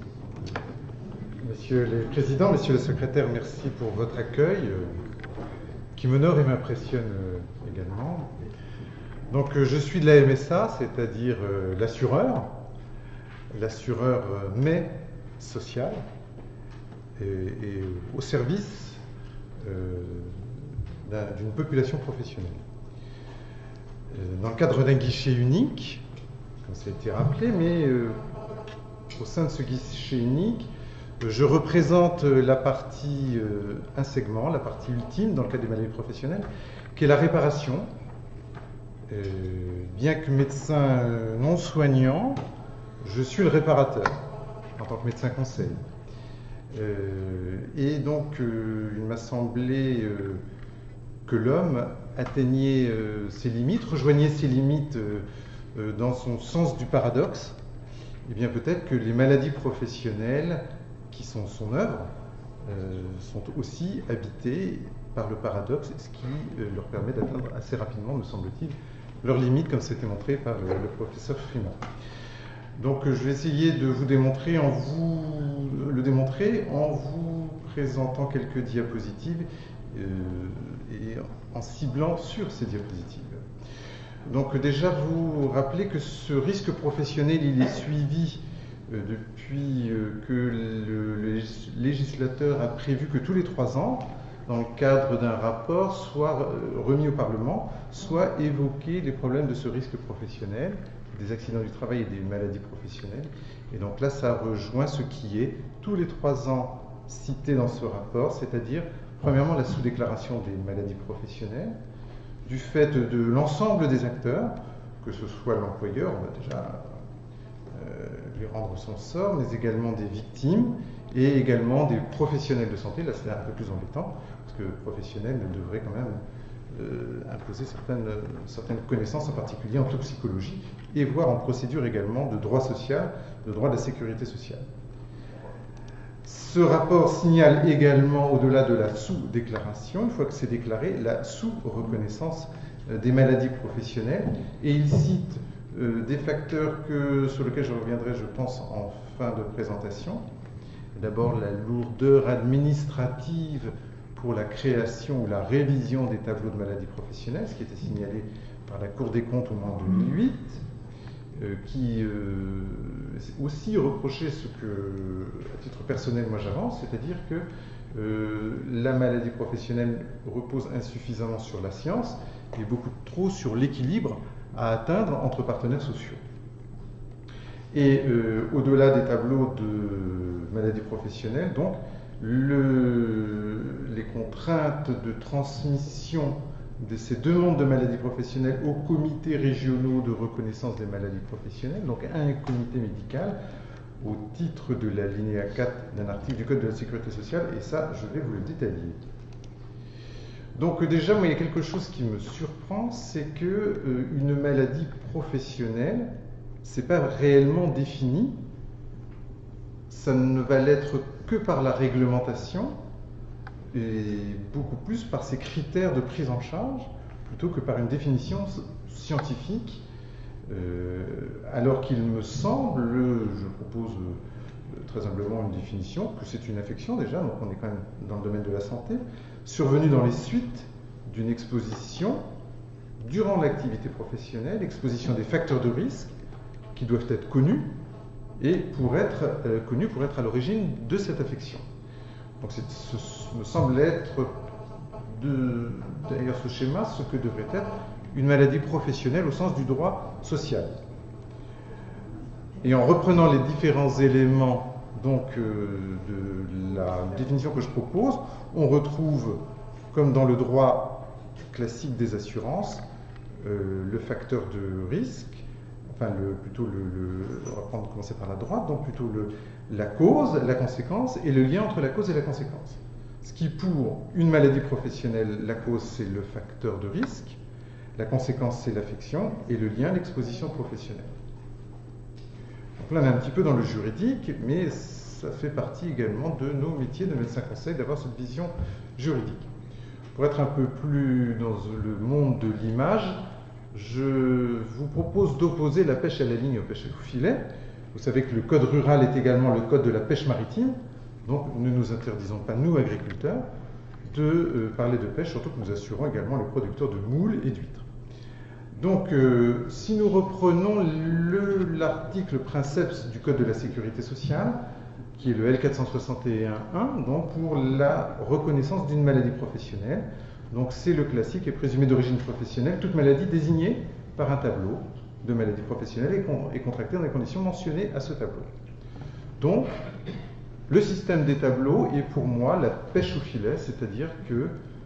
Monsieur le Président, Monsieur le Secrétaire, merci pour votre accueil. qui m'honore et m'impressionne également. Donc je suis de la MSA, c'est-à-dire l'assureur mais social, et au service d'une population professionnelle. Dans le cadre d'un guichet unique, comme ça a été rappelé, mais au sein de ce guichet unique, je représente la partie, un segment, la partie ultime dans le cadre des maladies professionnelles, qui est la réparation. Bien que médecin non soignant, je suis le réparateur en tant que médecin conseil. Et donc, il m'a semblé que l'homme atteignait ses limites, rejoignait ses limites dans son sens du paradoxe. Et bien peut-être que les maladies professionnelles, qui sont son œuvre, sont aussi habitées par le paradoxe, ce qui leur permet d'atteindre assez rapidement, me semble-t-il, leurs limites, comme c'était montré par le professeur Freeman. Donc je vais essayer de vous démontrer en vous présentant quelques diapositives et en ciblant sur ces diapositives. Donc déjà vous rappelez que ce risque professionnel il est suivi depuis que le législateur a prévu que tous les 3 ans, dans le cadre d'un rapport, soit remis au Parlement, soit évoqué les problèmes de ce risque professionnel, des accidents du travail et des maladies professionnelles. Et donc là, ça rejoint ce qui est tous les 3 ans cité dans ce rapport, c'est-à-dire, premièrement, la sous-déclaration des maladies professionnelles, du fait de l'ensemble des acteurs, que ce soit l'employeur, on va déjà lui rendre son sort, mais également des victimes et également des professionnels de santé. Là, c'est un peu plus embêtant, parce que le professionnel devrait quand même imposer certaines connaissances, en particulier en toxicologie, et voire en procédure également de droit social, de droit de la sécurité sociale. Ce rapport signale également, au-delà de la sous-déclaration, une fois que c'est déclaré, la sous-reconnaissance des maladies professionnelles, et il cite des facteurs sur lesquels je reviendrai, je pense, en fin de présentation. D'abord, la lourdeur administrative pour la création ou la révision des tableaux de maladies professionnelles, ce qui était signalé par la Cour des comptes au mois 2008, qui aussi reprochait ce que, à titre personnel, moi j'avance, c'est-à-dire que la maladie professionnelle repose insuffisamment sur la science et beaucoup trop sur l'équilibre à atteindre entre partenaires sociaux. Et au-delà des tableaux de maladies professionnelles, donc, les contraintes de transmission de ces demandes de maladies professionnelles aux comités régionaux de reconnaissance des maladies professionnelles, donc à un comité médical, au titre de l'alinéa 4 d'un article du Code de la sécurité sociale, et ça, je vais vous le détailler. Donc déjà, moi, il y a quelque chose qui me surprend, c'est que une maladie professionnelle, c'est pas réellement défini, ça ne va l'être que par la réglementation, et beaucoup plus par ses critères de prise en charge, plutôt que par une définition scientifique, alors qu'il me semble, je propose très humblement une définition, que c'est une affection déjà, donc on est quand même dans le domaine de la santé, survenue dans les suites d'une exposition durant l'activité professionnelle, exposition des facteurs de risque qui doivent être connus et pour être à l'origine de cette affection. Donc ce me semble être, derrière ce schéma, ce que devrait être une maladie professionnelle au sens du droit social. Et en reprenant les différents éléments donc, de la définition que je propose, on retrouve, comme dans le droit classique des assurances, le facteur de risque, enfin on va commencer par la droite, donc plutôt la cause, la conséquence, et le lien entre la cause et la conséquence. Ce qui pour une maladie professionnelle, la cause c'est le facteur de risque, la conséquence c'est l'affection, et le lien l'exposition professionnelle. Donc là on est un petit peu dans le juridique, mais ça fait partie également de nos métiers de médecin conseil d'avoir cette vision juridique. Pour être un peu plus dans le monde de l'image, je vous propose d'opposer la pêche à la ligne aux pêches au filet. Vous savez que le code rural est également le code de la pêche maritime, donc ne nous interdisons pas, nous agriculteurs, de parler de pêche, surtout que nous assurons également les producteurs de moules et d'huîtres. Donc, si nous reprenons l'article princeps du Code de la sécurité sociale, qui est le L461.1, donc pour la reconnaissance d'une maladie professionnelle. Donc c'est le classique et présumé d'origine professionnelle, toute maladie désignée par un tableau de maladie professionnelle et contractée dans les conditions mentionnées à ce tableau. Donc, le système des tableaux est pour moi la pêche au filet, c'est-à-dire que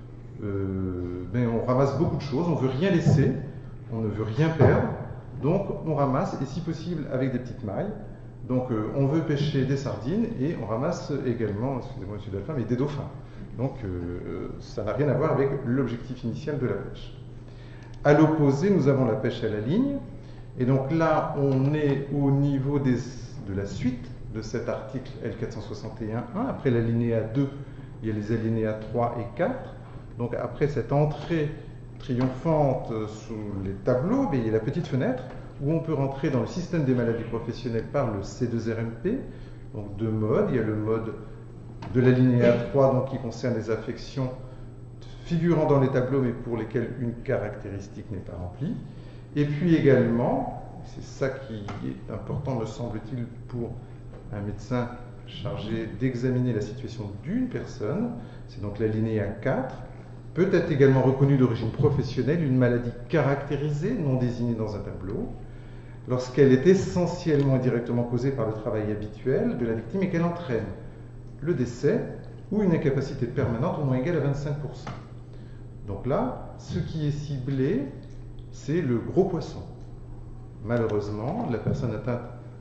on ramasse beaucoup de choses, on ne veut rien laisser, on ne veut rien perdre, donc on ramasse, et si possible avec des petites mailles. Donc on veut pêcher des sardines et on ramasse également, excusez-moi monsieur Delphin, mais des dauphins. Donc ça n'a rien à voir avec l'objectif initial de la pêche. À l'opposé, nous avons la pêche à la ligne. Et donc là, on est au niveau de la suite de cet article L461.1. Après l'alinéa 2, il y a les alinéas 3 et 4. Donc après cette entrée triomphante sous les tableaux, il y a la petite fenêtre où on peut rentrer dans le système des maladies professionnelles par le C2RMP. Donc deux modes. Il y a le mode de l'alinéa 3 donc, qui concerne les affections figurant dans les tableaux mais pour lesquelles une caractéristique n'est pas remplie. Et puis également, c'est ça qui est important me semble-t-il pour un médecin chargé d'examiner la situation d'une personne, c'est donc l'alinéa 4, peut être également reconnue d'origine professionnelle une maladie caractérisée, non désignée dans un tableau, lorsqu'elle est essentiellement et directement causée par le travail habituel de la victime et qu'elle entraîne le décès ou une incapacité permanente au moins égale à 25%. Donc là, ce qui est ciblé, c'est le gros poisson. Malheureusement, la personne atteinte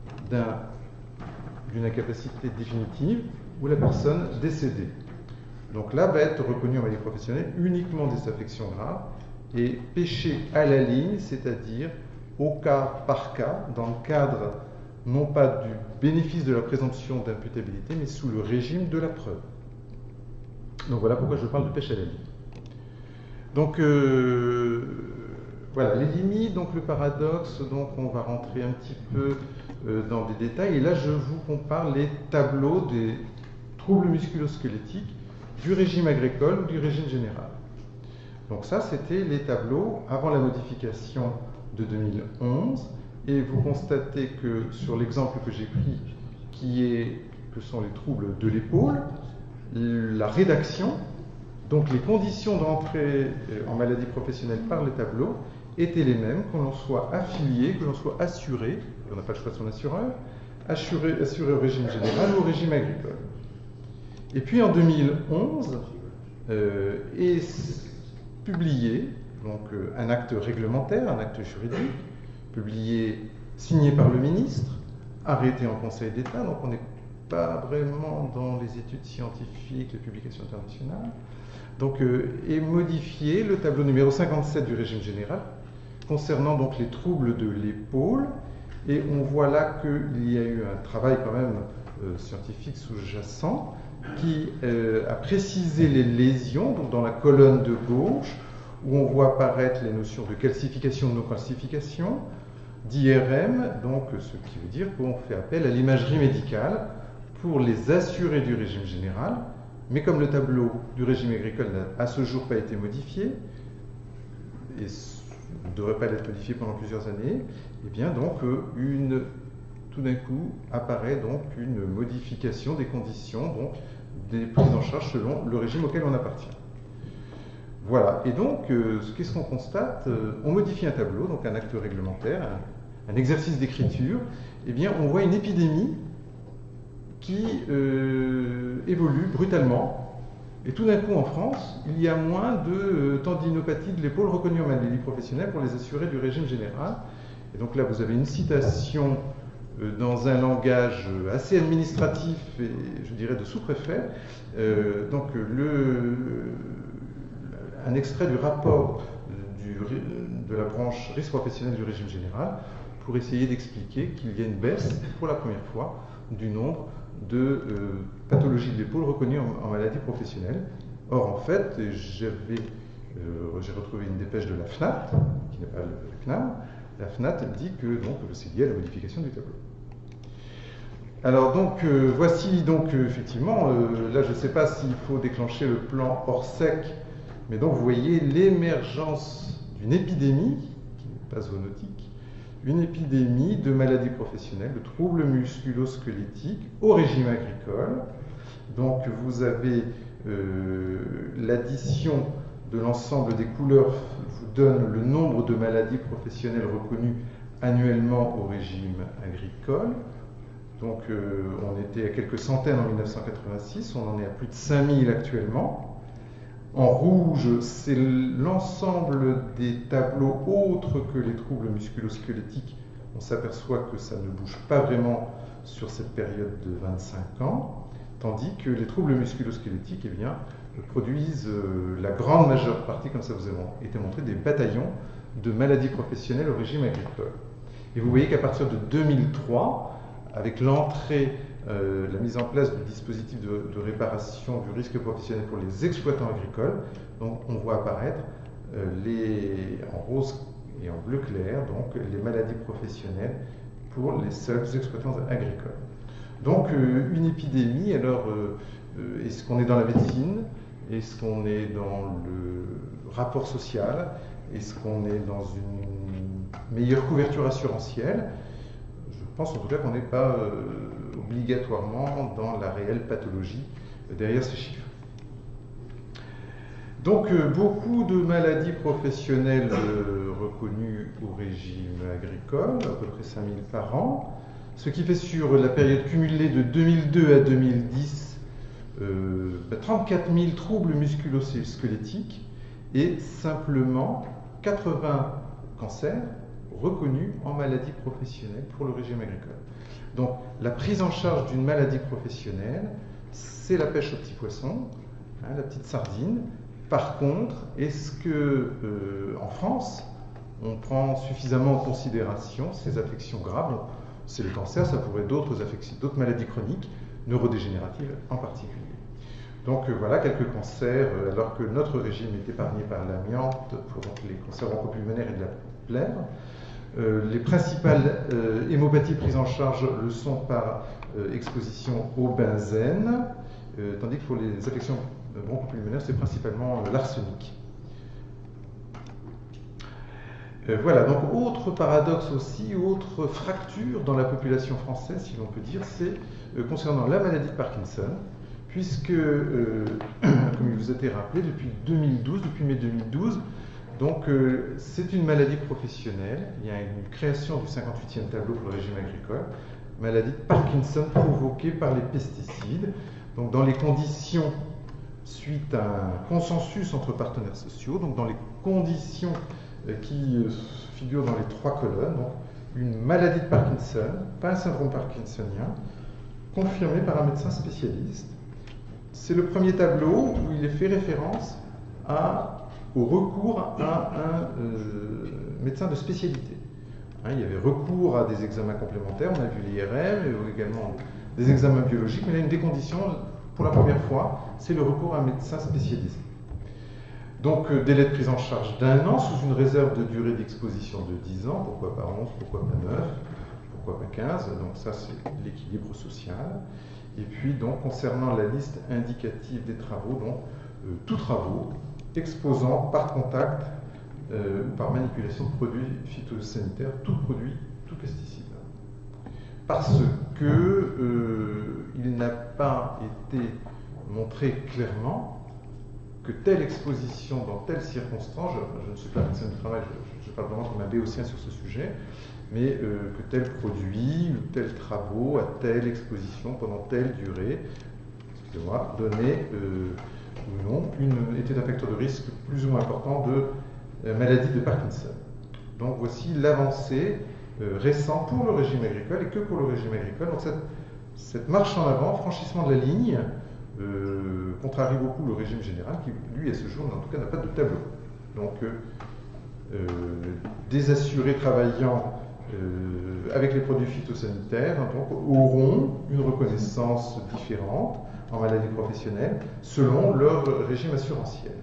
d'une incapacité définitive ou la personne décédée. Donc là, va être reconnue en maladie professionnelle uniquement des affections graves et pêcher à la ligne, c'est-à-dire au cas par cas, dans le cadre non pas du bénéfice de la présomption d'imputabilité, mais sous le régime de la preuve. Donc voilà pourquoi je parle de pêche à la ligne. Donc voilà, les limites, donc le paradoxe, donc on va rentrer un petit peu dans des détails, et là je vous compare les tableaux des troubles musculo-squelettiques du régime agricole ou du régime général. Donc ça, c'était les tableaux avant la modification de 2011, et vous constatez que sur l'exemple que j'ai pris, que sont les troubles de l'épaule, la rédaction, donc les conditions d'entrée en maladie professionnelle par les tableaux, étaient les mêmes, que l'on soit affilié, que l'on soit assuré, on n'a pas le choix de son assureur, assuré au régime général ou au régime agricole. Et puis en 2011, est publié donc, un acte réglementaire, un acte juridique, publié, signé par le ministre, arrêté en Conseil d'État, donc on n'est pas vraiment dans les études scientifiques, les publications internationales, donc, est modifié le tableau numéro 57 du régime général, concernant donc les troubles de l'épaule, et on voit là qu'il y a eu un travail quand même scientifique sous-jacent, qui a précisé les lésions, donc dans la colonne de gauche, où on voit apparaître les notions de calcification ou non-calcification, d'IRM, donc ce qui veut dire qu'on fait appel à l'imagerie médicale pour les assurés du régime général, mais comme le tableau du régime agricole n'a à ce jour pas été modifié, et ne devrait pas être modifié pendant plusieurs années, et bien donc tout d'un coup apparaît donc une modification des conditions donc, des prises en charge selon le régime auquel on appartient. Voilà, et donc qu'est-ce qu'on constate? On modifie un tableau, donc un acte réglementaire, un exercice d'écriture, et bien on voit une épidémie qui évolue brutalement, et tout d'un coup en France, il y a moins de tendinopathie de l'épaule reconnue en maladie professionnelle pour les assurés du régime général. Et donc là vous avez une citation dans un langage assez administratif et je dirais de sous-préfet, donc un extrait du rapport de la branche risque professionnel du régime général pour essayer d'expliquer qu'il y a une baisse pour la première fois du nombre de pathologies de l'épaule reconnues en maladie professionnelle. Or en fait, j'ai retrouvé une dépêche de la FNAT, qui n'est pas le CNAM. La FNAT dit que c'est lié à la modification du tableau. Alors donc voici donc effectivement, là je ne sais pas s'il faut déclencher le plan Orsec, mais donc vous voyez l'émergence d'une épidémie, qui n'est pas zoonotique, une épidémie de maladies professionnelles, de troubles musculo-squelettiques au régime agricole. Donc vous avez l'addition de l'ensemble des couleurs vous donne le nombre de maladies professionnelles reconnues annuellement au régime agricole. Donc on était à quelques centaines en 1986, on en est à plus de 5000 actuellement. En rouge, c'est l'ensemble des tableaux autres que les troubles musculo-squelettiques. On s'aperçoit que ça ne bouge pas vraiment sur cette période de 25 ans, tandis que les troubles musculo-squelettiques produisent la grande majeure partie, comme ça vous a été montré, des bataillons de maladies professionnelles au régime agricole. Et vous voyez qu'à partir de 2003, avec l'entrée, la mise en place du dispositif de réparation du risque professionnel pour les exploitants agricoles, donc on voit apparaître en rose et en bleu clair, donc les maladies professionnelles pour les seuls exploitants agricoles. Donc une épidémie, alors est-ce qu'on est dans la médecine? Est-ce qu'on est dans le rapport social? Est-ce qu'on est dans une meilleure couverture assurantielle? Je pense en tout cas qu'on n'est pas obligatoirement dans la réelle pathologie derrière ces chiffres. Donc beaucoup de maladies professionnelles reconnues au régime agricole, à peu près 5000 par an, ce qui fait sur la période cumulée de 2002 à 2010 34 000 troubles musculo-squelettiques et simplement 80 cancers reconnus en maladie professionnelle pour le régime agricole. Donc la prise en charge d'une maladie professionnelle, c'est la pêche aux petits poissons, la petite sardine. Par contre, est-ce que en France, on prend suffisamment en considération ces affections graves? C'est le cancer, ça pourrait être d'autres maladies chroniques, neurodégénératives en particulier. Donc voilà quelques cancers, alors que notre régime est épargné par l'amiante, pour les cancers bronchopulmonaires et de la plèvre. Les principales hémopathies prises en charge le sont par exposition au benzène, tandis que pour les affections bronchopulmonaires, c'est principalement l'arsenic. Voilà, donc autre paradoxe aussi, autre fracture dans la population française, si l'on peut dire, c'est concernant la maladie de Parkinson, puisque, comme il vous a été rappelé, depuis 2012, depuis mai 2012, donc c'est une maladie professionnelle, il y a une création du 58e tableau pour le régime agricole, maladie de Parkinson provoquée par les pesticides, donc dans les conditions, suite à un consensus entre partenaires sociaux, donc dans les conditions qui figurent dans les 3 colonnes, donc une maladie de Parkinson, pas un syndrome parkinsonien, confirmé par un médecin spécialiste. C'est le premier tableau où il est fait référence au recours à un médecin de spécialité. Il y avait recours à des examens complémentaires, on a vu l'IRM, et également des examens biologiques, mais là, une des conditions, pour la première fois, c'est le recours à un médecin spécialisé. Donc, délai de prise en charge d'1 an, sous une réserve de durée d'exposition de 10 ans, pourquoi pas 11, pourquoi pas 9, pourquoi pas 15, donc ça c'est l'équilibre social. Et puis donc concernant la liste indicative des travaux, donc tous travaux exposant par contact ou par manipulation de produits phytosanitaires, tout produit, tout pesticide. Parce que il n'a pas été montré clairement que telle exposition dans telle circonstance, je ne suis pas médecin du travail, je parle vraiment comme un béotien sur ce sujet, mais que tel produit ou tel travaux à telle exposition pendant telle durée, excusez-moi, donnait ou non était un facteur de risque plus ou moins important de maladie de Parkinson. Donc voici l'avancée récente pour le régime agricole et que pour le régime agricole. Donc cette marche en avant, franchissement de la ligne, contrarie beaucoup le régime général qui, lui, à ce jour, en tout cas, n'a pas de tableau. Donc, des assurés travaillant avec les produits phytosanitaires donc, auront une reconnaissance différente en maladie professionnelle selon leur régime assurantiel.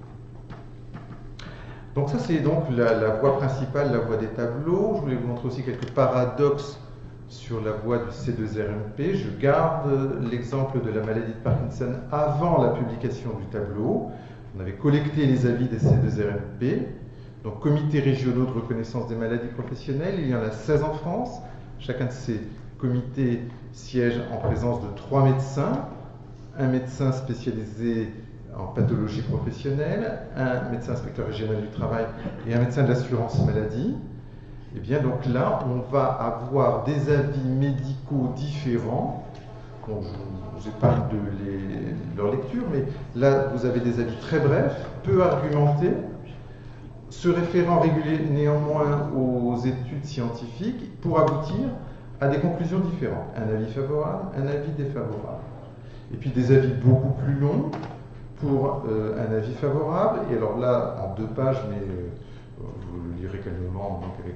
Donc ça, c'est donc la voie principale, la voie des tableaux. Je voulais vous montrer aussi quelques paradoxes sur la voie du C2RMP. Je garde l'exemple de la maladie de Parkinson avant la publication du tableau. On avait collecté les avis des C2RMP, donc comités régionaux de reconnaissance des maladies professionnelles. Il y en a 16 en France. Chacun de ces comités siège en présence de 3 médecins, un médecin spécialisé en pathologie professionnelle, un médecin inspecteur régional du travail et un médecin de l'assurance maladie. Et bien donc là, on va avoir des avis médicaux différents. Bon, je vous épargne de leur lecture, mais là, vous avez des avis très brefs, peu argumentés, se référant régulièrement néanmoins aux études scientifiques pour aboutir à des conclusions différentes. Un avis favorable, un avis défavorable. Et puis des avis beaucoup plus longs pour un avis favorable. Et alors là, en 2 pages, mais vous le lirez calmement donc avec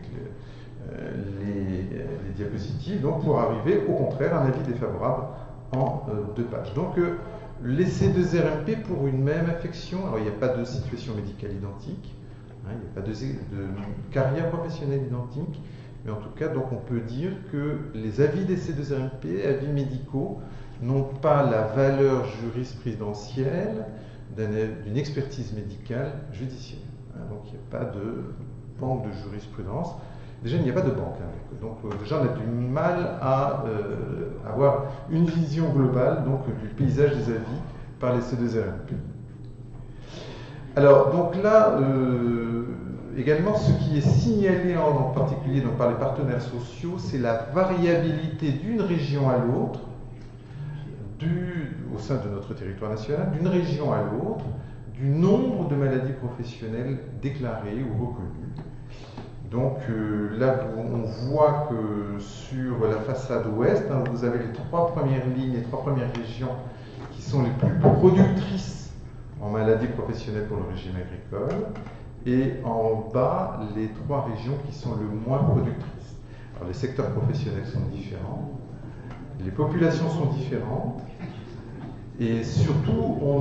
les diapositives, donc pour arriver au contraire à un avis défavorable en 2 pages. Donc les C2RMP pour une même affection, alors il n'y a pas de situation médicale identique, hein, il n'y a pas de carrière professionnelle identique, mais en tout cas, donc on peut dire que les avis des C2RMP, avis médicaux, n'ont pas la valeur jurisprudentielle d'une expertise médicale judiciaire. Hein, donc il n'y a pas de banque de jurisprudence. Déjà, il n'y a pas de banque. Hein, donc déjà, on a du mal à avoir une vision globale donc, du paysage des avis par les C2RMP. Alors, donc là, également, ce qui est signalé en particulier donc, par les partenaires sociaux, c'est la variabilité d'une région à l'autre, au sein de notre territoire national, d'une région à l'autre, du nombre de maladies professionnelles déclarées ou reconnues. Donc là, on voit que sur la façade ouest, hein, vous avez les 3 premières lignes, les 3 premières régions qui sont les plus productrices en maladies professionnelles pour le régime agricole, et en bas, les 3 régions qui sont le moins productrices. Alors, les secteurs professionnels sont différents, les populations sont différentes, et surtout, on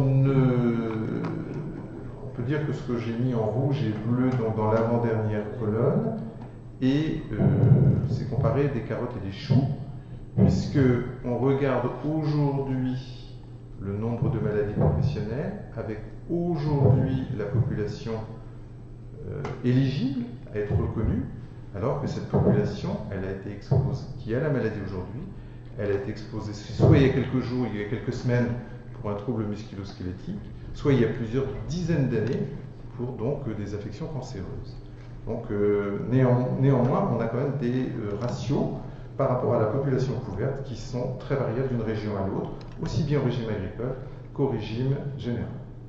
peut dire que ce que j'ai mis en rouge et bleu donc dans l'avant-dernière colonne, et c'est comparer des carottes et des choux, puisque on regarde aujourd'hui le nombre de maladies professionnelles avec aujourd'hui la population éligible à être reconnue, alors que cette population, elle a été exposée, qui a la maladie aujourd'hui, elle a été exposée soit il y a quelques jours, il y a quelques semaines pour un trouble musculo-squelettique, soit il y a plusieurs dizaines d'années pour donc des affections cancéreuses. Donc néanmoins, on a quand même des ratios par rapport à la population couverte qui sont très variables d'une région à l'autre, aussi bien au régime agricole qu'au régime général.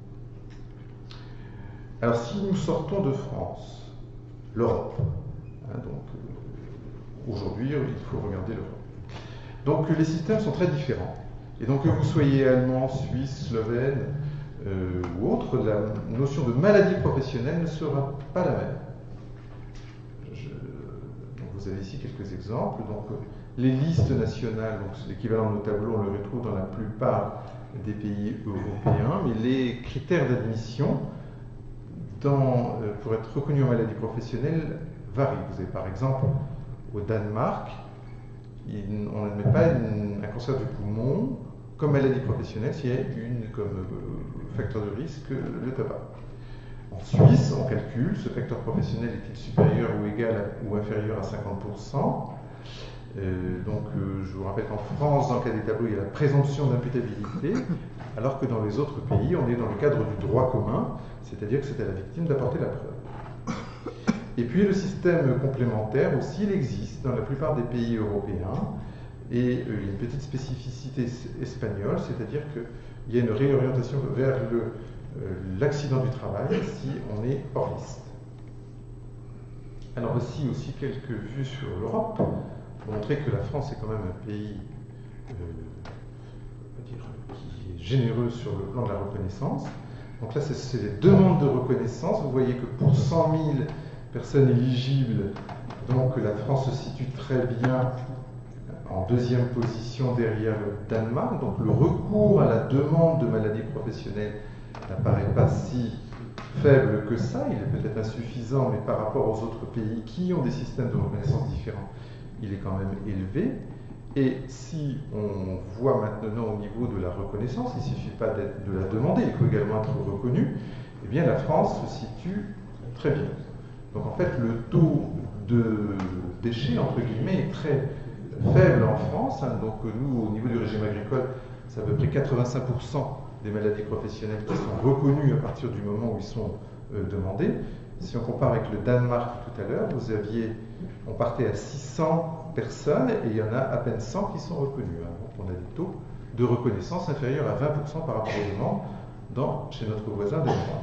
Alors si nous sortons de France, l'Europe, hein, donc aujourd'hui il faut regarder l'Europe. Donc les systèmes sont très différents. Et donc que vous soyez allemand, suisse, slovène ou autre, la notion de maladie professionnelle ne sera pas la même. Donc vous avez ici quelques exemples. Donc les listes nationales, donc l'équivalent de nos tableaux, on le retrouve dans la plupart des pays européens, mais les critères d'admission pour être reconnu en maladie professionnelle varient. Vous avez par exemple au Danemark, on n'admet pas un cancer du poumon comme maladie professionnelle s'il y a comme facteur de risque le tabac. En Suisse, on calcule, ce facteur professionnel est-il supérieur ou égal ou inférieur à 50%. Je vous rappelle qu'en France, dans le cas des tableaux, il y a la présomption d'imputabilité, alors que dans les autres pays, on est dans le cadre du droit commun, c'est-à-dire que c'est à la victime d'apporter la preuve. Et puis le système complémentaire aussi, il existe dans la plupart des pays européens, et il y a une petite spécificité espagnole, c'est-à-dire qu'il y a une réorientation vers l'accident du travail si on est hors liste. Alors voici aussi quelques vues sur l'Europe, pour montrer que la France est quand même un pays qui est généreux sur le plan de la reconnaissance. Donc là, c'est les demandes de reconnaissance. Vous voyez que pour 100 000 personnes éligibles, donc la France se situe très bien en 2e position derrière le Danemark. Donc le recours à la demande de maladie professionnelle n'apparaît pas si faible que ça. Il est peut-être insuffisant, mais par rapport aux autres pays qui ont des systèmes de reconnaissance différents, il est quand même élevé. Et si on voit maintenant au niveau de la reconnaissance, il ne suffit pas de la demander, il faut également être reconnu, eh bien la France se situe très bien. Donc en fait, le taux de déchets, entre guillemets, est très faible en France. Donc nous, au niveau du régime agricole, c'est à peu près 85% des maladies professionnelles qui sont reconnues à partir du moment où ils sont demandés. Si on compare avec le Danemark tout à l'heure, on partait à 600 personnes et il y en a à peine 100 qui sont reconnues. Donc on a des taux de reconnaissance inférieurs à 20% par rapport aux demandes chez notre voisin danois.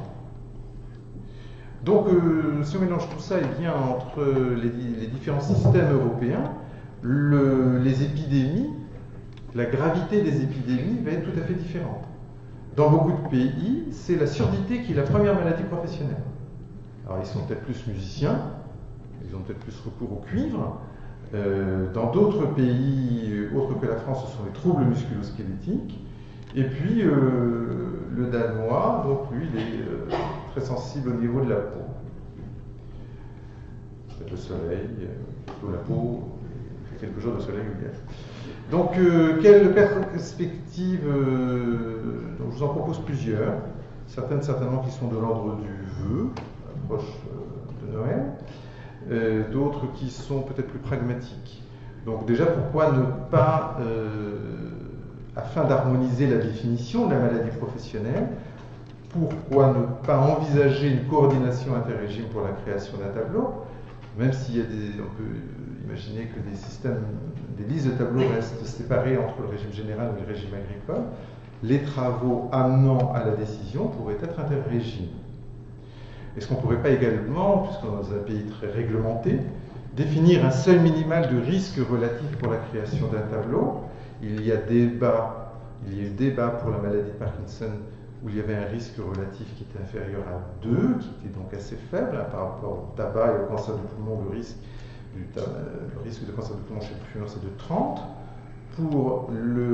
Donc si on mélange tout ça, eh bien, entre les différents systèmes européens, les épidémies, la gravité des épidémies va être tout à fait différente. Dans beaucoup de pays, c'est la surdité qui est la première maladie professionnelle. Alors ils sont peut-être plus musiciens, ils ont peut-être plus recours au cuivre. Dans d'autres pays autres que la France, ce sont les troubles musculo-squelettiques. Et puis le Danois, donc lui, il est très sensible au niveau de la peau. Peut-être le soleil, la peau, il fait quelques jours de soleil ou bien. Donc, quelle perspective donc, je vous en propose plusieurs. Certaines certainement qui sont de l'ordre du vœu, approche de Noël. D'autres qui sont peut-être plus pragmatiques. Donc déjà, pourquoi ne pas, afin d'harmoniser la définition de la maladie professionnelle, pourquoi ne pas envisager une coordination interrégime pour la création d'un tableau, même s'il y a on peut imaginer que des listes de tableaux restent séparées entre le régime général et le régime agricole, les travaux amenant à la décision pourraient être interrégimes. Est-ce qu'on ne pourrait pas également, puisqu'on est dans un pays très réglementé, définir un seuil minimal de risque relatif pour la création d'un tableau? Il y a eu débat pour la maladie de Parkinson où il y avait un risque relatif qui était inférieur à 2, qui était donc assez faible par rapport au tabac et au cancer du poumon. Le risque de cancer du poumon chez le fumeur, c'est de 30. Pour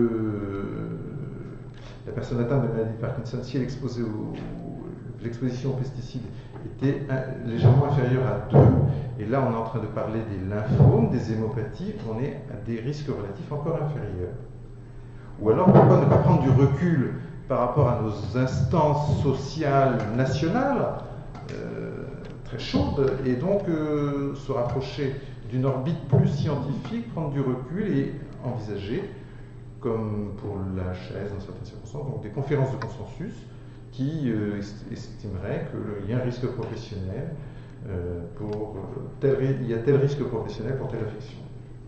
la personne atteinte de la maladie de Parkinson, si elle est exposée l'exposition aux pesticides était légèrement inférieure à 2. Et là, on est en train de parler des lymphomes, des hémopathies, on est à des risques relatifs encore inférieurs. Ou alors, pourquoi ne pas prendre du recul par rapport à nos instances sociales nationales, très chaudes, et donc se rapprocher d'une orbite plus scientifique, prendre du recul et envisager, comme pour l'HAS dans certaines circonstances, donc des conférences de consensus qui estimeraient qu'il y a un risque professionnel il y a tel risque professionnel pour telle affection.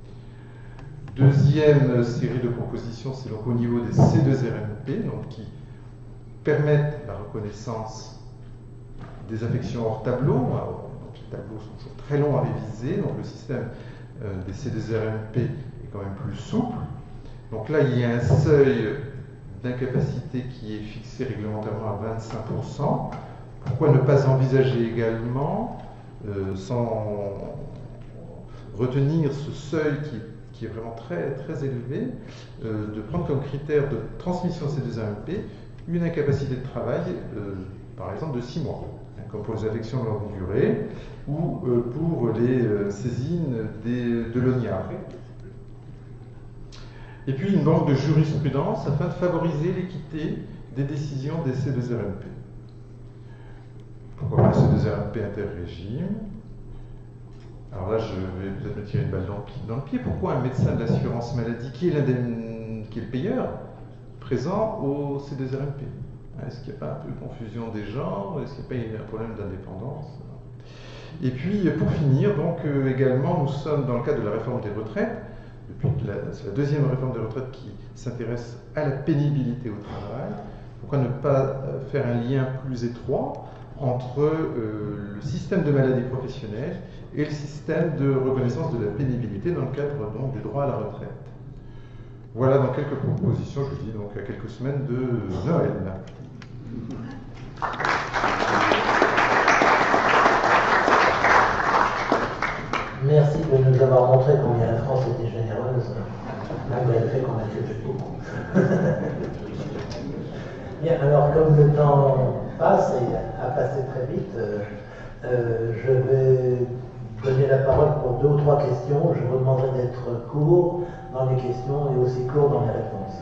Deuxième série de propositions, c'est donc au niveau des C2RMP, donc qui permettent la reconnaissance des affections hors tableau. Alors, donc les tableaux sont toujours très longs à réviser, donc le système des C2RMP est quand même plus souple. Donc là, il y a un seuil d'incapacité qui est fixé réglementairement à 25%. Pourquoi ne pas envisager également, sans retenir ce seuil qui est vraiment très, très élevé, de prendre comme critère de transmission de ces deux AMP une incapacité de travail, par exemple, de 6 mois, comme pour les affections de longue durée, ou pour les saisines de l'ONIA. Et puis une banque de jurisprudence afin de favoriser l'équité des décisions des C2RMP. Pourquoi pas C2RMP interrégime? Alors là, je vais peut-être me tirer une balle dans le pied. Pourquoi un médecin de l'assurance maladie, qui est le payeur, présent au C2RMP? Est-ce qu'il n'y a pas un peu de confusion des genres? Est-ce qu'il n'y a pas un problème d'indépendance? Et puis, pour finir, donc également, nous sommes dans le cadre de la réforme des retraites. C'est la deuxième réforme des retraites qui s'intéresse à la pénibilité au travail. Pourquoi ne pas faire un lien plus étroit entre le système de maladie professionnelle et le système de reconnaissance de la pénibilité dans le cadre donc, du droit à la retraite? Voilà donc quelques propositions, je vous dis, donc à quelques semaines de Noël.
Merci de nous avoir montré combien la France était généreuse, malgré le fait qu'on a fait beaucoup. Bien, alors comme le temps passe et a passé très vite, je vais prenez la parole pour 2 ou 3 questions. Je vous demanderai d'être court dans les questions et aussi court dans les réponses.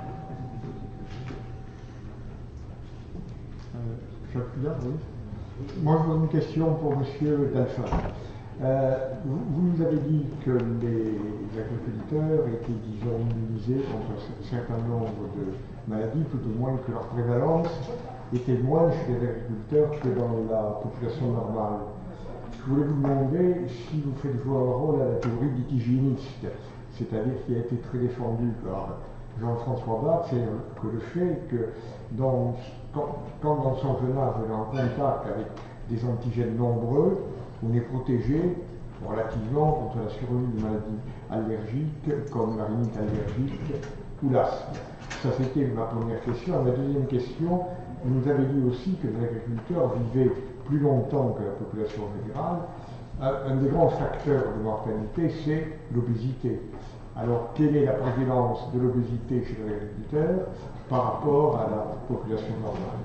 Oui. Moi, je une question pour M. Dalphin. Vous nous avez dit que les agriculteurs étaient, disons, immunisés contre un certain nombre de maladies, tout au moins que leur prévalence était moindre chez les agriculteurs que dans la population normale. Je voulais vous demander si vous faites jouer un rôle à la théorie dite hygiéniste, c'est-à-dire qui a été très défendue par Jean-François Bach, c'est que le fait que quand dans son jeune âge on est en contact avec des antigènes nombreux, on est protégé relativement contre la survenue de maladies allergiques comme la rhinite allergique ou l'asthme. Ça, c'était ma première question. Ma deuxième question, vous nous avez dit aussi que les agriculteurs vivaient plus longtemps que la population générale. Un des grands facteurs de mortalité, c'est l'obésité. Alors, quelle est la prévalence de l'obésité chez les agriculteurs par rapport à la population normale?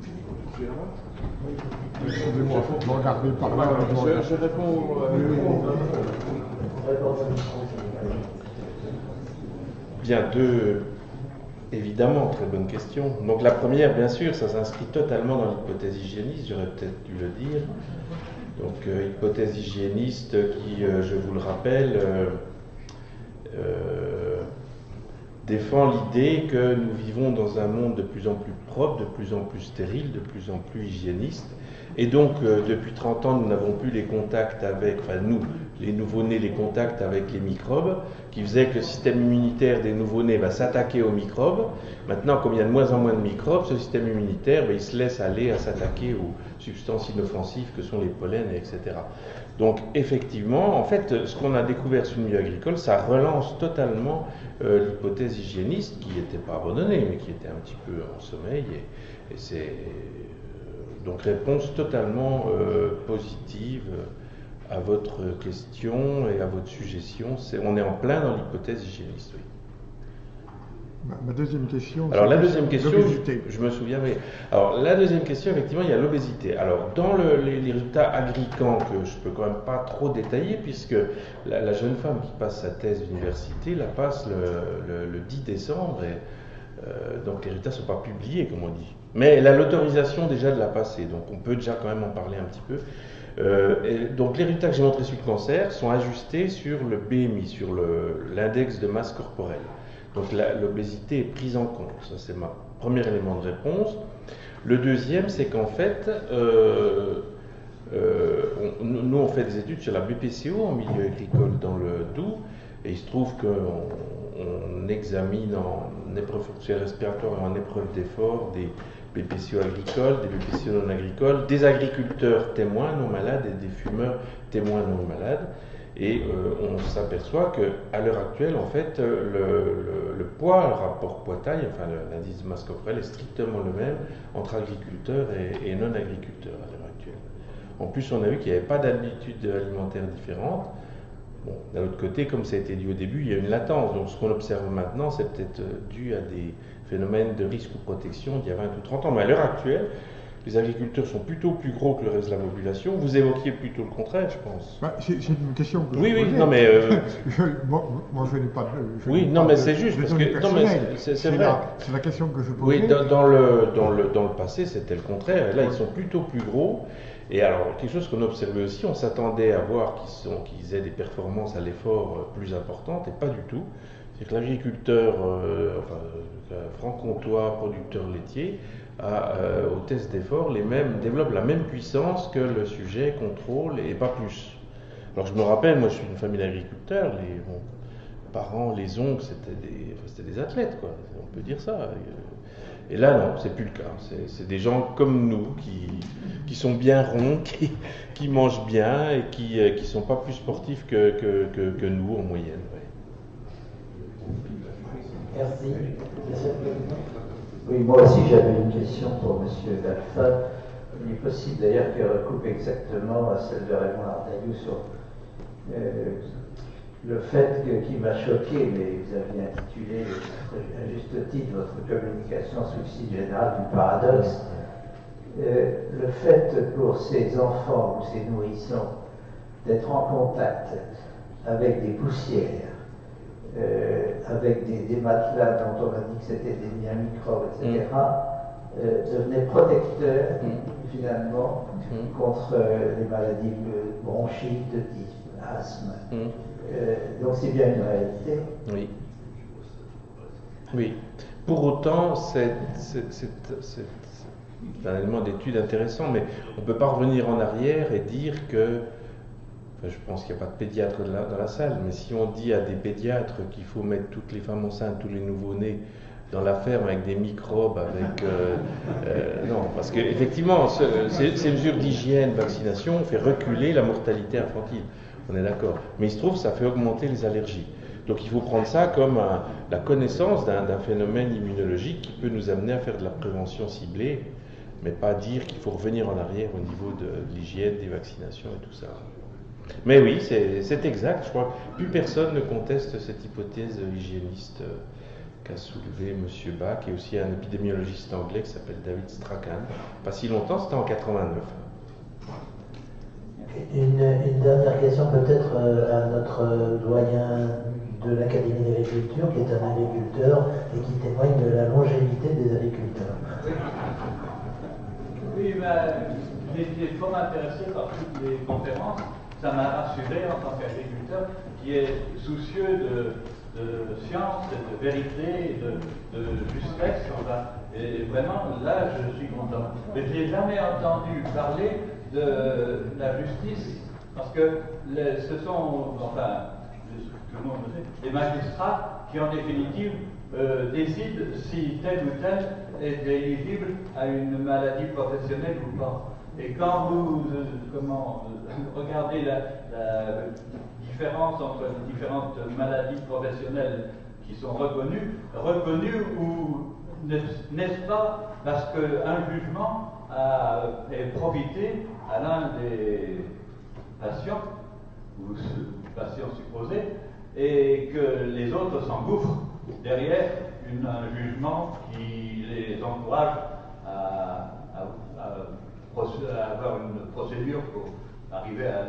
Excusez-moi, il faut me regarder par là.
Je réponds. Bien, 2 évidemment très bonnes questions. Donc la première, bien sûr, ça s'inscrit totalement dans l'hypothèse hygiéniste, j'aurais peut-être dû le dire. Donc hypothèse hygiéniste qui, je vous le rappelle, défend l'idée que nous vivons dans un monde de plus en plus propre, de plus en plus stérile, de plus en plus hygiéniste. Et donc, depuis 30 ans, nous n'avons plus les contacts avec, enfin nous, les nouveau-nés, les contacts avec les microbes, qui faisaient que le système immunitaire des nouveau-nés va s'attaquer aux microbes. Maintenant, comme il y a de moins en moins de microbes, ce système immunitaire, il se laisse aller à s'attaquer aux substances inoffensives que sont les pollens, etc. Donc, effectivement, en fait, ce qu'on a découvert sur le milieu agricole, ça relance totalement l'hypothèse hygiéniste, qui n'était pas abandonnée, mais qui était un petit peu en sommeil, et c'est donc réponse totalement positive à votre question et à votre suggestion. On est en plein dans l'hypothèse hygiéniste, oui.
Ma deuxième question,
alors la deuxième question,
l'obésité.
Je me souviens, mais alors la deuxième question, effectivement, il y a l'obésité. Alors dans les résultats agricans que je peux quand même pas trop détailler, puisque la jeune femme qui passe sa thèse d'université la passe le 10 décembre, et donc les résultats ne sont pas publiés, comme on dit. Mais elle a l'autorisation déjà de la passer, donc on peut déjà quand même en parler un petit peu. Et donc les résultats que j'ai montrés sur le cancer sont ajustés sur le BMI, sur l'index de masse corporelle. Donc l'obésité est prise en compte. Ça, c'est mon premier élément de réponse. Le deuxième, c'est qu'en fait, nous, on fait des études sur la BPCO en milieu agricole dans le Doubs, et il se trouve qu'on examine en épreuve fonctionnelle respiratoire et en épreuve d'effort des BPCO agricoles, des BPCO non agricoles, des agriculteurs témoins non malades et des fumeurs témoins non malades. Et on s'aperçoit qu'à l'heure actuelle, en fait, le poids, le rapport poids-taille, enfin l'indice de masse corporelle est strictement le même entre agriculteurs et non-agriculteurs à l'heure actuelle. En plus, on a vu qu'il n'y avait pas d'habitudes alimentaires différentes. Bon, d'un autre côté, comme ça a été dit au début, il y a une latence. Donc ce qu'on observe maintenant, c'est peut-être dû à des phénomènes de risque ou protection d'il y a 20 ou 30 ans. Mais à l'heure actuelle, les agriculteurs sont plutôt plus gros que le reste de la population. Vous évoquiez plutôt le contraire, je pense.
Bah, c'est une question que
oui,
je
oui, non mais...
moi, je n'ai pas de...
Oui, non, mais c'est juste, parce que... Non, mais c'est vrai.
C'est la question que je pose.
Oui, dans le passé, c'était le contraire. Et là, ils sont plutôt plus gros. Et alors, quelque chose qu'on observait aussi, on s'attendait à voir qu'ils aient des performances à l'effort plus importantes, et pas du tout. C'est que l'agriculteur franc-comtois, producteur laitier, au test d'effort, développe la même puissance que le sujet contrôle, et pas plus. Alors je me rappelle, moi je suis une famille d'agriculteurs, les parents, les oncles, c'était des athlètes, quoi, on peut dire ça. Et là, non, c'est plus le cas. C'est des gens comme nous qui sont bien ronds, qui mangent bien et qui ne sont pas plus sportifs que nous en moyenne. Ouais.
Merci.
Oui, moi aussi j'avais une question pour M. Dalphin. Il est possible d'ailleurs qu'elle recoupe exactement à celle de Raymond Artaillou sur le fait qui m'a choqué, mais vous aviez intitulé à juste titre votre communication sous le signe général du paradoxe. Le fait pour ces enfants ou ces nourrissons d'être en contact avec des poussières, avec des matelas dont on a dit que c'était des microbes, etc., devenait protecteur, finalement, contre les maladies bronchiques de type asthme. Donc c'est bien une réalité.
Oui. Oui. Pour autant, c'est un élément d'étude intéressant, mais on ne peut pas revenir en arrière et dire que, enfin, je pense qu'il n'y a pas de pédiatre dans la salle, mais si on dit à des pédiatres qu'il faut mettre toutes les femmes enceintes, tous les nouveau-nés dans la ferme avec des microbes, avec... non, parce qu'effectivement, ces mesures d'hygiène, vaccination, fait reculer la mortalité infantile, on est d'accord. Mais il se trouve que ça fait augmenter les allergies. Donc il faut prendre ça comme la connaissance d'un phénomène immunologique qui peut nous amener à faire de la prévention ciblée, mais pas dire qu'il faut revenir en arrière au niveau de l'hygiène, des vaccinations et tout ça. Mais oui, c'est exact. Je crois que plus personne ne conteste cette hypothèse hygiéniste qu'a soulevé M. Bach, et aussi un épidémiologiste anglais qui s'appelle David Strachan. Pas si longtemps, c'était en 89.
Une dernière question peut-être à notre doyen de l'Académie d'agriculture, qui est un agriculteur et qui témoigne de la longévité des agriculteurs.
Oui, j'ai été fort intéressé par toutes les conférences. Ça m'a rassuré en tant qu'agriculteur qui est soucieux de science, de vérité, de justesse. Enfin, et vraiment, là, je suis content. Mais je n'ai jamais entendu parler de la justice, parce que ce sont, enfin, tout le monde le sait, les magistrats qui, en définitive, décident si tel ou tel est éligible à une maladie professionnelle ou pas. Et quand vous regardez la différence entre les différentes maladies professionnelles qui sont reconnues ou n'est-ce pas parce qu'un jugement est profité à l'un des patients, ou patients supposés, et que les autres s'engouffrent derrière un jugement qui les encourage à avoir une procédure pour arriver à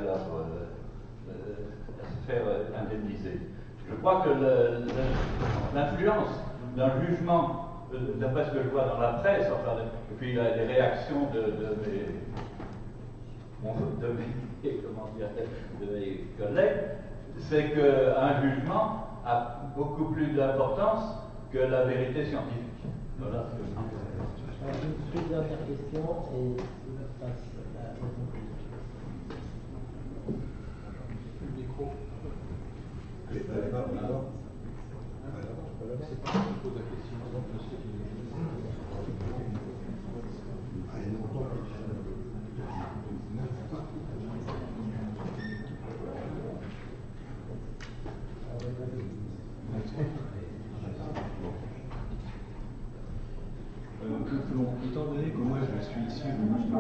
se faire indemniser. Je crois que l'influence d'un jugement, d'après ce que je vois dans la presse, enfin, et puis les réactions de mes collègues, c'est qu'un jugement a beaucoup plus d'importance que la vérité scientifique. Voilà ce que je dis.
Une dernière question et je passe à la conclusion. Le micro.
Étant donné que moi je suis issu du milieu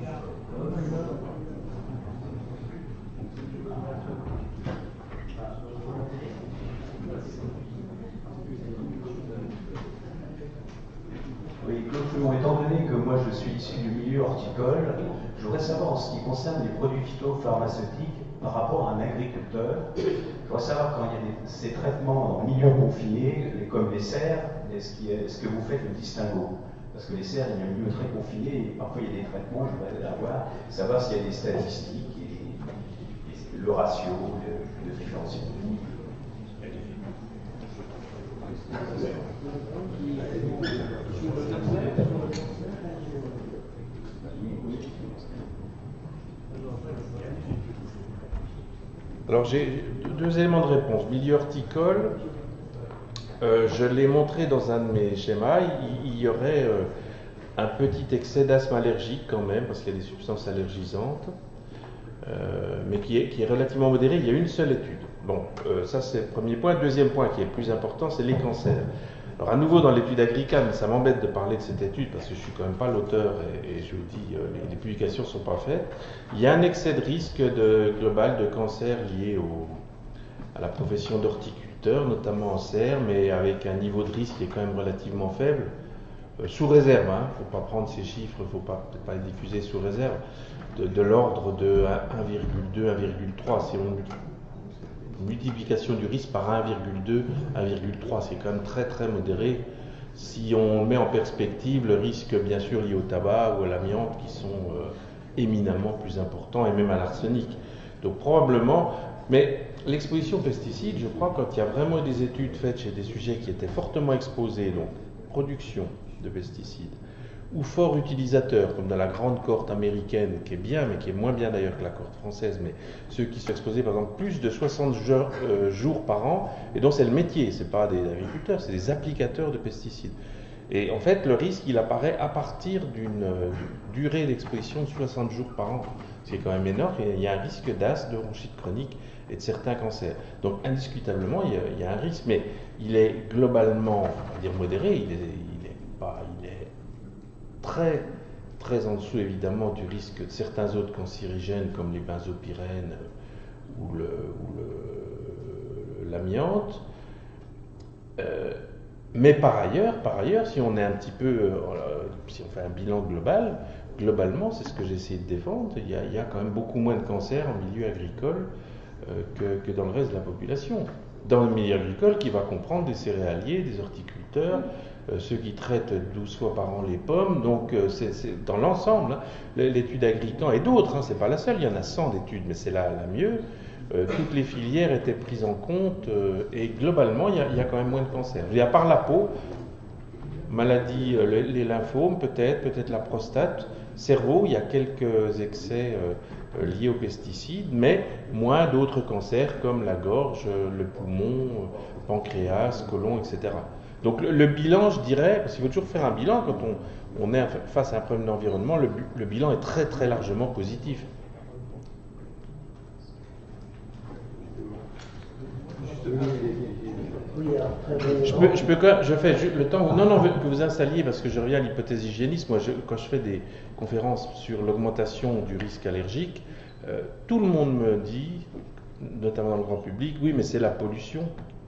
étant donné que moi je suis issu du milieu horticole, je voudrais savoir en ce qui concerne les produits phytopharmaceutiques par rapport à un agriculteur. Je voudrais savoir quand il y a ces traitements en milieu confiné, comme les serres, est-ce que vous faites le distinguo? Parce que les serres, il y a un milieu très confiné et parfois il y a des traitements, je voudrais savoir s'il y a des statistiques et le ratio de différenciation.
Alors j'ai deux éléments de réponse. Milieu horticole, je l'ai montré dans un de mes schémas, il y aurait un petit excès d'asthme allergique quand même, parce qu'il y a des substances allergisantes, mais qui est relativement modéré. Il y a une seule étude. Bon, ça c'est le premier point. Deuxième point qui est le plus important, c'est les cancers. Alors à nouveau dans l'étude Agricam, ça m'embête de parler de cette étude parce que je ne suis quand même pas l'auteur et je vous dis, les publications ne sont pas faites. Il y a un excès de risque global de cancer lié à la profession d'horticulteur, notamment en serre, mais avec un niveau de risque qui est quand même relativement faible. sous réserve, il ne faut pas prendre ces chiffres, il ne faut peut-être pas les diffuser sous réserve, de l'ordre de 1,2, 1,3. C'est une multiplication du risque par 1,2, 1,3. C'est quand même très très modéré si on met en perspective le risque bien sûr lié au tabac ou à l'amiante qui sont éminemment plus importants, et même à l'arsenic. Donc probablement, mais l'exposition aux pesticides, je crois, quand il y a vraiment eu des études faites chez des sujets qui étaient fortement exposés, donc production de pesticides, ou forts utilisateurs, comme dans la grande cohorte américaine, qui est bien, mais qui est moins bien d'ailleurs que la cohorte française, mais ceux qui sont exposés par exemple plus de 60 jours par an, et dont c'est le métier, ce n'est pas des agriculteurs, c'est des applicateurs de pesticides. Et en fait, le risque, il apparaît à partir d'une durée d'exposition de 60 jours par an, ce qui est quand même énorme, et il y a un risque d'asthme, de bronchite chronique et de certains cancers. Donc indiscutablement, il y a un risque, mais il est globalement, on va dire modéré, il est très, très en dessous évidemment du risque de certains autres cancérigènes comme les benzopyrènes ou l'amiante. Mais par ailleurs, si on est un petit peu, si on fait un bilan global, globalement, c'est ce que j'ai essayé de défendre, il y a quand même beaucoup moins de cancers en milieu agricole que dans le reste de la population. Dans le milieu agricole, qui va comprendre des céréaliers, des horticulteurs, ceux qui traitent 12 fois par an les pommes, donc c'est dans l'ensemble, hein, l'étude Agrican et d'autres, c'est pas la seule, il y en a 100 d'études, mais c'est la mieux. Toutes les filières étaient prises en compte et globalement, il y a quand même moins de cancers. Et à part la peau, maladie, les lymphomes, peut-être la prostate, cerveau, il y a quelques excès liés aux pesticides, mais moins d'autres cancers comme la gorge, le poumon, pancréas, côlon, etc. Donc le bilan, je dirais, parce qu'il faut toujours faire un bilan quand on est face à un problème d'environnement, le bilan est très très largement positif. Je fais le temps que vous installiez, parce que je reviens à l'hypothèse hygiéniste. Moi, quand je fais des conférences sur l'augmentation du risque allergique, tout le monde me dit, notamment dans le grand public, oui, mais c'est la pollution.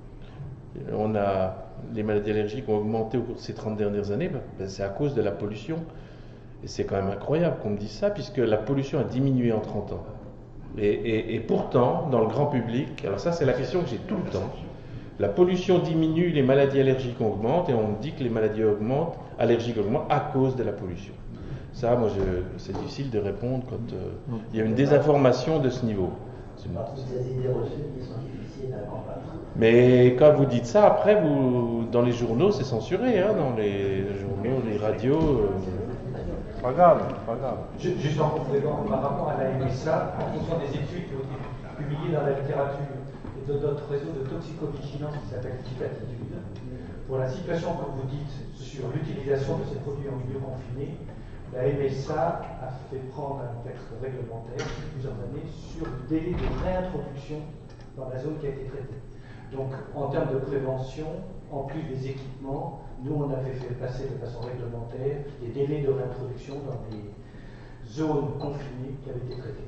Les maladies allergiques ont augmenté au cours de ces 30 dernières années, c'est à cause de la pollution. Et c'est quand même incroyable qu'on me dise ça, puisque la pollution a diminué en 30 ans. Et pourtant, dans le grand public, alors ça c'est la question que j'ai tout le temps, la pollution diminue, les maladies allergiques augmentent, et on me dit que les maladies allergiques augmentent à cause de la pollution. Ça, moi, c'est difficile de répondre quand il y a une désinformation de ce niveau.
Toutes ces idées reçues qui sont difficiles à combattre.
Mais quand vous dites ça, après, dans les journaux, c'est censuré, hein, dans les journaux, les radios.
Pas grave, pas grave.
Juste en complément, par rapport à la MSA, en fonction des études qui ont été publiées dans la littérature et de notre réseau de toxicovigilance qui s'appelle Tiflatitude, pour la situation que vous dites sur l'utilisation de ces produits en milieu confiné, la MSA a fait prendre un texte réglementaire depuis plusieurs années sur le délai de réintroduction dans la zone qui a été traitée. Donc, en termes de prévention, en plus des équipements, nous, on avait fait passer de façon réglementaire des délais de réintroduction dans les zones confinées qui avaient été traitées.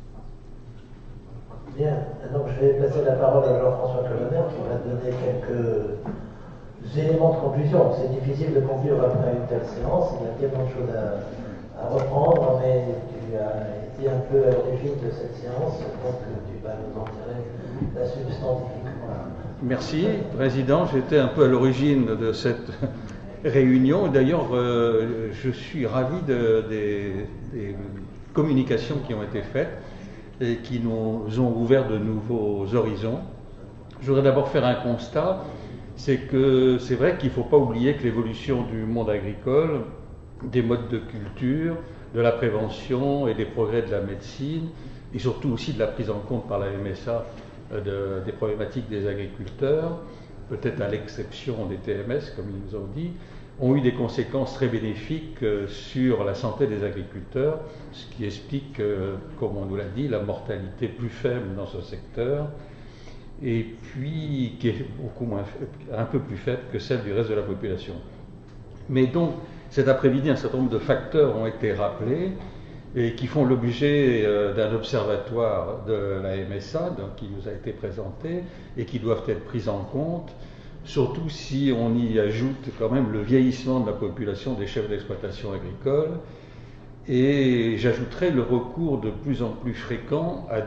Bien, donc je vais passer la parole à Jean-François Colonner qui va donner quelques éléments de conclusion. C'est difficile de conclure après une telle séance, il y a tellement de choses à reprendre, mais tu as été un peu à l'origine de cette séance, donc tu vas nous en tirer la substantifique.
Merci, Président. J'étais un peu à l'origine de cette réunion. D'ailleurs, je suis ravi des communications qui ont été faites et qui nous ont ouvert de nouveaux horizons. Je voudrais d'abord faire un constat, c'est que c'est vrai qu'il ne faut pas oublier que l'évolution du monde agricole, des modes de culture, de la prévention et des progrès de la médecine, et surtout aussi de la prise en compte par la MSA des problématiques des agriculteurs, peut-être à l'exception des TMS, comme ils nous ont dit, ont eu des conséquences très bénéfiques sur la santé des agriculteurs, ce qui explique, comme on nous l'a dit, la mortalité plus faible dans ce secteur, et puis qui est un peu plus faible que celle du reste de la population. Mais donc, cet après-midi, un certain nombre de facteurs ont été rappelés, et qui font l'objet d'un observatoire de la MSA, donc, qui nous a été présenté, et qui doivent être pris en compte surtout si on y ajoute quand même le vieillissement de la population des chefs d'exploitation agricole. Et j'ajouterai le recours de plus en plus fréquent à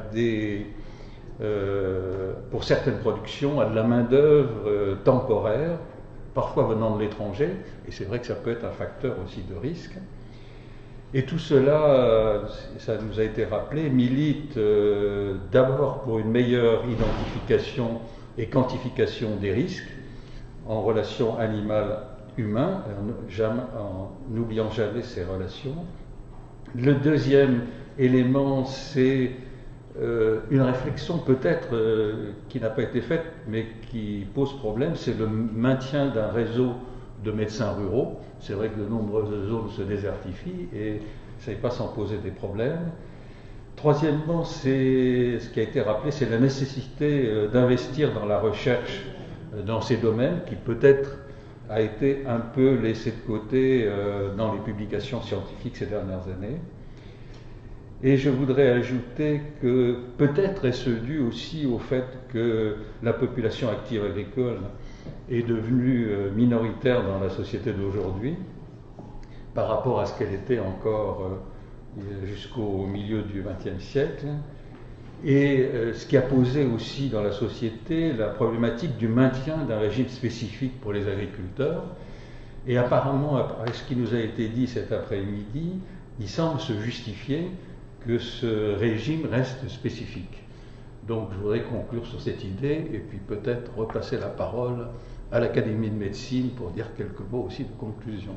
pour certaines productions, à de la main-d'œuvre temporaire, parfois venant de l'étranger, et c'est vrai que ça peut être un facteur aussi de risque. Et tout cela, ça nous a été rappelé, milite d'abord pour une meilleure identification et quantification des risques en relation animale-humain, en n'oubliant jamais ces relations. Le deuxième élément, c'est une réflexion peut-être qui n'a pas été faite, mais qui pose problème, c'est le maintien d'un réseau de médecins ruraux. C'est vrai que de nombreuses zones se désertifient et ça n'est pas sans poser des problèmes. Troisièmement, c'est ce qui a été rappelé, c'est la nécessité d'investir dans la recherche dans ces domaines qui peut-être a été un peu laissé de côté dans les publications scientifiques ces dernières années. Et je voudrais ajouter que peut-être est-ce dû aussi au fait que la population active agricole est devenue minoritaire dans la société d'aujourd'hui par rapport à ce qu'elle était encore jusqu'au milieu du XXe siècle, et ce qui a posé aussi dans la société la problématique du maintien d'un régime spécifique pour les agriculteurs. Et apparemment, après ce qui nous a été dit cet après-midi, il semble se justifier que ce régime reste spécifique. Donc je voudrais conclure sur cette idée et puis peut-être repasser la parole à l'Académie de médecine pour dire quelques mots aussi de conclusion.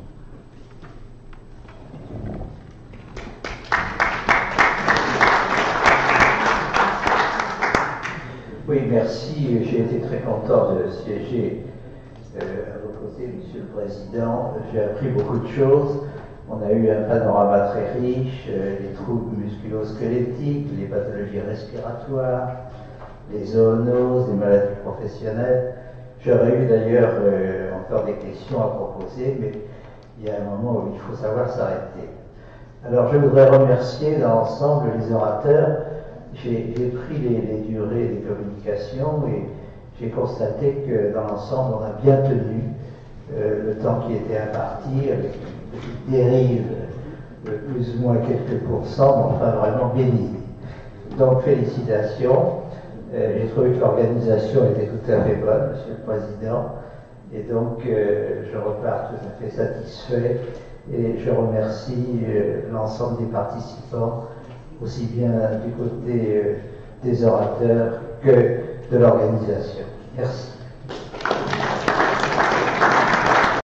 Oui, merci. J'ai été très content de siéger à vos côtés, Monsieur le Président. J'ai appris beaucoup de choses. On a eu un panorama très riche, les troubles musculo-squelettiques, les pathologies respiratoires, les zoonoses, les maladies professionnelles. J'aurais eu d'ailleurs encore des questions à proposer, mais il y a un moment où il faut savoir s'arrêter. Alors je voudrais remercier dans l'ensemble les orateurs. J'ai pris les durées des communications et j'ai constaté que dans l'ensemble on a bien tenu le temps qui était imparti, avec une petite dérive de plus ou moins quelques pourcents, mais enfin vraiment bénigne. Donc félicitations. J'ai trouvé que l'organisation était tout à fait bonne, Monsieur le Président, et donc je repars tout à fait satisfait et je remercie l'ensemble des participants, aussi bien du côté des orateurs que de l'organisation. Merci.